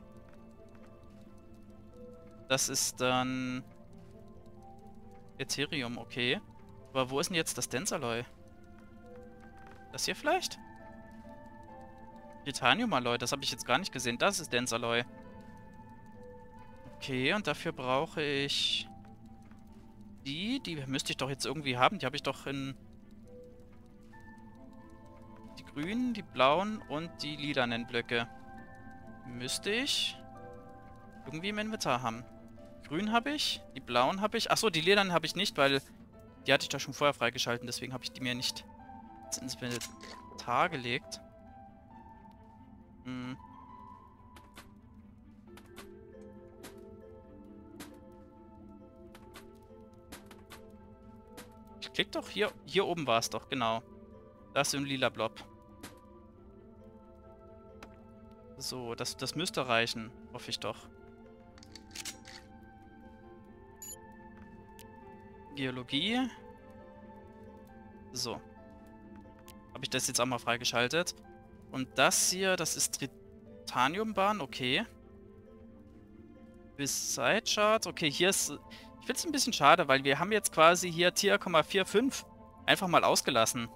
Das ist dann Ethereum, okay. Aber wo ist denn jetzt das Densalloy? Das hier vielleicht? Titanium-Alloy, das habe ich jetzt gar nicht gesehen. Das ist Densalloy. Okay, und dafür brauche ich die müsste ich doch jetzt irgendwie haben. Die habe ich doch in die grünen, die blauen und die lilanen Blöcke. Müsste ich irgendwie im Inventar haben. Grün habe ich, die blauen habe ich. Achso, die lilanen habe ich nicht, weil die hatte ich da schon vorher freigeschalten. Deswegen habe ich die mir nicht ins Inventar gelegt. Hm. Ich klick doch hier. Hier oben war es doch, genau. Da ist so ein lila Blob. So, das müsste reichen. Hoffe ich doch. Geologie. So. Habe ich das jetzt auch mal freigeschaltet. Und das hier, das ist Titaniumbahn, okay. Bis Sidechart. Okay, hier ist... Ich finde es ein bisschen schade, weil wir haben jetzt quasi hier Tier 45 einfach mal ausgelassen.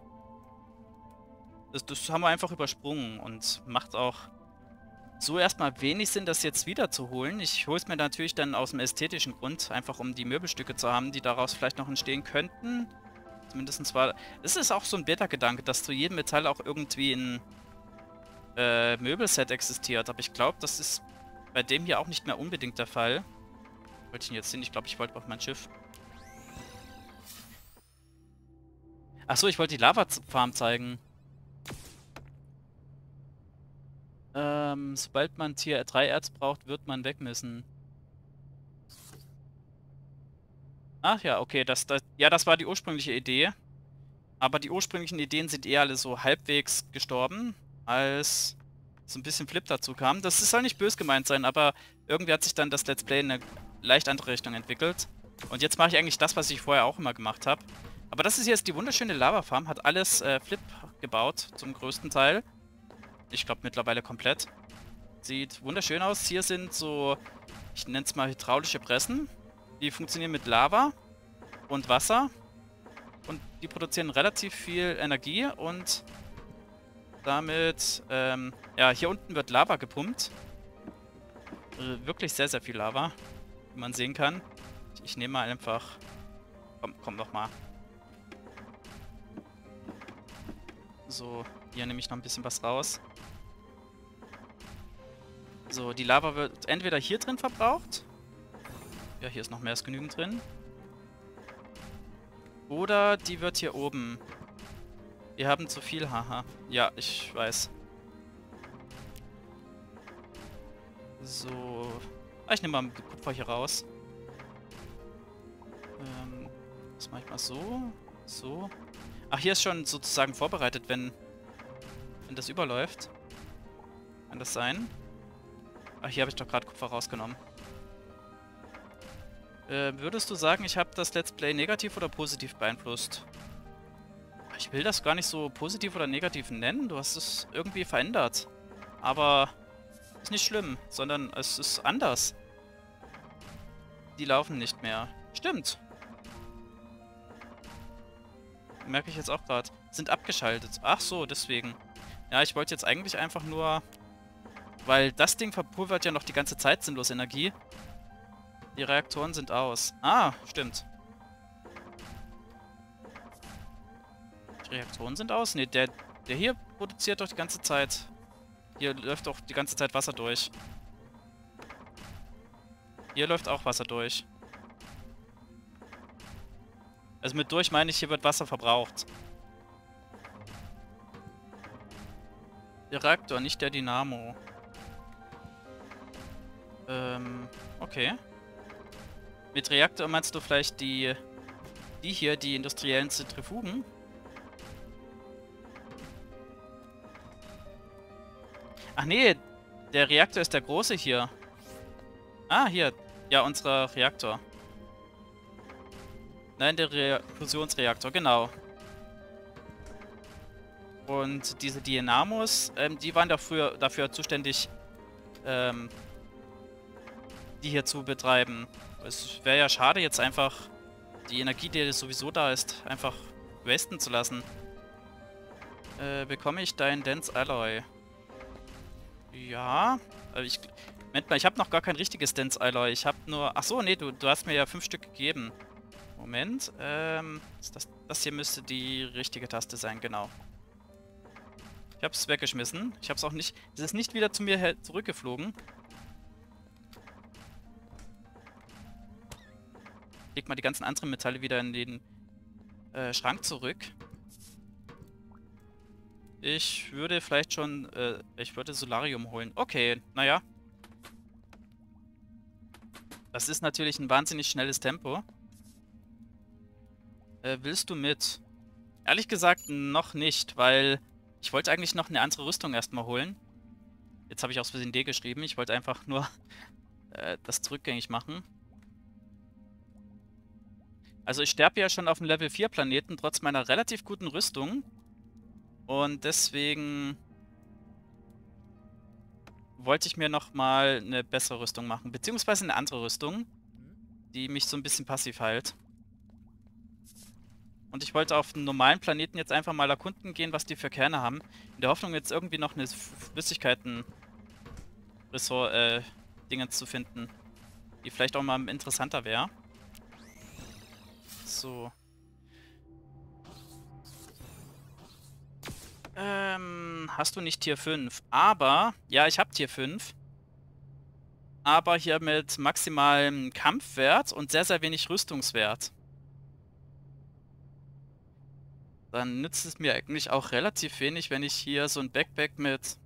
Das haben wir einfach übersprungen und macht auch so erstmal wenig Sinn, das jetzt wieder zu holen. Ich hole es mir natürlich dann aus dem ästhetischen Grund, einfach um die Möbelstücke zu haben, die daraus vielleicht noch entstehen könnten. Zumindest war... Es ist auch so ein Beta-Gedanke, dass zu jedem Metall auch irgendwie ein Möbelset existiert. Aber ich glaube, das ist bei dem hier auch nicht mehr unbedingt der Fall. Wollte ich ihn jetzt sehen? Ich glaube, ich wollte auf mein Schiff. Achso, ich wollte die Lava-Farm zeigen. Sobald man Tier 3 Erz braucht, wird man weg müssen. Ach ja, okay, ja, das war die ursprüngliche Idee. Aber die ursprünglichen Ideen sind eher alle so halbwegs gestorben, als so ein bisschen Flip dazu kam. Das soll nicht böse gemeint sein, aber irgendwie hat sich dann das Let's Play in eine leicht andere Richtung entwickelt. Und jetzt mache ich eigentlich das, was ich vorher auch immer gemacht habe. Aber das ist jetzt die wunderschöne Lava-Farm, hat alles Flip gebaut, zum größten Teil. Ich glaube mittlerweile komplett. Sieht wunderschön aus. Hier sind so, ich nenne es mal hydraulische Pressen. Die funktionieren mit Lava und Wasser. Und die produzieren relativ viel Energie und damit, ja, hier unten wird Lava gepumpt. Wirklich sehr, sehr viel Lava, wie man sehen kann. Ich nehme mal einfach... Komm doch mal. So, hier nehme ich noch ein bisschen was raus. So, die Lava wird entweder hier drin verbraucht. Ja, hier ist noch mehr als genügend drin. Oder die wird hier oben. Wir haben zu viel, haha. Ja, ich weiß. So. Ich nehme mal Kupfer hier raus. Das mache ich mal so. So. Ach, hier ist schon sozusagen vorbereitet, wenn das überläuft. Kann das sein? Ach, hier habe ich doch gerade Kupfer rausgenommen. Würdest du sagen, ich habe das Let's Play negativ oder positiv beeinflusst? Ich will das gar nicht so positiv oder negativ nennen. Du hast es irgendwie verändert. Aber ist nicht schlimm, sondern es ist anders. Die laufen nicht mehr. Stimmt. Merke ich jetzt auch gerade. Sind abgeschaltet. Ach so, deswegen. Ja, ich wollte jetzt eigentlich einfach nur... Weil das Ding verpulvert ja noch die ganze Zeit sinnlos Energie. Die Reaktoren sind aus. Ah, stimmt. Die Reaktoren sind aus? Ne, der hier produziert doch die ganze Zeit. Hier läuft doch die ganze Zeit Wasser durch. Hier läuft auch Wasser durch. Also mit durch meine ich, hier wird Wasser verbraucht. Der Reaktor, nicht der Dynamo. Okay. Mit Reaktor meinst du vielleicht die hier, die industriellen Zentrifugen? Ach nee, der Reaktor ist der große hier. Ah, hier. Ja, unser Reaktor. Nein, der Fusionsreaktor, genau. Und diese Dynamos, die waren da früher dafür zuständig, die hier zu betreiben. Es wäre ja schade, jetzt einfach die Energie, die sowieso da ist, einfach wasten zu lassen. Bekomme ich dein Dense Alloy? Ja. Moment mal, ich habe noch gar kein richtiges Dense Alloy. Ich habe nur... Achso, nee, du hast mir ja 5 Stück gegeben. Moment. Das hier müsste die richtige Taste sein, genau. Ich habe es weggeschmissen. Ich habe es auch nicht... Es ist nicht wieder zu mir zurückgeflogen. Leg mal die ganzen anderen Metalle wieder in den Schrank zurück. Ich würde vielleicht schon... ich würde Solarium holen. Okay, naja. Das ist natürlich ein wahnsinnig schnelles Tempo. Willst du mit? Ehrlich gesagt noch nicht, weil ich wollte eigentlich noch eine andere Rüstung erstmal holen. Jetzt habe ich aus Versehen D geschrieben. Ich wollte einfach nur das rückgängig machen. Also ich sterbe ja schon auf dem Level 4 Planeten, trotz meiner relativ guten Rüstung. Und deswegen wollte ich mir nochmal eine bessere Rüstung machen. Beziehungsweise eine andere Rüstung, die mich so ein bisschen passiv heilt. Und ich wollte auf dem normalen Planeten jetzt einfach mal erkunden gehen, was die für Kerne haben. In der Hoffnung, jetzt irgendwie noch eine Flüssigkeiten-Dingens zu finden, die vielleicht auch mal interessanter wäre. So. Hast du nicht Tier 5? Aber, ja, ich habe Tier 5. Aber hier mit maximalem Kampfwert und sehr, sehr wenig Rüstungswert. Dann nützt es mir eigentlich auch relativ wenig, wenn ich hier so ein Backpack mit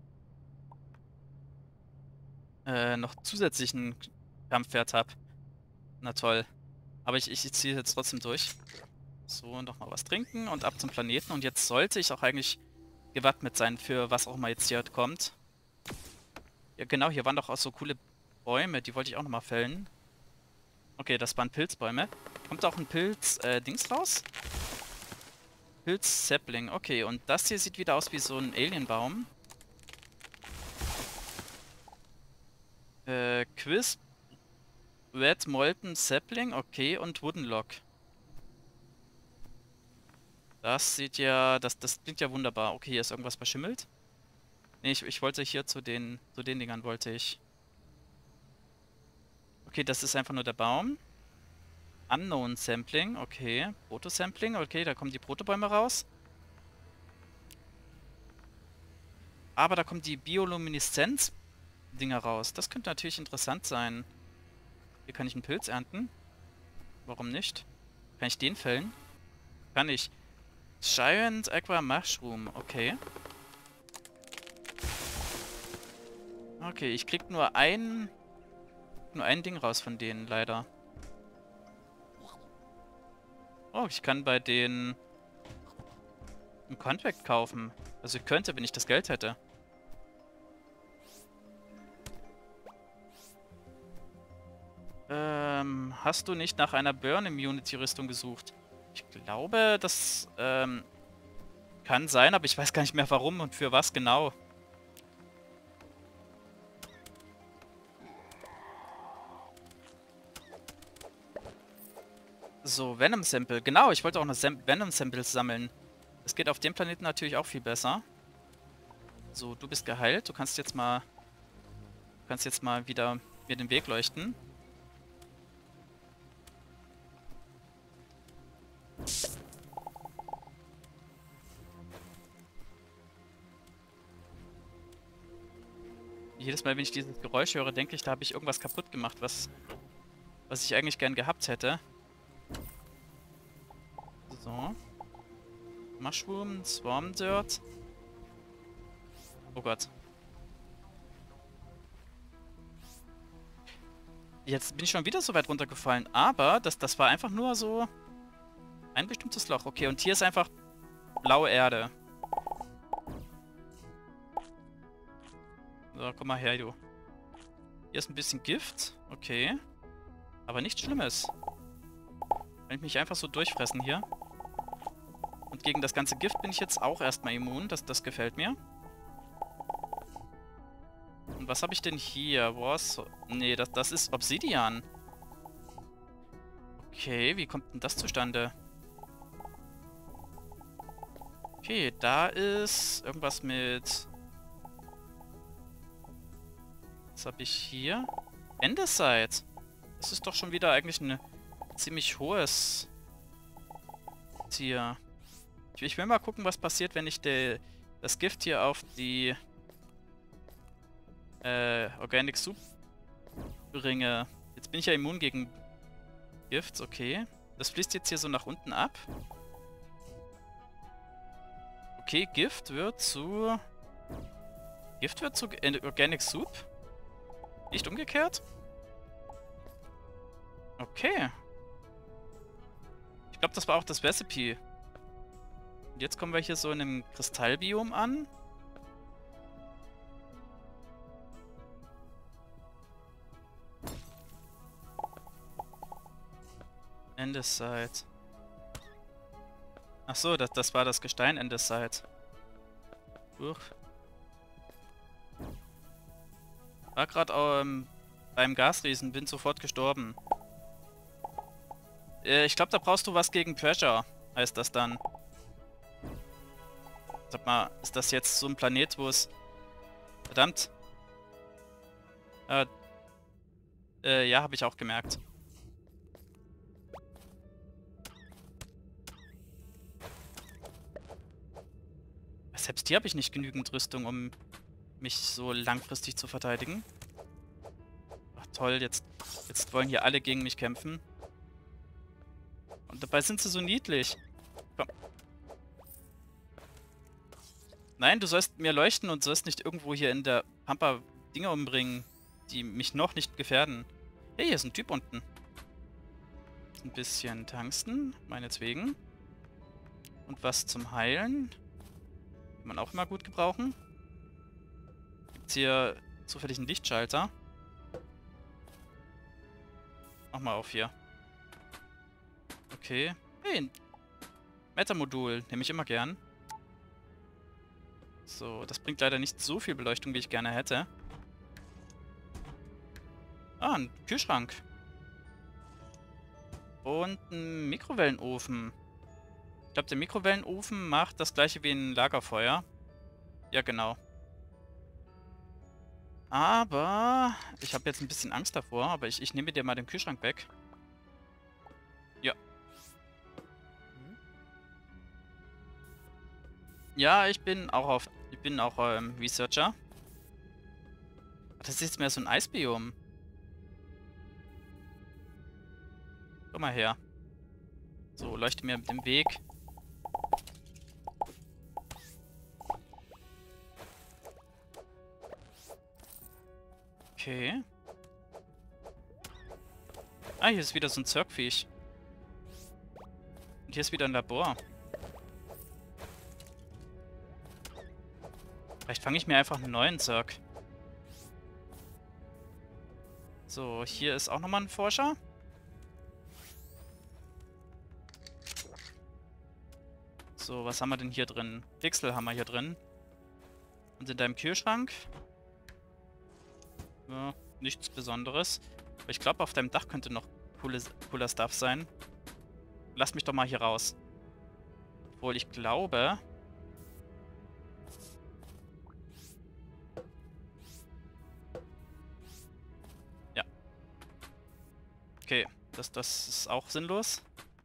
noch zusätzlichen Kampfwert habe. Na toll. Aber ich ziehe jetzt trotzdem durch. So, nochmal was trinken und ab zum Planeten. Und jetzt sollte ich auch eigentlich gewappnet sein für was auch immer jetzt hier kommt. Ja genau, hier waren doch auch so coole Bäume, die wollte ich auch nochmal fällen. Okay, das waren Pilzbäume. Kommt auch ein Pilz-Dings raus? Pilz-Sapling, okay. Und das hier sieht wieder aus wie so ein Alienbaum. Quiz, Red Molten Sapling, okay. Und Wooden Log. Das sieht ja, das klingt ja wunderbar. Okay, hier ist irgendwas verschimmelt. Nee, ich wollte hier zu den Dingern wollte ich. Okay, das ist einfach nur der Baum. Unknown Sampling, okay. Proto-Sampling, okay, da kommen die Protobäume raus. Aber da kommen die Biolumineszenz-Dinger raus. Das könnte natürlich interessant sein. Hier kann ich einen Pilz ernten. Warum nicht? Kann ich den fällen? Kann ich. Giant Aqua Mushroom, okay. Okay, ich krieg nur ein Ding raus von denen, leider. Oh, ich kann bei denen ein Contract kaufen. Also ich könnte, wenn ich das Geld hätte. Hast du nicht nach einer Burn-Immunity-Rüstung gesucht? Ich glaube, das kann sein, aber ich weiß gar nicht mehr warum und für was genau. So, Venom-Sample. Genau, ich wollte auch noch Venom-Samples sammeln. Das geht auf dem Planeten natürlich auch viel besser. So, du bist geheilt. Du kannst jetzt mal wieder mir den Weg leuchten. Jedes Mal, wenn ich dieses Geräusch höre, denke ich, da habe ich irgendwas kaputt gemacht, was ich eigentlich gern gehabt hätte. So. Mushroom, Swarm Dirt. Oh Gott. Jetzt bin ich schon wieder so weit runtergefallen, aber das war einfach nur so ein bestimmtes Loch. Okay, und hier ist einfach blaue Erde. So, komm mal her, du. Hier ist ein bisschen Gift. Okay. Aber nichts Schlimmes. Kann ich mich einfach so durchfressen hier. Und gegen das ganze Gift bin ich jetzt auch erstmal immun. Das gefällt mir. Und was habe ich denn hier? Was? Nee, das ist Obsidian. Okay, wie kommt denn das zustande? Okay, da ist irgendwas mit... Was habe ich hier? Andesite. Das ist doch schon wieder eigentlich ein ziemlich hohes Tier. Ich will mal gucken, was passiert, wenn ich das Gift hier auf die Organic Soup bringe. Jetzt bin ich ja immun gegen Gift, okay. Das fließt jetzt hier so nach unten ab. Okay, Gift wird zu Organic Soup? Nicht umgekehrt? Okay. Ich glaube, das war auch das Recipe. Und jetzt kommen wir hier so in einem Kristallbiom an. Andesite. Ach so, das war das Gestein Andesite. War gerade beim Gasriesen, bin sofort gestorben. Ich glaube, da brauchst du was gegen Pressure, heißt das dann. Sag mal, ist das jetzt so ein Planet, wo es... Verdammt. Ja, habe ich auch gemerkt. selbst hier habe ich nicht genügend Rüstung, um mich so langfristig zu verteidigen. Ach toll, jetzt wollen hier alle gegen mich kämpfen. Und dabei sind sie so niedlich. Komm. Nein, du sollst mir leuchten und sollst nicht irgendwo hier in der Pampa Dinge umbringen, die mich noch nicht gefährden. Hey, hier ist ein Typ unten. Ein bisschen Tungsten, meinetwegen. Und was zum Heilen. Kann man auch immer gut gebrauchen. Gibt's hier zufällig einen Lichtschalter? Mach mal auf hier. Okay. Hey, ein Metamodul. Nehme ich immer gern. So, das bringt leider nicht so viel Beleuchtung, wie ich gerne hätte. Ah, ein Kühlschrank. Und ein Mikrowellenofen. Ich glaube, der Mikrowellenofen macht das gleiche wie ein Lagerfeuer. Ja, genau. Aber ich habe jetzt ein bisschen Angst davor, aber ich nehme dir mal den Kühlschrank weg. Ja. Ja, ich bin auch Researcher. Das ist jetzt mehr so ein Eisbiom. Komm mal her. So, leuchte mir mit dem Weg. Okay. Ah, hier ist wieder so ein Zergviech. Und hier ist wieder ein Labor. Vielleicht fange ich mir einfach einen neuen Zerg. So, hier ist auch nochmal ein Forscher. So, was haben wir denn hier drin? Pixel haben wir hier drin. Und in deinem Kühlschrank? Ja, nichts Besonderes. Aber ich glaube, auf deinem Dach könnte noch cooler Stuff sein. Lass mich doch mal hier raus. Obwohl, ich glaube... Ja. Okay, das ist auch sinnlos.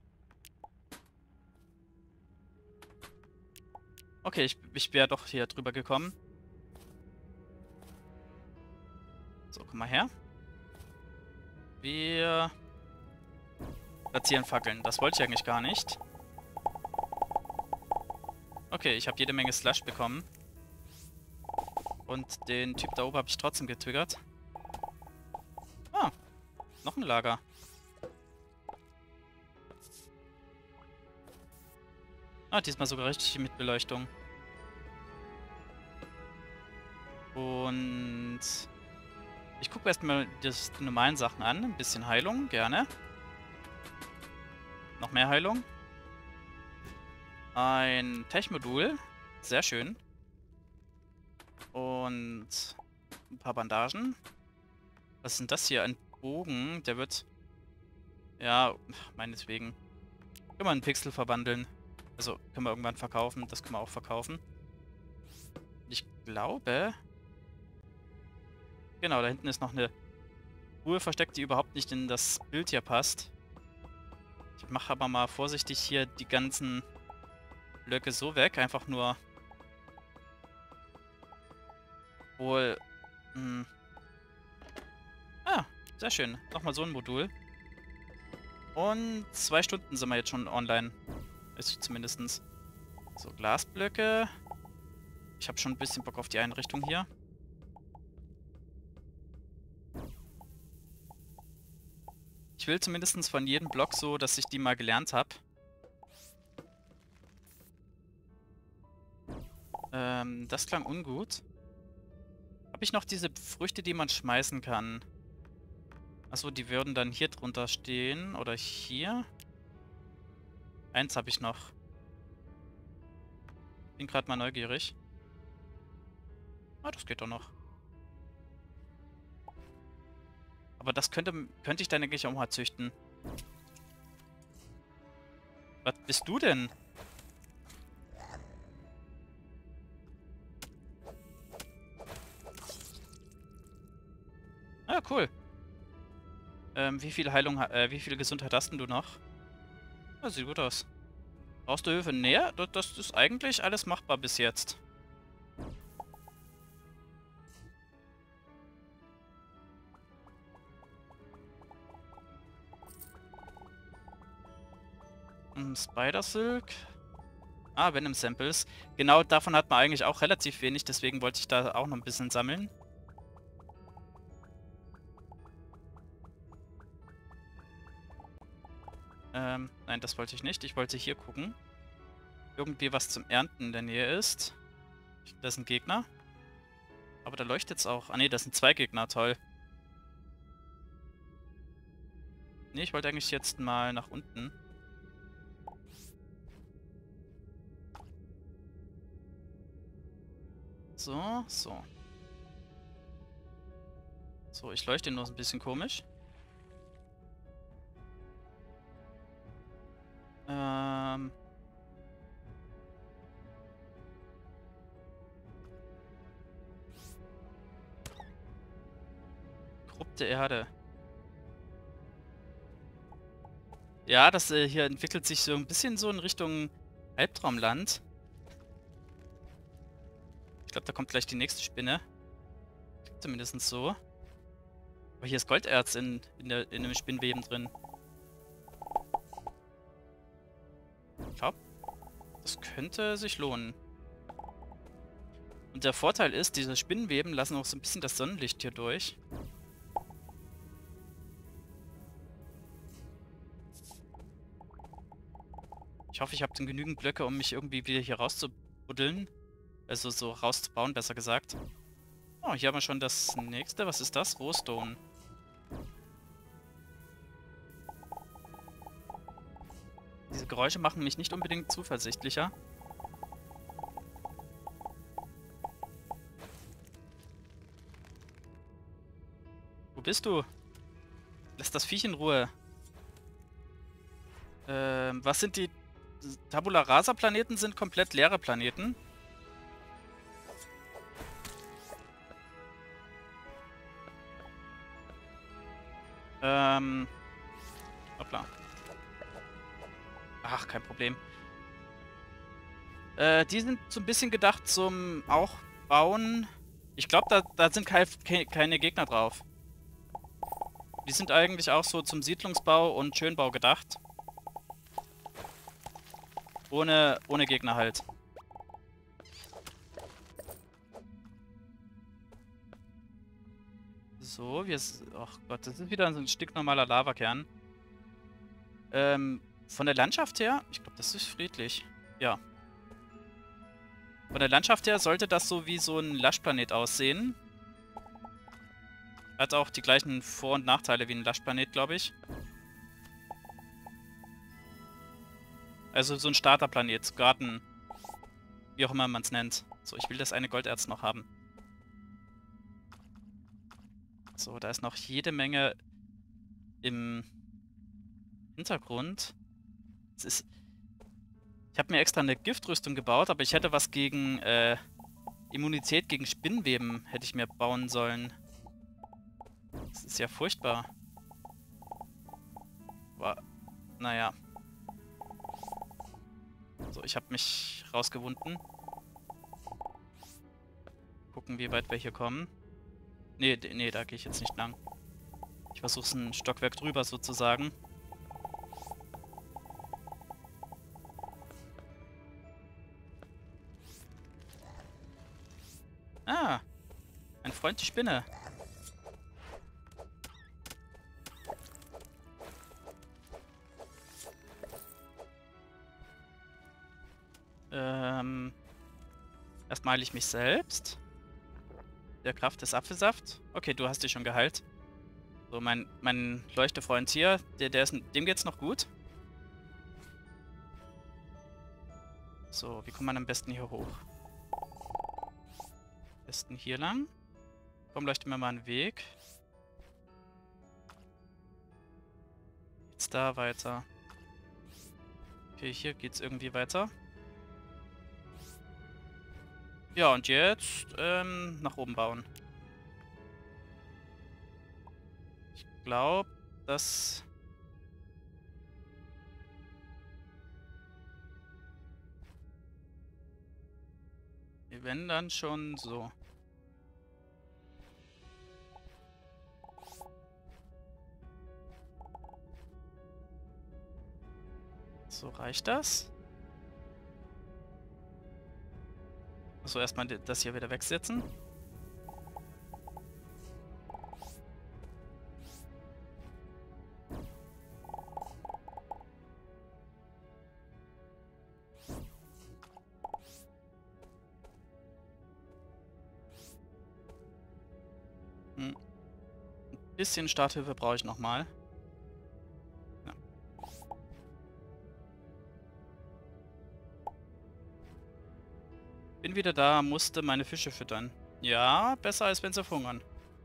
Okay, ich wäre doch hier drüber gekommen. So, komm mal her. Wir platzieren Fackeln. Das wollte ich eigentlich gar nicht. Okay, ich habe jede Menge Slush bekommen. Und den Typ da oben habe ich trotzdem getriggert. Ah, noch ein Lager. Ah, diesmal sogar richtig mit Beleuchtung. Und ich gucke erstmal die normalen Sachen an. Ein bisschen Heilung, gerne. Noch mehr Heilung. Ein Tech-Modul. Sehr schön. Und ein paar Bandagen. Was ist denn das hier? Ein Bogen. Der wird... Ja, meinetwegen. Können wir einen Pixel verwandeln. Also, können wir irgendwann verkaufen. Das können wir auch verkaufen. Ich glaube... Genau, da hinten ist noch eine Ruhe versteckt, die überhaupt nicht in das Bild hier passt. Ich mache aber mal vorsichtig hier die ganzen Blöcke so weg. Einfach nur... Wohl... Ah, sehr schön. Nochmal so ein Modul. Und 2 Stunden sind wir jetzt schon online. Ist zumindestens. So, Glasblöcke. Ich habe schon ein bisschen Bock auf die Einrichtung hier. Ich will zumindest von jedem Block so, dass ich die mal gelernt habe. Das klang ungut. Habe ich noch diese Früchte, die man schmeißen kann? Achso, die würden dann hier drunter stehen. Oder hier. Eins habe ich noch. Bin gerade mal neugierig. Ah, das geht doch noch. Aber das könnte ich dann eigentlich auch mal züchten. Was bist du denn? Ah, cool. Wie viel wie viel Gesundheit hast denn du noch? Ah, sieht gut aus. Brauchst du Hilfe? Nee, das ist eigentlich alles machbar bis jetzt. Spider Silk. Ah, Venom Samples. Genau, davon hat man eigentlich auch relativ wenig, deswegen wollte ich da auch noch ein bisschen sammeln. Nein, das wollte ich nicht. Ich wollte hier gucken. Irgendwie was zum Ernten in der Nähe ist. Das ist ein Gegner. Aber da leuchtet es auch. Ah ne, das sind 2 Gegner, toll. Ne, ich wollte eigentlich jetzt mal nach unten. So, so. So, ich leuchte nur so ein bisschen komisch. Ähm... Korrupte Erde. Ja, das hier entwickelt sich so ein bisschen so in Richtung Albtraumland. Ich glaube, da kommt gleich die nächste Spinne. Zumindest so. Aber hier ist Golderz in dem Spinnweben drin. Ich glaube, das könnte sich lohnen. Und der Vorteil ist, diese Spinnenweben lassen auch so ein bisschen das Sonnenlicht hier durch. Ich hoffe, ich habe dann genügend Blöcke, um mich irgendwie wieder hier rauszubuddeln. Also so rauszubauen, besser gesagt. Oh, hier haben wir schon das nächste. Was ist das? Rohstone. Diese Geräusche machen mich nicht unbedingt zuversichtlicher. Wo bist du? Lass das Viech in Ruhe. Was sind die... Tabula Rasa Planeten sind komplett leere Planeten. Hoppla. Ach, kein Problem. Die sind so ein bisschen gedacht zum auch Bauen. Ich glaube, da sind keine Gegner drauf. Die sind eigentlich auch so zum Siedlungsbau und Schönbau gedacht. Ohne Gegner halt. So, ach Gott, das ist wieder so ein stinknormaler Lavakern. Von der Landschaft her, ich glaube, das ist friedlich. Ja. Von der Landschaft her sollte das so wie so ein Lush-Planet aussehen. Hat auch die gleichen Vor- und Nachteile wie ein Lush-Planet, glaube ich. Also so ein Starterplanet, Garten, wie auch immer man es nennt. So, ich will das eine Golderz noch haben. So, da ist noch jede Menge im Hintergrund. Ich habe mir extra eine Giftrüstung gebaut, aber ich hätte was gegen Immunität gegen Spinnweben hätte ich mir bauen sollen. Das ist ja furchtbar. Aber, naja. So, ich habe mich rausgewunden. Gucken, wie weit wir hier kommen. Nee, nee, da gehe ich jetzt nicht lang. Ich versuche es ein Stockwerk drüber sozusagen. Ah, ein Freund, die Spinne. Erstmal heile ich mich selbst. Der Kraft des Apfelsaft. Okay, du hast dich schon geheilt. So, mein Leuchtefreund hier, dem geht's noch gut. So, wie kommt man am besten hier hoch? Am besten hier lang. Komm, leuchte mir mal einen Weg. Jetzt da weiter. Okay, hier geht's irgendwie weiter. Ja, und jetzt nach oben bauen. Ich glaube, dass... Wenn dann schon so. So, reicht das? Also erstmal das hier wieder wegsetzen. Ein bisschen Starthilfe brauche ich nochmal. Ja. Bin wieder da, musste meine Fische füttern. Ja, besser als wenn sie verhungern.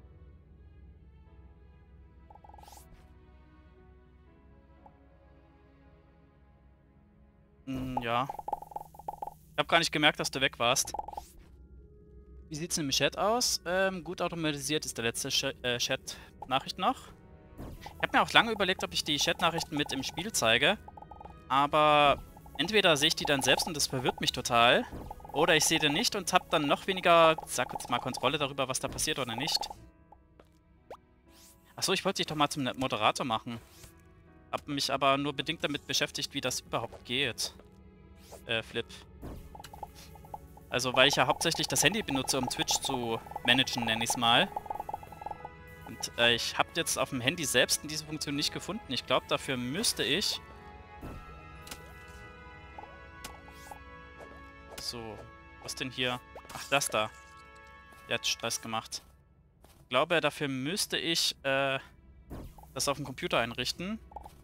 Ja. Ich habe gar nicht gemerkt, dass du weg warst. Wie sieht's denn im Chat aus? Gut automatisiert ist der letzte Chat-Nachricht noch. Ich habe mir auch lange überlegt, ob ich die Chat-Nachrichten mit im Spiel zeige. Aber entweder sehe ich die dann selbst und das verwirrt mich total. Oder ich sehe die nicht und habe dann noch weniger, sag jetzt mal, Kontrolle darüber, was da passiert oder nicht. Achso, ich wollte dich doch mal zum Moderator machen. Hab mich aber nur bedingt damit beschäftigt, wie das überhaupt geht. Flip. Also, weil ich ja hauptsächlich das Handy benutze, um Twitch zu managen, nenne ich es mal. Und ich habe jetzt auf dem Handy selbst diese Funktion nicht gefunden. Ich glaube, dafür müsste ich... So, was denn hier? Ach, das da. Der hat Stress gemacht. Ich glaube, dafür müsste ich das auf dem Computer einrichten.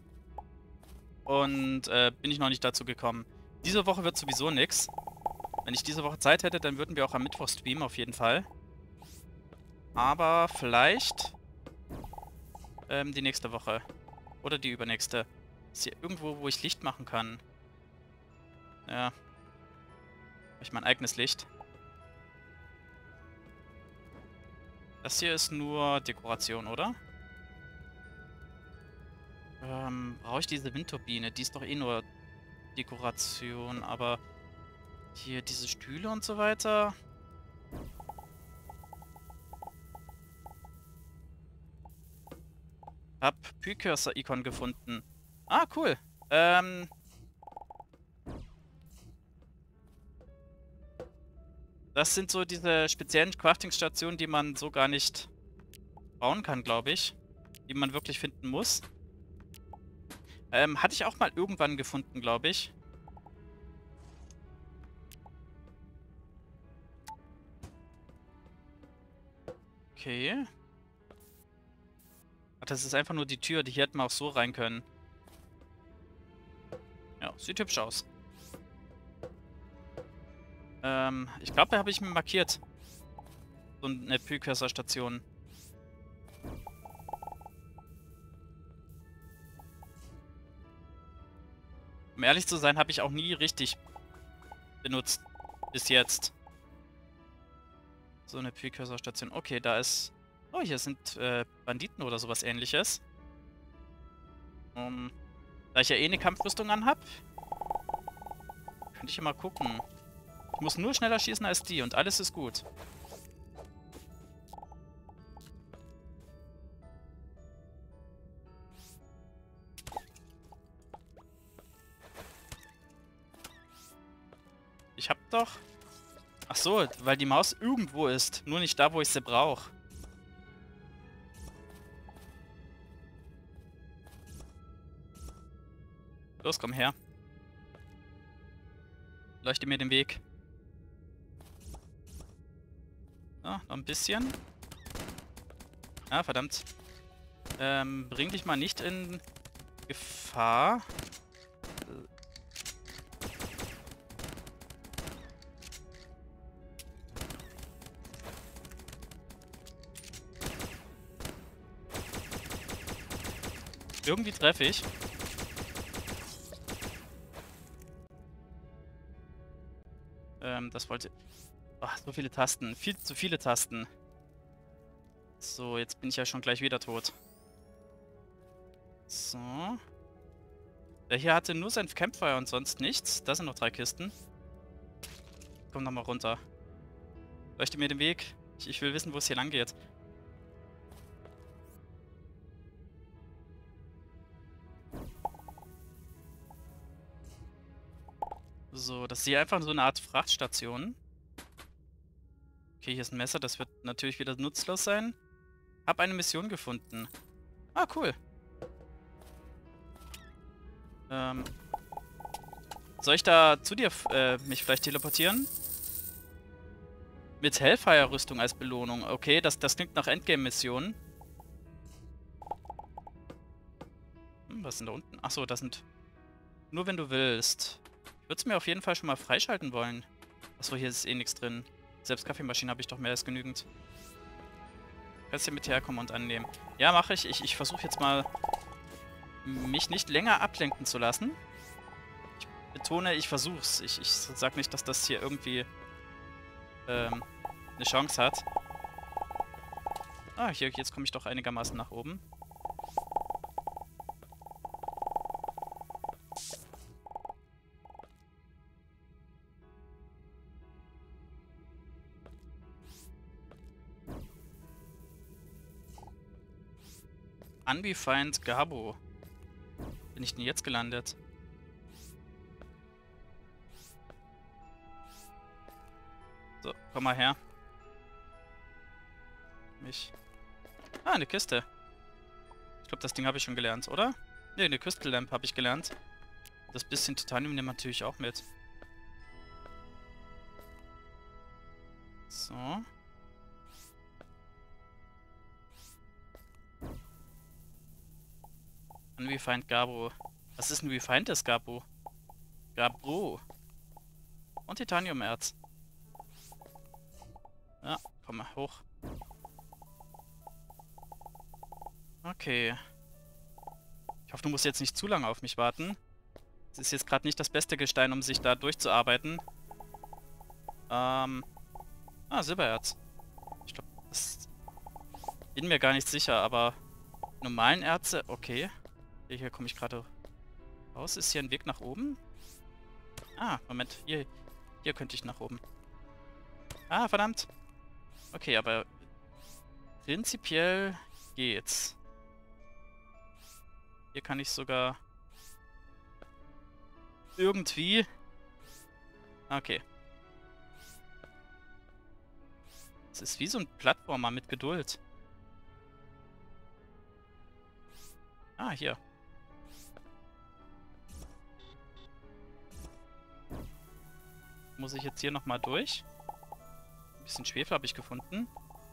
Und bin ich noch nicht dazu gekommen. Diese Woche wird sowieso nix. Wenn ich diese Woche Zeit hätte, dann würden wir auch am Mittwoch streamen, auf jeden Fall. Aber vielleicht die nächste Woche. Oder die übernächste. Ist hier irgendwo, wo ich Licht machen kann? Ja. Habe ich mein eigenes Licht. Das hier ist nur Dekoration, oder? Brauche ich diese Windturbine? Die ist doch eh nur Dekoration, aber hier diese Stühle und so weiter. Hab Precursor-Icon gefunden. Ah, cool. Das sind so diese speziellen Crafting-Stationen, die man so gar nicht bauen kann, glaube ich. Die man wirklich finden muss. Hatte ich auch mal irgendwann gefunden, glaube ich. Okay. Ach, das ist einfach nur die Tür, die hier hätten wir auch so rein können. Ja, sieht hübsch aus. Ich glaube, da habe ich mir markiert. So eine Precursor-Station. Um ehrlich zu sein, habe ich auch nie richtig benutzt. Bis jetzt. So eine Precursor-Station. Okay, da ist... Oh, hier sind Banditen oder sowas ähnliches. Da ich ja eh eine Kampfrüstung anhab, könnte ich ja mal gucken. Ich muss nur schneller schießen als die und alles ist gut. Ich hab doch... Ach so, weil die Maus irgendwo ist. Nur nicht da, wo ich sie brauche. Los, komm her. Leuchte mir den Weg. Ja, noch ein bisschen. Ah, verdammt. Bring dich mal nicht in Gefahr. Irgendwie treffe ich. Das wollte... Ach, so viele Tasten. Viel zu viele Tasten. So, jetzt bin ich ja schon gleich wieder tot. So. Der hier hatte nur sein Campfire und sonst nichts. Da sind noch 3 Kisten. Komm nochmal runter. Leuchte mir den Weg. Ich will wissen, wo es hier lang geht. So, das ist hier einfach so eine Art Frachtstation. Okay, hier ist ein Messer, das wird natürlich wieder nutzlos sein. Hab eine Mission gefunden. Ah, cool. Soll ich da zu dir mich vielleicht teleportieren? Mit Hellfire-Rüstung als Belohnung. Okay, das klingt nach Endgame-Missionen. Was sind da unten? Achso, das sind... Nur wenn du willst. Ich würde es mir auf jeden Fall schon mal freischalten wollen. Achso, hier ist eh nichts drin. Selbst Kaffeemaschine habe ich doch mehr als genügend. Kannst hier mit herkommen und annehmen. Ja, mache ich. Ich versuche jetzt mal, mich nicht länger ablenken zu lassen. Ich betone, ich versuch's. Ich sag nicht, dass das hier irgendwie eine Chance hat. Ah, hier, jetzt komme ich doch einigermaßen nach oben. Undefined Gabo. Bin ich denn jetzt gelandet? So, komm mal her. Ah, eine Kiste. Ich glaube, das Ding habe ich schon gelernt, oder? Ne, eine Crystal Lamp habe ich gelernt. Das bisschen Titanium nehmen wir natürlich auch mit. So. Unrefined Gabo. Was ist ein refinedtes Gabo? Gabro. Und Titaniumerz. Ja, komm mal hoch. Okay. Ich hoffe, du musst jetzt nicht zu lange auf mich warten. Es ist jetzt gerade nicht das beste Gestein, um sich da durchzuarbeiten. Silbererz. Ich glaube, das... Bin mir gar nicht sicher, aber... Normalen Erze, okay. Hier komme ich gerade raus. Ist hier ein Weg nach oben? Ah, Moment. Hier könnte ich nach oben. Ah, verdammt. Okay, aber... Prinzipiell geht's. Hier kann ich sogar... Irgendwie... Okay. Es ist wie so ein Plattformer mit Geduld. Ah, hier. Muss ich jetzt hier nochmal durch? Ein bisschen Schwefel habe ich gefunden.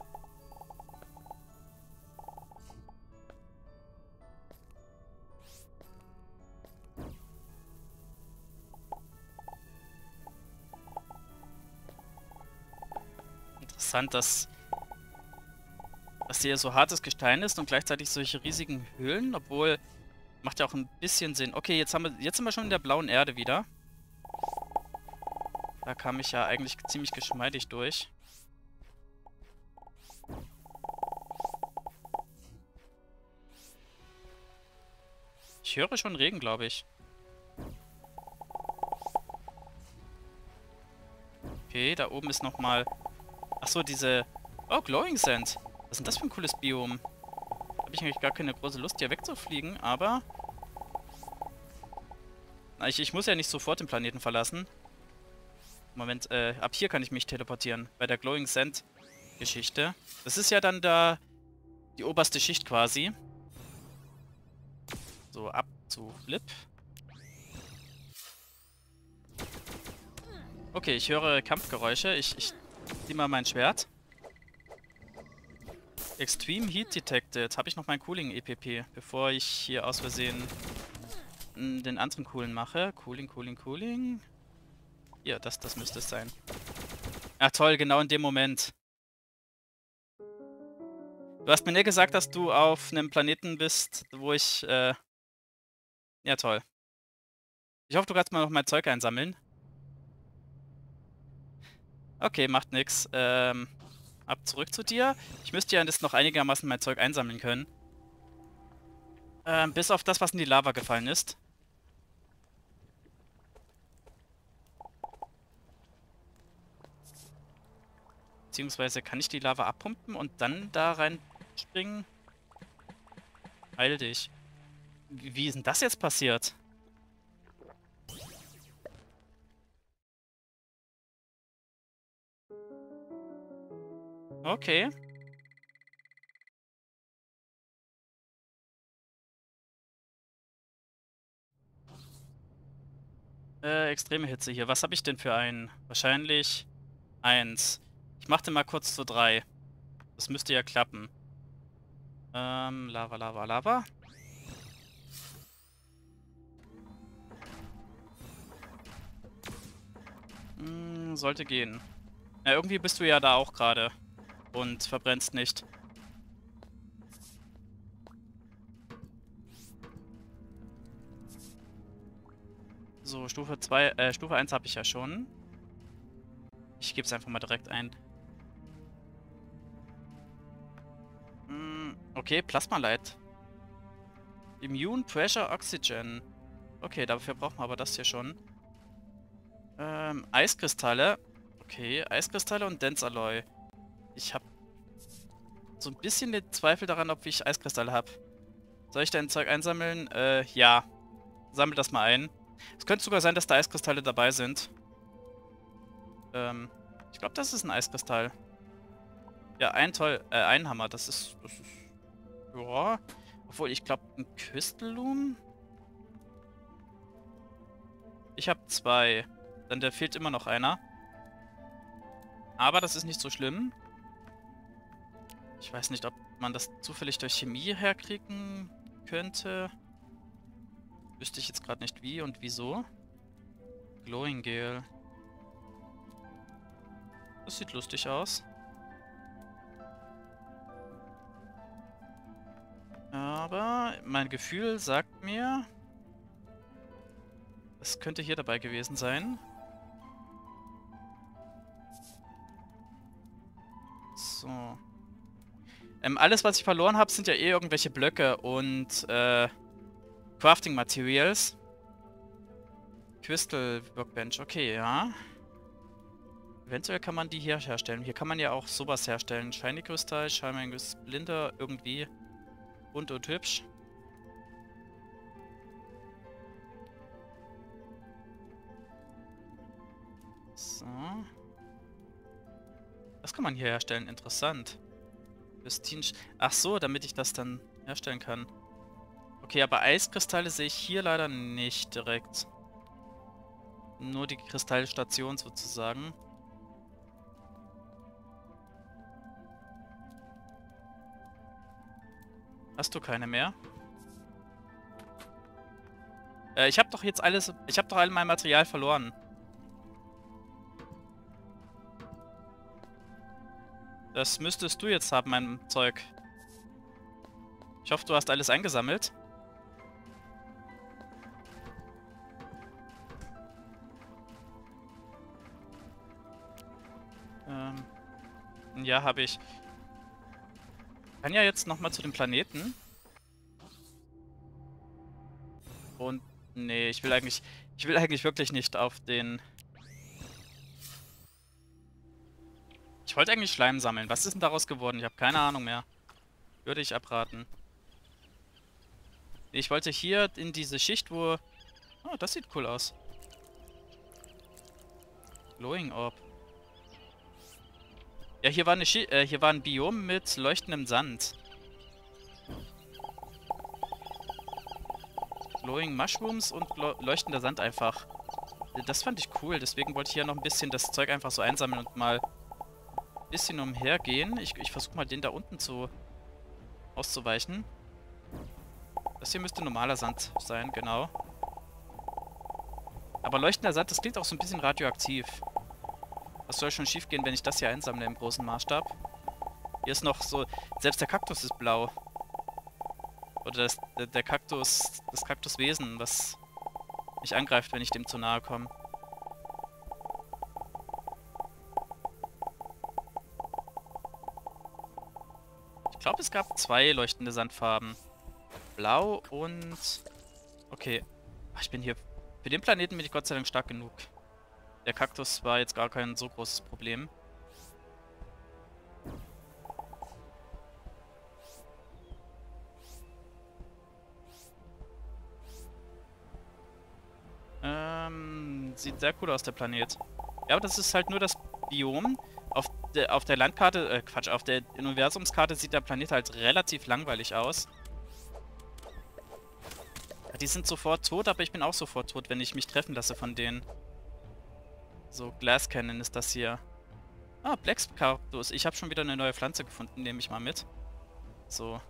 Interessant, dass hier so hartes Gestein ist und gleichzeitig solche riesigen Höhlen, obwohl macht ja auch ein bisschen Sinn. Okay, jetzt sind wir schon in der blauen Erde wieder. Da kam ich ja eigentlich ziemlich geschmeidig durch. Ich höre schon Regen, glaube ich. Okay, da oben ist nochmal... Achso, diese... Oh, Glowing Sand. Was ist denn das für ein cooles Biom? Habe ich eigentlich gar keine große Lust, hier wegzufliegen, aber... Na, ich muss ja nicht sofort den Planeten verlassen. Moment, ab hier kann ich mich teleportieren. Bei der Glowing Sand Geschichte. Das ist ja dann da die oberste Schicht quasi. So, ab zu Flip. Okay, ich höre Kampfgeräusche. Ich ziehe mal mein Schwert. Extreme Heat Detected. Habe ich noch mein Cooling EPP, bevor ich hier aus Versehen den anderen Coolen mache. Cooling. Hier, das müsste es sein. Ach toll, genau in dem Moment. Du hast mir nicht gesagt, dass du auf einem Planeten bist, wo ich, ja toll. Ich hoffe, du kannst mal noch mein Zeug einsammeln. Okay, macht nix. Ab zurück zu dir. Ich müsste ja jetzt noch einigermaßen mein Zeug einsammeln können. Bis auf das, was in die Lava gefallen ist. Beziehungsweise kann ich die Lava abpumpen und dann da reinspringen? Heil dich. Wie ist denn das jetzt passiert? Okay. Extreme Hitze hier. Was habe ich denn für einen? Wahrscheinlich 1. Ich mache den mal kurz zu 3. Das müsste ja klappen. Lava, Lava, Lava. Sollte gehen. Ja, irgendwie bist du ja da auch gerade. Und verbrennst nicht. So, Stufe 1 habe ich ja schon. Ich gebe es einfach mal direkt ein. Okay, Plasma-Light. Immune Pressure Oxygen. Okay, dafür brauchen wir aber das hier schon. Eiskristalle. Okay, Eiskristalle und Dense-Alloy. Ich habe so ein bisschen den Zweifel daran, ob ich Eiskristalle habe. Soll ich dein Zeug einsammeln? Ja. Sammel das mal ein. Es könnte sogar sein, dass da Eiskristalle dabei sind. Ich glaube, das ist ein Eiskristall. Ja, ein Hammer. Das ist... Ja. Obwohl, ich glaube, ein Crystalloom? Ich habe 2. Dann da fehlt immer noch einer. Aber das ist nicht so schlimm. Ich weiß nicht, ob man das zufällig durch Chemie herkriegen könnte. Wüsste ich jetzt gerade nicht wie und wieso. Glowing Gel. Das sieht lustig aus. Aber mein Gefühl sagt mir, es könnte hier dabei gewesen sein. So. Alles, was ich verloren habe, sind ja eh irgendwelche Blöcke und Crafting Materials. Crystal Workbench, okay, ja. Eventuell kann man die hier herstellen. Hier kann man ja auch sowas herstellen. Shiny Kristall, Shiny Splinter, irgendwie bunt und hübsch. So. Das kann man hier herstellen, interessant. Ach so, damit ich das dann herstellen kann. Okay, aber Eiskristalle sehe ich hier leider nicht direkt. Nur die Kristallstation sozusagen. Hast du keine mehr? Ich habe doch jetzt alles... Ich habe doch all mein Material verloren. Das müsstest du jetzt haben, mein Zeug. Ich hoffe, du hast alles eingesammelt. Ja, habe ich. Ich kann ja jetzt nochmal zu dem Planeten. Und... Nee, ich will eigentlich wirklich nicht auf den... Ich wollte eigentlich Schleim sammeln. Was ist denn daraus geworden? Ich habe keine Ahnung mehr. Würde ich abraten. Nee, ich wollte hier in diese Schicht, wo... Oh, das sieht cool aus. Glowing Orb. Ja, hier war hier war ein Biom mit leuchtendem Sand. Glowing Mushrooms und leuchtender Sand einfach. Das fand ich cool, deswegen wollte ich hier noch ein bisschen das Zeug einfach so einsammeln und mal ein bisschen umhergehen. Ich versuche mal den da unten auszuweichen. Das hier müsste normaler Sand sein, genau. Aber leuchtender Sand, das klingt auch so ein bisschen radioaktiv. Was soll schon schief gehen, wenn ich das hier einsammle im großen Maßstab? Hier ist noch so... Selbst der Kaktus ist blau. Oder der Kaktus... Das Kaktuswesen, was mich angreift, wenn ich dem zu nahe komme. Ich glaube, es gab 2 leuchtende Sandfarben. Blau und... Okay. Ach, ich bin hier... Für den Planeten bin ich Gott sei Dank stark genug. Der Kaktus war jetzt gar kein so großes Problem. Sieht sehr cool aus, der Planet. Ja, aber das ist halt nur das Biom, auf auf der Landkarte, Quatsch, auf der Universumskarte sieht der Planet halt relativ langweilig aus. Ja, die sind sofort tot, aber ich bin auch sofort tot, wenn ich mich treffen lasse von denen. So, Glass Cannon ist das hier. Ah, Black Cactus. Ich habe schon wieder eine neue Pflanze gefunden, nehme ich mal mit. So.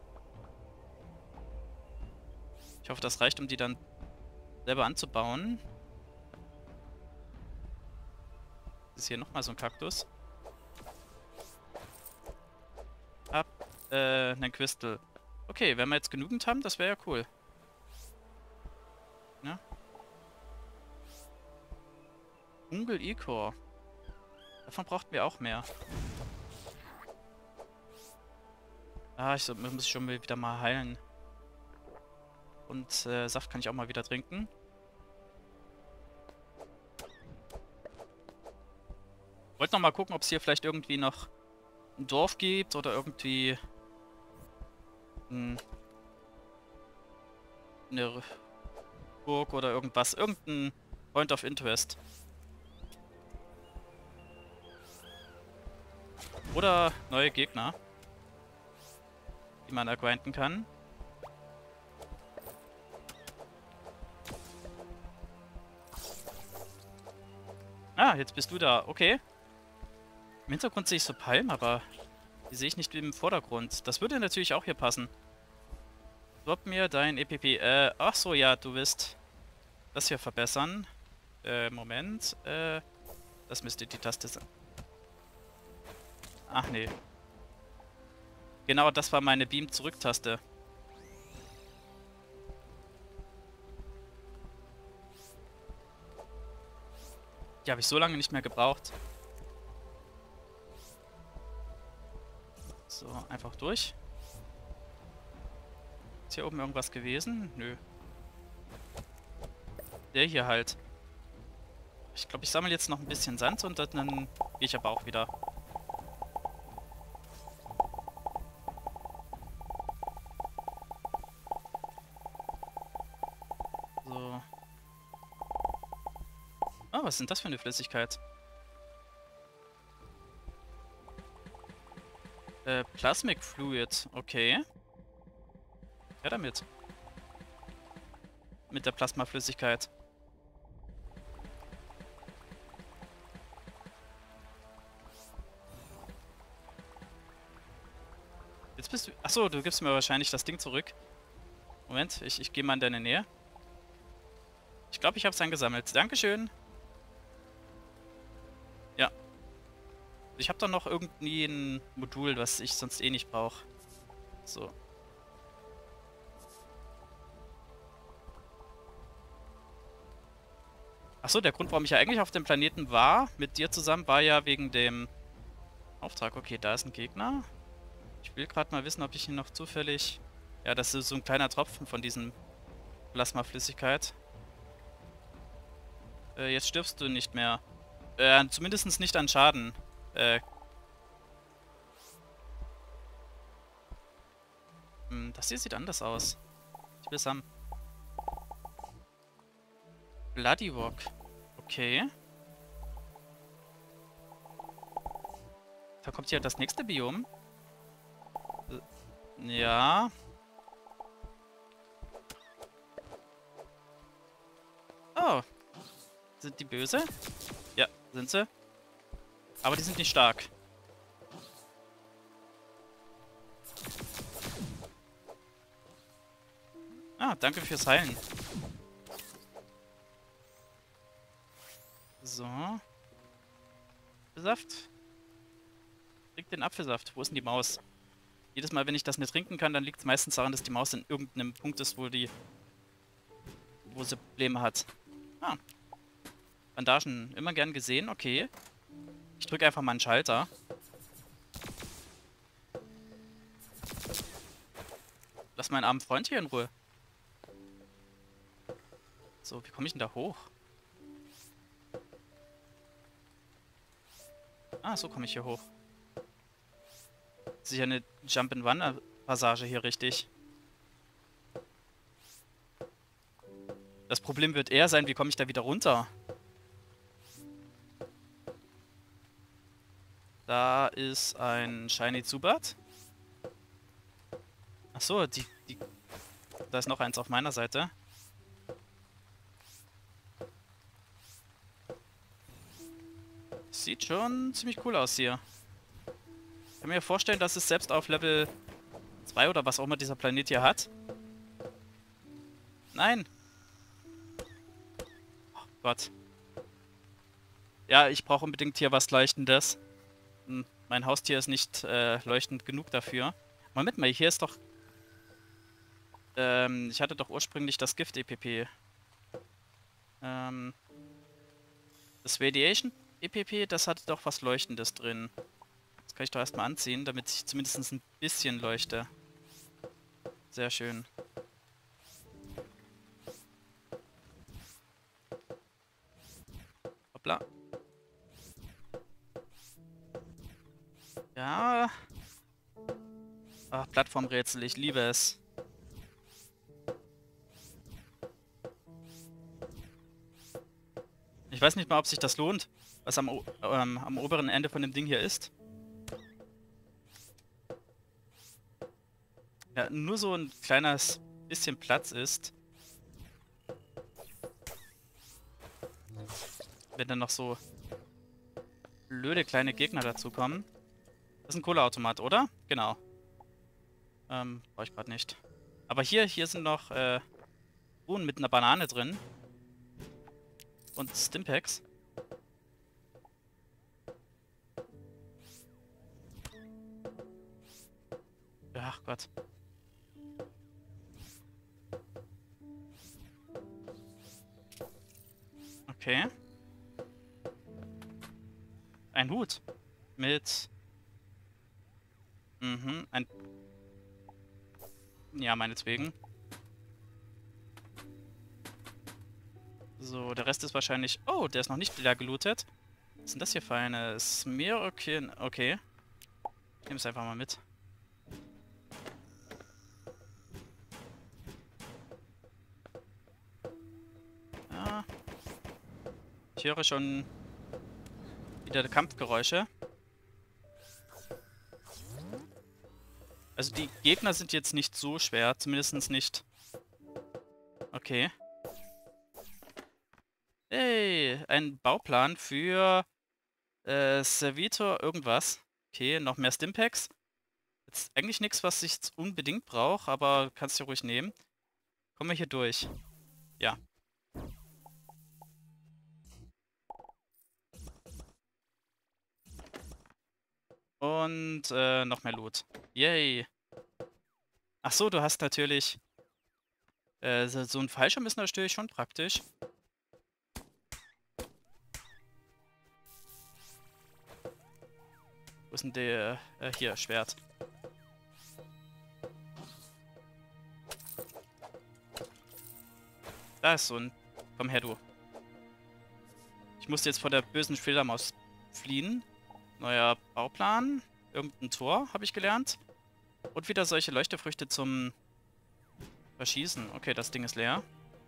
Ich hoffe, das reicht, um die dann selber anzubauen. Ist hier nochmal so ein Kaktus. Ein Crystal. Okay, wenn wir jetzt genügend haben, das wäre ja cool. Ja. Ungel Ichor. Davon brauchten wir auch mehr. Ah, muss ich schon wieder mal heilen. Und Saft kann ich auch mal wieder trinken. Wollte noch mal gucken, ob es hier vielleicht irgendwie noch ein Dorf gibt oder irgendwie eine Burg oder irgendwas. Irgendein Point of Interest. Oder neue Gegner, die man ergrinden kann. Ah, jetzt bist du da. Okay. Im Hintergrund sehe ich so Palmen, aber die sehe ich nicht im Vordergrund. Das würde natürlich auch hier passen. Drop mir dein EPP. Ach so, ja, du willst das hier verbessern. Moment. Das müsste die Taste sein. Ach nee. Genau, das war meine Beam-Zurück-Taste. Die habe ich so lange nicht mehr gebraucht. So, einfach durch. Ist hier oben irgendwas gewesen? Nö. Der hier halt. Ich glaube, ich sammle jetzt noch ein bisschen Sand und dann gehe ich aber auch wieder. So. Ah, was ist denn das für eine Flüssigkeit? Plasmic Fluid. Okay. Ja, damit. Mit der Plasmaflüssigkeit. Jetzt bist du... Achso, du gibst mir wahrscheinlich das Ding zurück. Moment, ich gehe mal in deine Nähe. Ich glaube, ich habe es eingesammelt. Dankeschön. Ja. Ich habe doch noch irgendwie ein Modul, was ich sonst eh nicht brauche. So. Achso, der Grund, warum ich ja eigentlich auf dem Planeten war, mit dir zusammen, war ja wegen dem Auftrag. Okay, da ist ein Gegner. Ich will gerade mal wissen, ob ich hier noch zufällig... Ja, das ist so ein kleiner Tropfen von diesem Plasmaflüssigkeit. Jetzt stirbst du nicht mehr. Zumindest nicht an Schaden. Das hier sieht anders aus. Ich will es haben. Bloody Rock. Okay. Da kommt hier das nächste Biom. Ja. Oh. Sind die böse? Ja, sind sie. Aber die sind nicht stark. Ah, danke fürs Heilen. So. Apfelsaft. Trink den Apfelsaft. Wo ist denn die Maus? Jedes Mal, wenn ich das nicht trinken kann, dann liegt es meistens daran, dass die Maus in irgendeinem Punkt ist, wo sie Probleme hat. Ah. Bandagen. Immer gern gesehen. Okay. Ich drücke einfach mal einen Schalter. Lass meinen armen Freund hier in Ruhe. So, wie komme ich denn da hoch? Ah, so komme ich hier hoch. Sicher eine Jump-and-Run-Passage hier richtig. Das Problem wird eher sein, wie komme ich da wieder runter? Da ist ein Shiny Zubat. Achso, da ist noch eins auf meiner Seite. Sieht schon ziemlich cool aus hier. Ich kann mir vorstellen, dass es selbst auf Level 2 oder was auch immer dieser Planet hier hat. Nein! Oh Gott. Ja, ich brauche unbedingt hier was Leuchtendes. Mein Haustier ist nicht leuchtend genug dafür. Moment mal, hier ist doch... ich hatte doch ursprünglich das Gift-EPP. Das Radiation-EPP, das hatte doch was Leuchtendes drin. Das kann ich doch erstmal anziehen, damit ich zumindest ein bisschen leuchte. Sehr schön. Hoppla. Ja. Ach, Plattformrätsel, ich liebe es. Ich weiß nicht mal, ob sich das lohnt, was am oberen Ende von dem Ding hier ist. Ja, nur so ein kleines bisschen Platz ist. Wenn dann noch so blöde kleine Gegner dazukommen. Das ist ein Kohleautomat, oder? Genau. Brauche ich gerade nicht. Aber hier sind noch Ruhen mit einer Banane drin. Und Stimpaks. Ach Gott. Okay. Ein Hut. Mit... ein... Ja, meinetwegen. So, der Rest ist wahrscheinlich... Oh, der ist noch nicht leer gelootet. Was sind das hier für eine Smear? Okay, okay. Ich nehme es einfach mal mit. Ja. Ich höre schon wieder Kampfgeräusche. Also die Gegner sind jetzt nicht so schwer, zumindest nicht. Okay. Hey, ein Bauplan für Servitor irgendwas. Okay, noch mehr Stimpaks. Jetzt eigentlich nichts, was ich jetzt unbedingt brauche, aber kannst du ruhig nehmen. Kommen wir hier durch. Ja. Und noch mehr Loot. Yay. Ach so, du hast natürlich... so ein Fallschirm ist natürlich schon praktisch. Wo ist denn der... hier, Schwert. Da ist so ein... Komm her, du. Ich musste jetzt vor der bösen Fledermaus fliehen. Neuer Bauplan. Irgendein Tor, habe ich gelernt. Und wieder solche Leuchtefrüchte zum Verschießen. Okay, das Ding ist leer.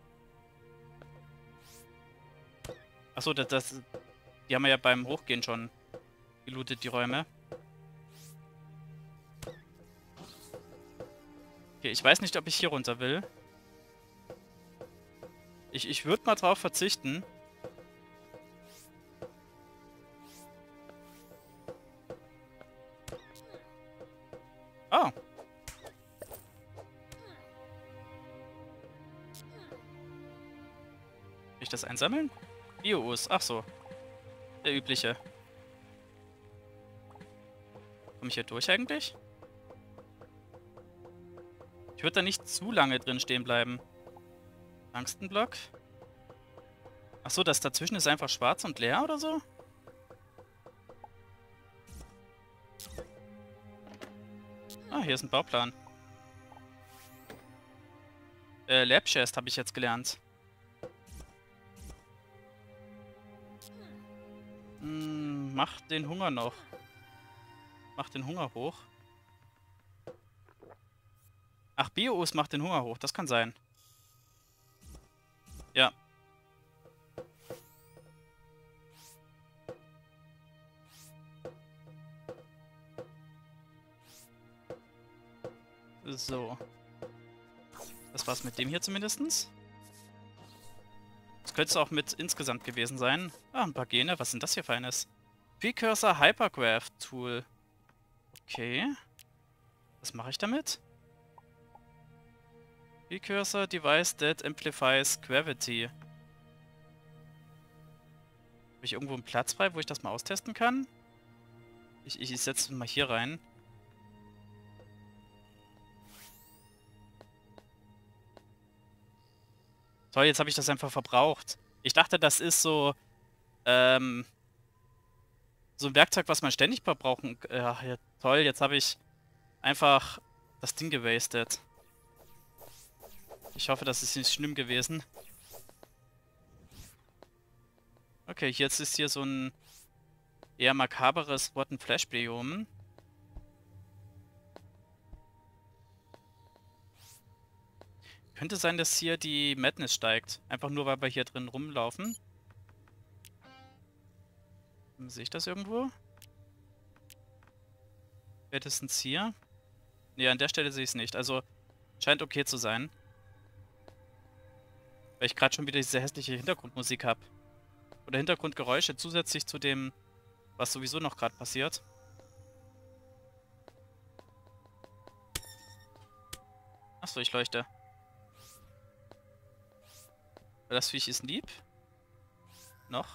Achso, die haben wir ja beim Hochgehen schon gelootet, die Räume. Okay, ich weiß nicht, ob ich hier runter will. Ich würde mal drauf verzichten. Oh. Will ich das einsammeln? Bio-Us, ach so. Der übliche. Komme ich hier durch eigentlich? Ich würde da nicht zu lange drin stehen bleiben. Angstenblock. Achso, das dazwischen ist einfach schwarz und leer oder so? Ah, hier ist ein Bauplan. Lab Chest habe ich jetzt gelernt. Mach den Hunger noch. Mach den Hunger hoch. Ach, Bio-Us macht den Hunger hoch. Das kann sein. Ja. So. Das war's mit dem hier zumindestens. Das könnte es auch mit insgesamt gewesen sein. Ah, ein paar Gene. Was sind das hier für eines? Precursor Hypergraph Tool. Okay. Was mache ich damit? Precursor Device that amplifies gravity. Habe ich irgendwo einen Platz frei, wo ich das mal austesten kann? Ich setze mal hier rein. Toll, jetzt habe ich das einfach verbraucht. Ich dachte, das ist so, so ein Werkzeug, was man ständig verbrauchen... ja, toll, jetzt habe ich einfach das Ding gewastet. Ich hoffe, das ist nicht schlimm gewesen. Okay, jetzt ist hier so ein eher makaberes Rotten Flash Biom. Könnte sein, dass hier die Madness steigt. Einfach nur, weil wir hier drin rumlaufen. Sehe ich das irgendwo? Spätestens hier? Ne, an der Stelle sehe ich es nicht. Also, scheint okay zu sein. Weil ich gerade schon wieder diese hässliche Hintergrundmusik habe. Oder Hintergrundgeräusche zusätzlich zu dem, was sowieso noch gerade passiert. Achso, ich leuchte. Das Viech ist lieb. Noch.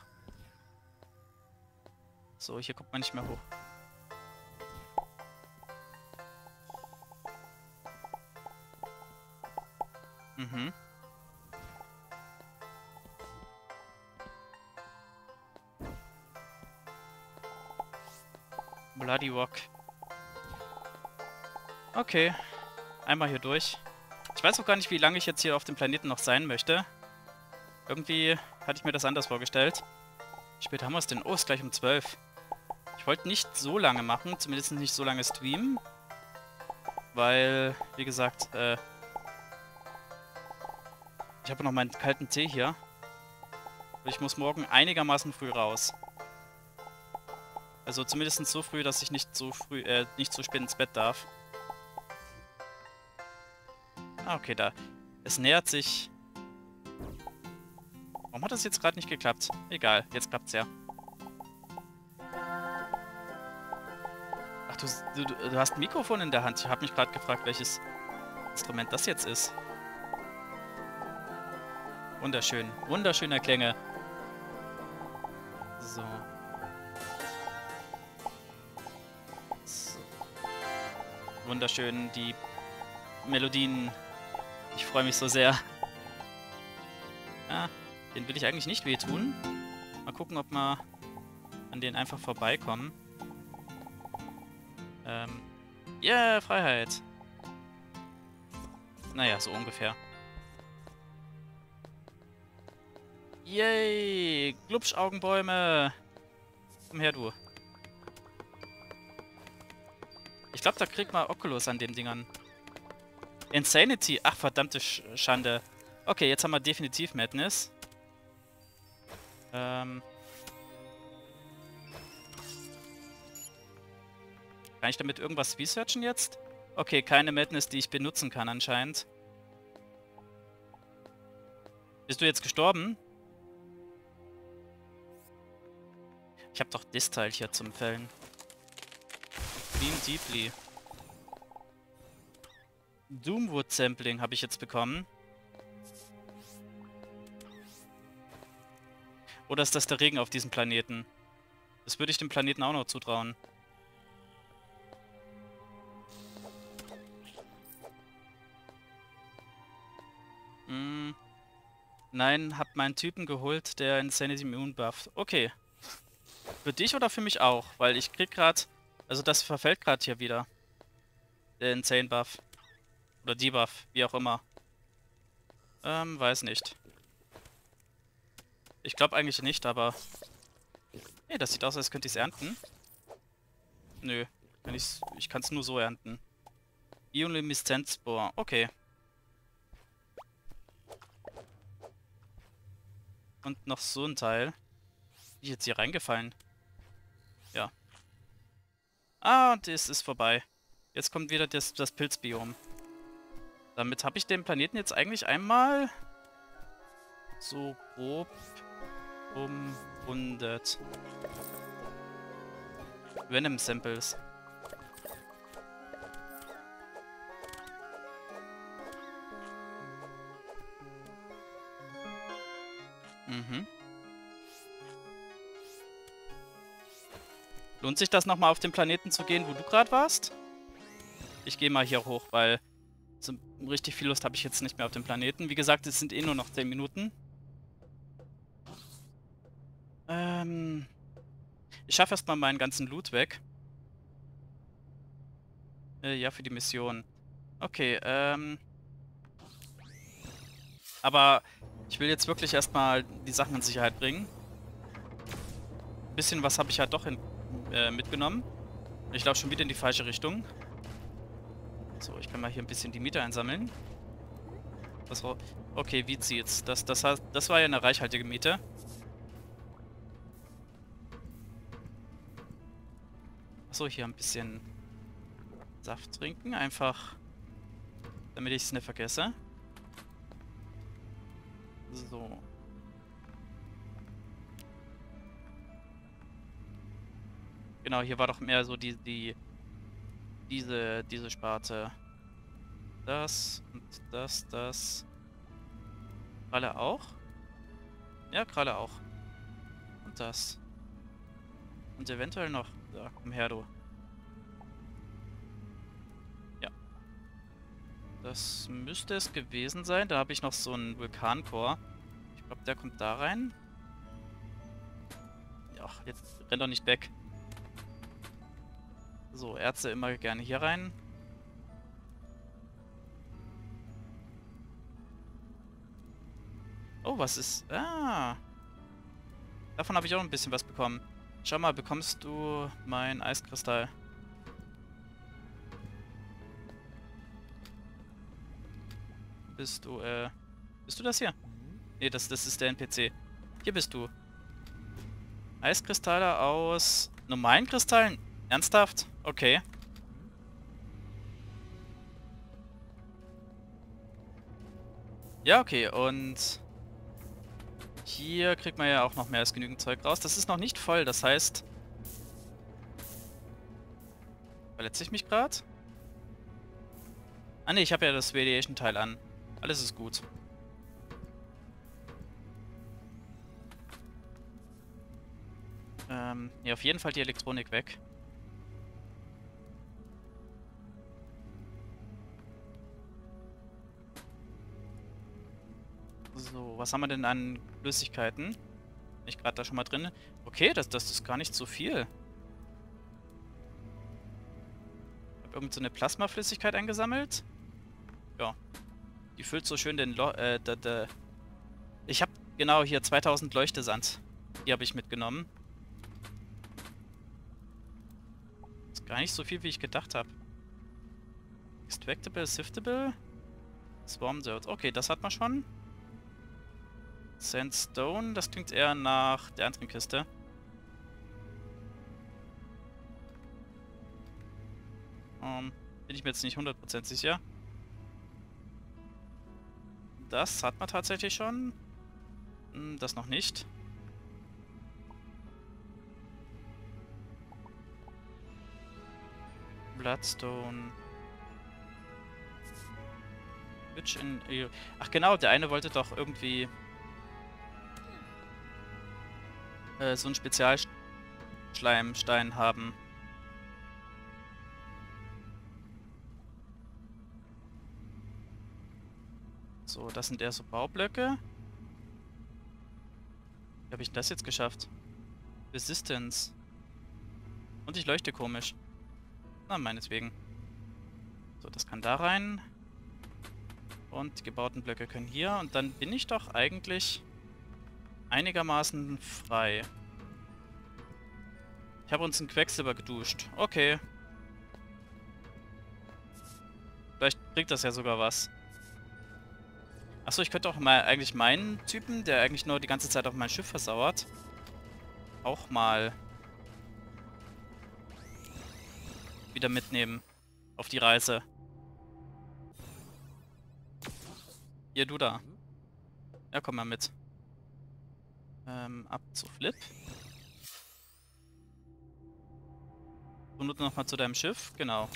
So, hier kommt man nicht mehr hoch. Mhm. Bloody Rock. Okay. Einmal hier durch. Ich weiß auch gar nicht, wie lange ich jetzt hier auf dem Planeten noch sein möchte. Irgendwie hatte ich mir das anders vorgestellt. Wie spät haben wir es denn? Oh, ist gleich um 12. Ich wollte nicht so lange machen, zumindest nicht so lange streamen. Weil, wie gesagt, ich habe noch meinen kalten Tee hier. Und ich muss morgen einigermaßen früh raus. Also zumindest so früh, dass ich nicht so früh, nicht so spät ins Bett darf. Ah, okay, da. Es nähert sich. Warum hat das jetzt gerade nicht geklappt? Egal, jetzt klappt's ja. Ach, du hast ein Mikrofon in der Hand. Ich habe mich gerade gefragt, welches Instrument das jetzt ist. Wunderschön. Wunderschöne Klänge. So. Wunderschön, die Melodien. Ich freue mich so sehr. Ah, den will ich eigentlich nicht wehtun. Mal gucken, ob wir an den einfach vorbeikommen. Yeah, Freiheit. Naja, so ungefähr. Yay, Glubschaugenbäume. Komm her, du. Ich glaube, da kriegt man Oculus an den Dingern. Insanity. Ach, verdammte Schande. Okay, jetzt haben wir definitiv Madness. Kann ich damit irgendwas researchen jetzt? Okay, keine Madness, die ich benutzen kann anscheinend. Bist du jetzt gestorben? Ich habe doch das Teil hier zum Fällen. Beam Deeply. Doomwood Sampling habe ich jetzt bekommen. Oder ist das der Regen auf diesem Planeten? Das würde ich dem Planeten auch noch zutrauen. Nein, hab meinen Typen geholt, der Insanity Immune bufft. Okay. Für dich oder für mich auch? Weil ich krieg gerade... Also das verfällt gerade hier wieder. Der Insane Buff. Oder Debuff, wie auch immer. Weiß nicht. Ich glaube eigentlich nicht, aber... Nee, das sieht aus, als könnte ich es ernten. Nö, ich kann es nur so ernten. Biolumineszenz Spore, okay. Und noch so ein Teil. Bin ich jetzt hier reingefallen? Ja. Ah, und es ist vorbei. Jetzt kommt wieder das Pilzbiom. Damit habe ich den Planeten jetzt eigentlich einmal so grob umrundet. Venom Samples. Mhm. Lohnt sich das nochmal auf den Planeten zu gehen, wo du gerade warst? Ich gehe mal hier hoch, weil so richtig viel Lust habe ich jetzt nicht mehr auf den Planeten. Wie gesagt, es sind eh nur noch 10 Minuten. Ich schaffe erstmal meinen ganzen Loot weg. Ja, für die Mission. Okay, aber ich will jetzt wirklich erstmal die Sachen in Sicherheit bringen. Ein bisschen was habe ich halt doch mitgenommen. Ich laufe schon wieder in die falsche Richtung. So, ich kann mal hier ein bisschen die Miete einsammeln. Okay, wie zieht's? Das war ja eine reichhaltige Miete. Achso, hier ein bisschen Saft trinken. Einfach, damit ich es nicht vergesse. So. Genau, hier war doch mehr so diese Sparte. Das und das. Kralle auch? Ja, Kralle auch. Und das. Und eventuell noch. Da, komm her, du. Ja. Das müsste es gewesen sein. Da habe ich noch so einen Vulkancore. Ich glaube, der kommt da rein. Ja, jetzt rennt doch nicht weg. So, Erze immer gerne hier rein. Oh, was ist... Ah. Davon habe ich auch ein bisschen was bekommen. Schau mal, bekommst du mein Eiskristall? Bist du das hier? Nee, das ist der NPC. Hier bist du. Eiskristalle aus normalen Kristallen? Ernsthaft? Okay. Ja, okay, und hier kriegt man ja auch noch mehr als genügend Zeug raus. Das ist noch nicht voll, das heißt... Verletze ich mich gerade? Ah ne, ich habe ja das Radiation-Teil an. Alles ist gut. Ja, auf jeden Fall die Elektronik weg. So, was haben wir denn an Flüssigkeiten? Bin ich gerade da schon mal drin? Okay, das ist gar nicht so viel. Ich habe irgend so eine Plasmaflüssigkeit eingesammelt. Ja. Die füllt so schön den Ich habe genau hier 2000 Leuchtesand. Die habe ich mitgenommen. Ist gar nicht so viel, wie ich gedacht habe. Extractable, Siftable, Swarm Dirt. Okay, das hat man schon. Sandstone, das klingt eher nach der anderen Kiste. Bin ich mir jetzt nicht 100% sicher. Das hat man tatsächlich schon. Das noch nicht. Bloodstone. Ach genau, der eine wollte doch irgendwie so einen Spezialschleimstein haben. So, das sind eher so Baublöcke. Wie habe ich das jetzt geschafft? Resistance. Und ich leuchte komisch. Na, meineswegen. So, das kann da rein. Und die gebauten Blöcke können hier. Und dann bin ich doch eigentlich einigermaßen frei. Ich habe uns in Quecksilber geduscht. Okay. Vielleicht bringt das ja sogar was. Achso, ich könnte auch mal eigentlich meinen Typen, der eigentlich nur die ganze Zeit auf mein Schiff versauert, auch mal wieder mitnehmen auf die Reise. Hier, du da. Ja, komm mal mit. Ab zu Flip. So, nur noch mal zu deinem Schiff. Genau.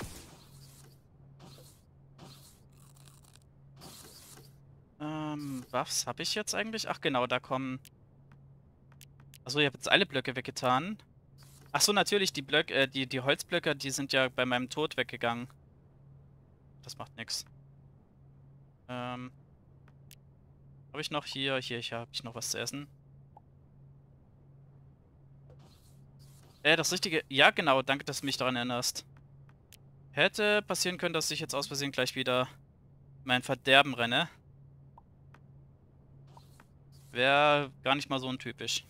Buffs habe ich jetzt eigentlich? Ach genau, da kommen... Achso, ich habe jetzt alle Blöcke weggetan. Achso, natürlich, die Blöcke, die Holzblöcke, die sind ja bei meinem Tod weggegangen. Das macht nichts. Habe ich noch hier habe ich noch was zu essen. Das Richtige... Ja, genau, danke, dass du mich daran erinnerst. Hätte passieren können, dass ich jetzt aus Versehen gleich wieder mein Verderben renne. Wäre gar nicht mal so untypisch.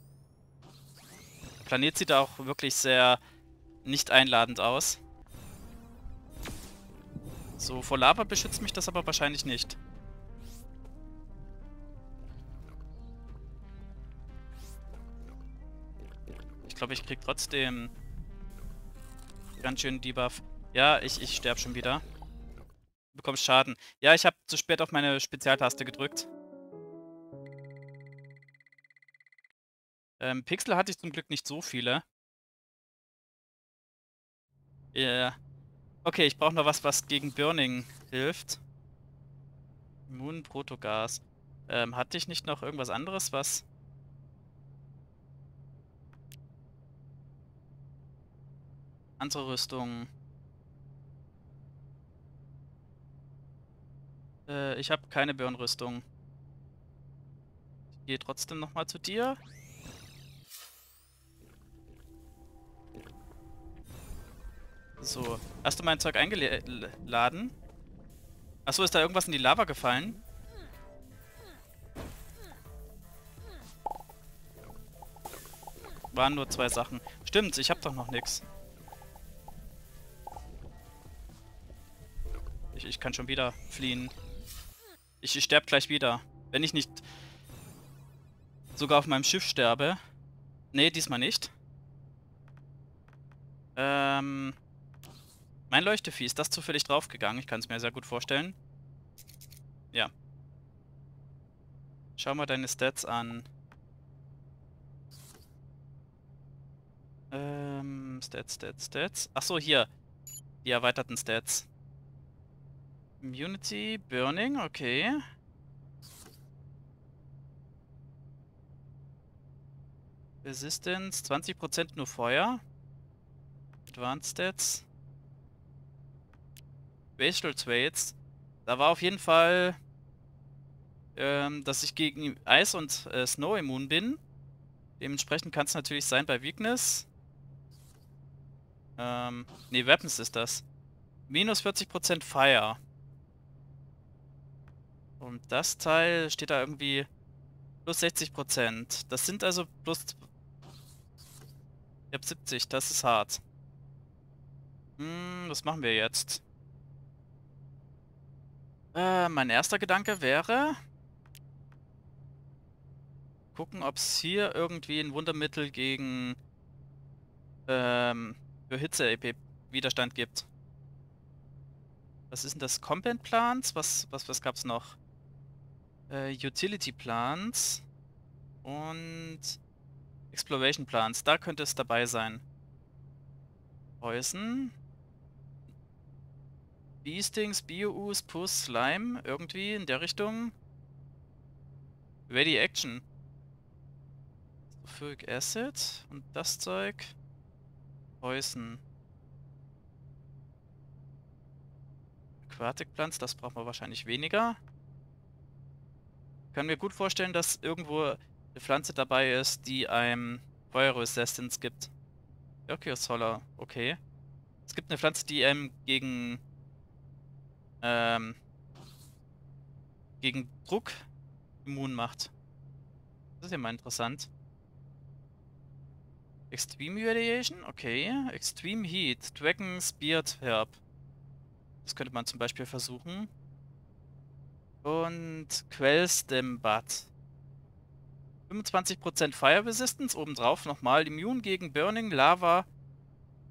Der Planet sieht auch wirklich sehr nicht einladend aus. So, vor Lava beschützt mich das aber wahrscheinlich nicht. Ich glaube, ich krieg trotzdem ganz schön Debuff. Ja, ich sterbe schon wieder. Du bekommst Schaden. Ja, ich habe zu spät auf meine Spezialtaste gedrückt. Pixel hatte ich zum Glück nicht so viele. Ja. Okay, ich brauche noch was gegen Burning hilft. Immun, Protogas. Hatte ich nicht noch irgendwas anderes, was... Andere Rüstung. Ich habe keine Burn-Rüstung. Ich gehe trotzdem nochmal zu dir. So. Hast du mein Zeug eingeladen? Achso, ist da irgendwas in die Lava gefallen? Waren nur 2 Sachen. Stimmt, ich habe doch noch nichts. Ich kann schon wieder fliehen. Ich sterbe gleich wieder. Wenn ich nicht sogar auf meinem Schiff sterbe. Nee, diesmal nicht. Mein Leuchtevieh, ist das zufällig draufgegangen? Ich kann es mir sehr gut vorstellen. Ja. Schau mal deine Stats an. Stats. Achso, hier. Die erweiterten Stats. Immunity, Burning, okay. Resistance, 20% nur Feuer. Advanced Stats. Spatial Traits. Da war auf jeden Fall, dass ich gegen Eis und Snow immun bin. Dementsprechend kann es natürlich sein bei Weakness. Nee, Weapons ist das. Minus 40% Fire. Und das Teil steht da irgendwie plus 60%. Das sind also plus... Ich hab 70, das ist hart. Was machen wir jetzt? Mein erster Gedanke wäre... Gucken, ob es hier irgendwie ein Wundermittel gegen... für Hitze-EP-Widerstand gibt. Was ist denn das? Combat Plants? Was gab's noch? Utility Plants und Exploration Plants. Da könnte es dabei sein. Poison. Beastings, Bio-Ooze, Puss, Slime. Irgendwie in der Richtung. Ready Action. Sulfuric Acid und das Zeug. Poison. Aquatic Plants, das brauchen wir wahrscheinlich weniger. Ich kann mir gut vorstellen, dass irgendwo eine Pflanze dabei ist, die einem Fire Resistance gibt. Solar, okay. Es gibt eine Pflanze, die gegen Druck immun macht. Das ist ja mal interessant. Extreme Radiation, okay. Extreme Heat, Dragon's Beard Herb. Das könnte man zum Beispiel versuchen. Und Quellstem Bud. 25% Fire Resistance, obendrauf nochmal. Immun gegen Burning, Lava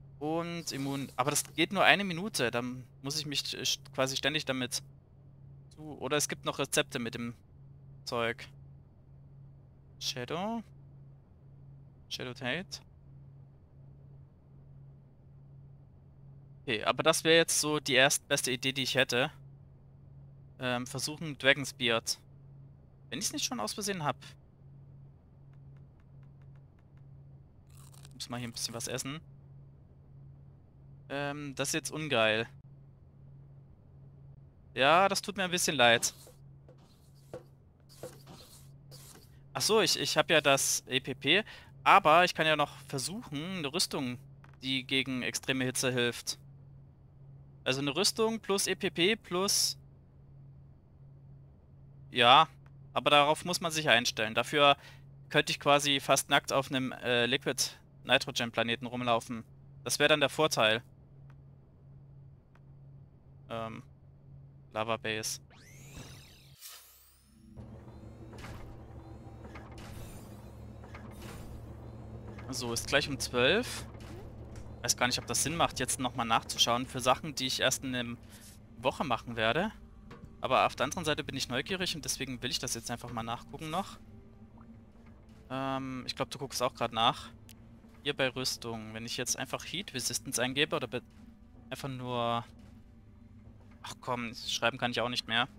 und immun. Aber das geht nur 1 Minute. Dann muss ich mich quasi ständig damit Oder es gibt noch Rezepte mit dem Zeug. Shadow. Shadow Tate. Okay, aber das wäre jetzt so die erstbeste Idee, die ich hätte. Versuchen Dragon's Beard. Wenn ich es nicht schon aus Versehen habe. Muss mal hier ein bisschen was essen. Das ist jetzt ungeil. Ja, das tut mir ein bisschen leid. Achso, ich habe ja das EPP, aber ich kann ja noch versuchen, eine Rüstung, die gegen extreme Hitze hilft. Also eine Rüstung plus EPP plus... Ja, aber darauf muss man sich einstellen. Dafür könnte ich quasi fast nackt auf einem Liquid Nitrogen Planeten rumlaufen. Das wäre dann der Vorteil. Lava Base. So, ist gleich um 12. Weiß gar nicht, ob das Sinn macht, jetzt nochmal nachzuschauen für Sachen, die ich erst in einer Woche machen werde. Aber auf der anderen Seite bin ich neugierig und deswegen will ich das jetzt einfach mal nachgucken noch. Ich glaube, du guckst auch gerade nach. Hier bei Rüstung. Wenn ich jetzt einfach Heat Resistance eingebe oder einfach nur... Ach komm, schreiben kann ich auch nicht mehr.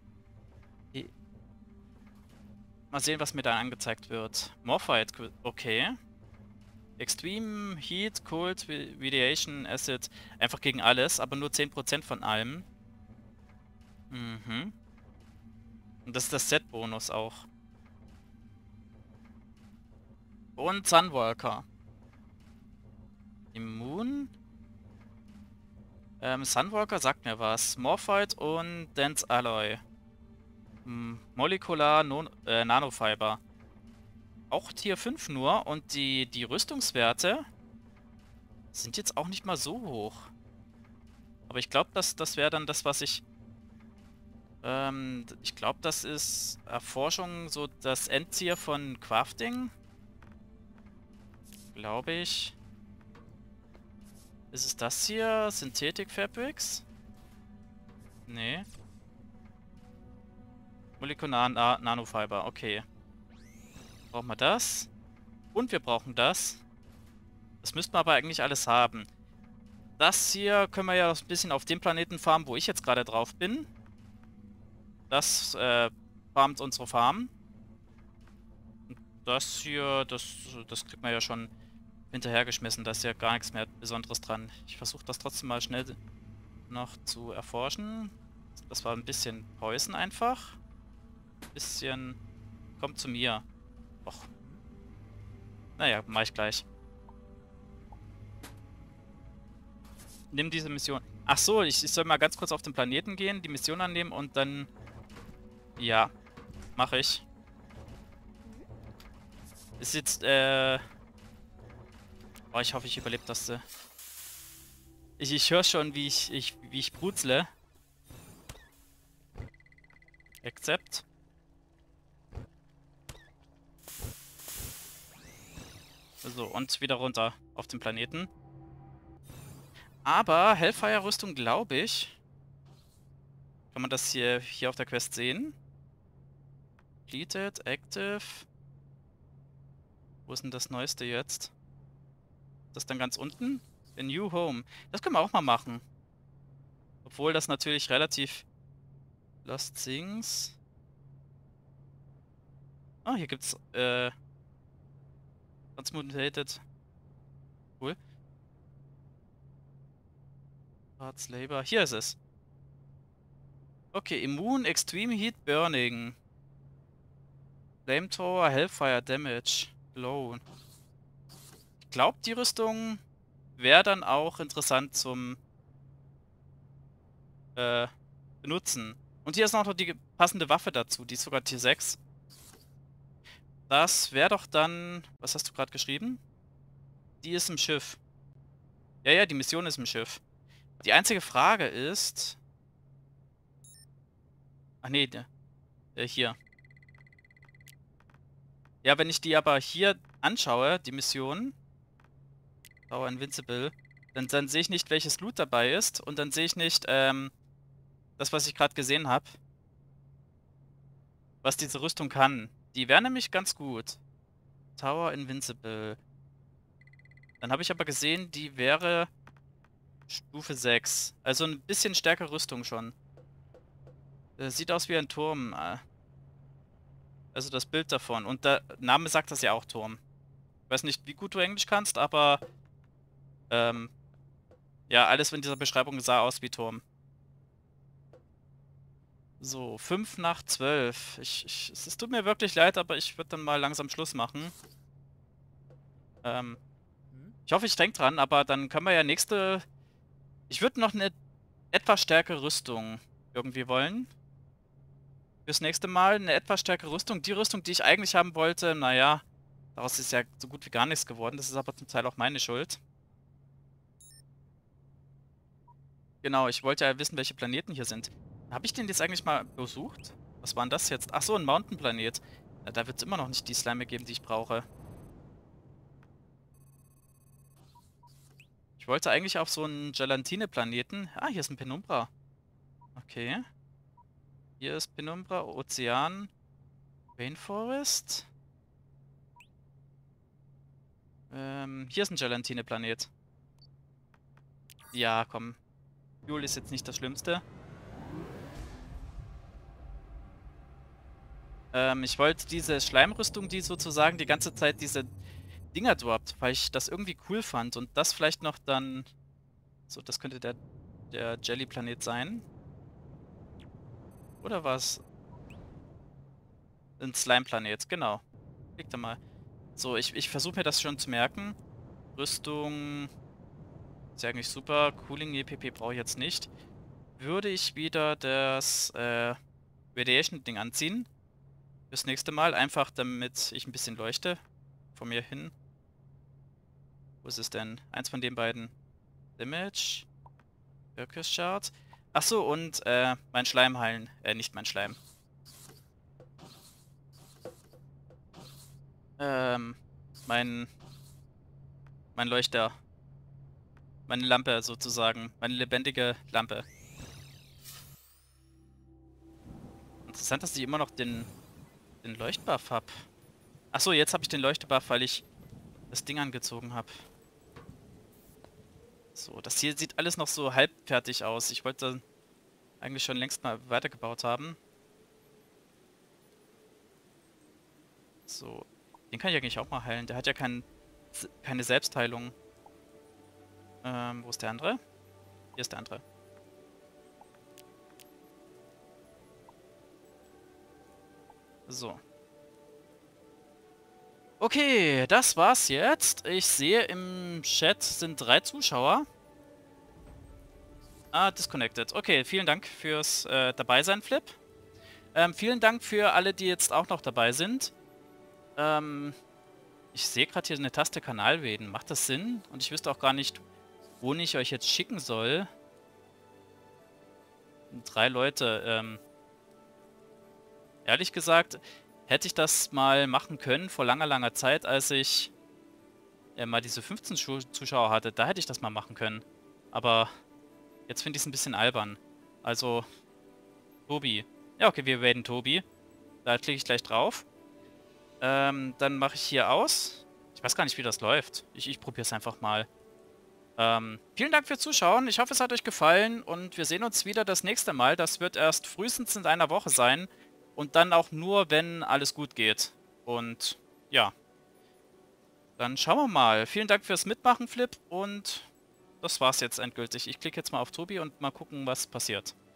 Mal sehen, was mir da angezeigt wird. Morphite, okay. Extreme Heat, Cold, Radiation, Acid. Einfach gegen alles, aber nur 10% von allem. Mhm. Und das ist das Set-Bonus auch. Und Sunwalker. Immun. Sunwalker sagt mir was. Morphite und Dense Alloy. Molecular Nanofiber. Auch Tier 5 nur. Und die Rüstungswerte sind jetzt auch nicht mal so hoch. Aber ich glaube, das wäre dann das, was ich... ich glaube, das ist Erforschung, so das Endziel von Crafting. Glaube ich. Ist es das hier? Synthetic Fabrics? Nee. Molekular Nanofiber, okay. Brauchen wir das. Und wir brauchen das. Das müssten wir aber eigentlich alles haben. Das hier können wir ja ein bisschen auf dem Planeten farmen, wo ich jetzt gerade drauf bin. Das farmt unsere Farm. Und das hier, das kriegt man ja schon hinterhergeschmissen. Da ist ja gar nichts mehr Besonderes dran. Ich versuche das trotzdem mal schnell noch zu erforschen. Das war ein bisschen Poison einfach. Ein bisschen... Kommt zu mir. Och. Naja, mach ich gleich. Nimm diese Mission. Ach so, ich soll mal ganz kurz auf den Planeten gehen, die Mission annehmen und dann... Ja, mache ich. Ist jetzt, Oh, ich hoffe, ich überlebe das. Ich höre schon, wie ich brutzle. Accept. So, und wieder runter auf den Planeten. Aber Hellfire-Rüstung, glaube ich. Kann man das hier auf der Quest sehen? Completed, Active. Wo ist denn das Neueste jetzt? Das dann ganz unten? The New Home. Das können wir auch mal machen. Obwohl das natürlich relativ... Lost Things. Ah, hier gibt's, Transmutated. Cool. Parts Labor. Hier ist es. Okay, Immune, Extreme Heat Burning. Flamethrower, Hellfire Damage. Glow. Ich glaube, die Rüstung wäre dann auch interessant zum benutzen. Und hier ist noch die passende Waffe dazu. Die ist sogar Tier 6. Das wäre doch dann... Was hast du gerade geschrieben? Die ist im Schiff. Ja, ja, die Mission ist im Schiff. Die einzige Frage ist... Ach nee, hier. Ja, wenn ich die aber hier anschaue, die Mission... Power Invincible... Dann sehe ich nicht, welches Loot dabei ist. Und dann sehe ich nicht, das, was ich gerade gesehen habe. was diese Rüstung kann. Die wäre nämlich ganz gut. Tower Invincible. Dann habe ich aber gesehen, die wäre Stufe 6. Also ein bisschen stärkere Rüstung schon. Sieht aus wie ein Turm. Also das Bild davon. Und der Name sagt das ja auch Turm. Ich weiß nicht, wie gut du Englisch kannst, aber ja, alles in dieser Beschreibung sah aus wie Turm. So, 5 nach 12. Es tut mir wirklich leid, aber ich würde dann mal langsam Schluss machen. Ich hoffe, ich denke dran, aber dann können wir ja nächste... Ich würde noch eine etwas stärkere Rüstung irgendwie wollen. Fürs nächste Mal eine etwas stärkere Rüstung. Die Rüstung, die ich eigentlich haben wollte, naja, daraus ist ja so gut wie gar nichts geworden. Das ist aber zum Teil auch meine Schuld. Genau, ich wollte ja wissen, welche Planeten hier sind. Habe ich den jetzt eigentlich mal besucht? Was war denn das jetzt? Ach so, ein Mountain-Planet. Ja, da wird es immer noch nicht die Slime geben, die ich brauche. Ich wollte eigentlich auf so einen Gelatine-Planeten. Ah, hier ist ein Penumbra. Okay. Hier ist Penumbra, Ozean, Rainforest. Hier ist ein Gelatine-Planet. Ja, komm. Fuel ist jetzt nicht das Schlimmste. Ich wollte diese Schleimrüstung, die sozusagen die ganze Zeit diese Dinger droppt, weil ich das irgendwie cool fand. Und das vielleicht noch dann... So, das könnte der Jelly-Planet sein. Oder was? Ein Slime-Planet, genau. Klick da mal. So, ich versuche mir das schon zu merken. Rüstung... Ist ja eigentlich super. Cooling EPP brauche ich jetzt nicht. Würde ich wieder das Radiation-Ding anziehen. Fürs nächste Mal. Einfach damit ich ein bisschen leuchte. Von mir hin. Wo ist es denn? Eins von den beiden. Damage. Focus Shard. Achso, und mein Schleim heilen. Nicht mein Schleim. Mein Leuchter. Meine Lampe sozusagen. Meine lebendige Lampe. Interessant, dass ich immer noch den Leuchtbuff habe. Achso, jetzt habe ich den Leuchtebuff, weil ich das Ding angezogen habe. So, das hier sieht alles noch so halbfertig aus. Ich wollte eigentlich schon längst mal weitergebaut haben. So, den kann ich eigentlich auch mal heilen. Der hat ja keine Selbstheilung. Wo ist der andere? Hier ist der andere. So. Okay, das war's jetzt. Ich sehe im Chat sind 3 Zuschauer. Ah, disconnected. Okay, vielen Dank fürs Dabeisein, Flip. Vielen Dank für alle, die jetzt auch noch dabei sind. Ich sehe gerade hier eine Taste Kanal wählen. Macht das Sinn? Und ich wüsste auch gar nicht, wohin ich euch jetzt schicken soll. 3 Leute. Ehrlich gesagt, hätte ich das mal machen können vor langer, langer Zeit, als ich mal diese 15 Zuschauer hatte. Da hätte ich das mal machen können. Aber jetzt finde ich es ein bisschen albern. Also, Tobi. Ja, okay, wir wählen Tobi. Da klicke ich gleich drauf. Dann mache ich hier aus. Ich weiß gar nicht, wie das läuft. Ich probiere es einfach mal. Vielen Dank fürs Zuschauen. Ich hoffe, es hat euch gefallen. Und wir sehen uns wieder das nächste Mal. Das wird erst frühestens in einer Woche sein. Und dann auch nur, wenn alles gut geht. Und ja. Dann schauen wir mal. Vielen Dank fürs Mitmachen, Flip. Und das war's jetzt endgültig. Ich klicke jetzt mal auf Tobi und mal gucken, was passiert.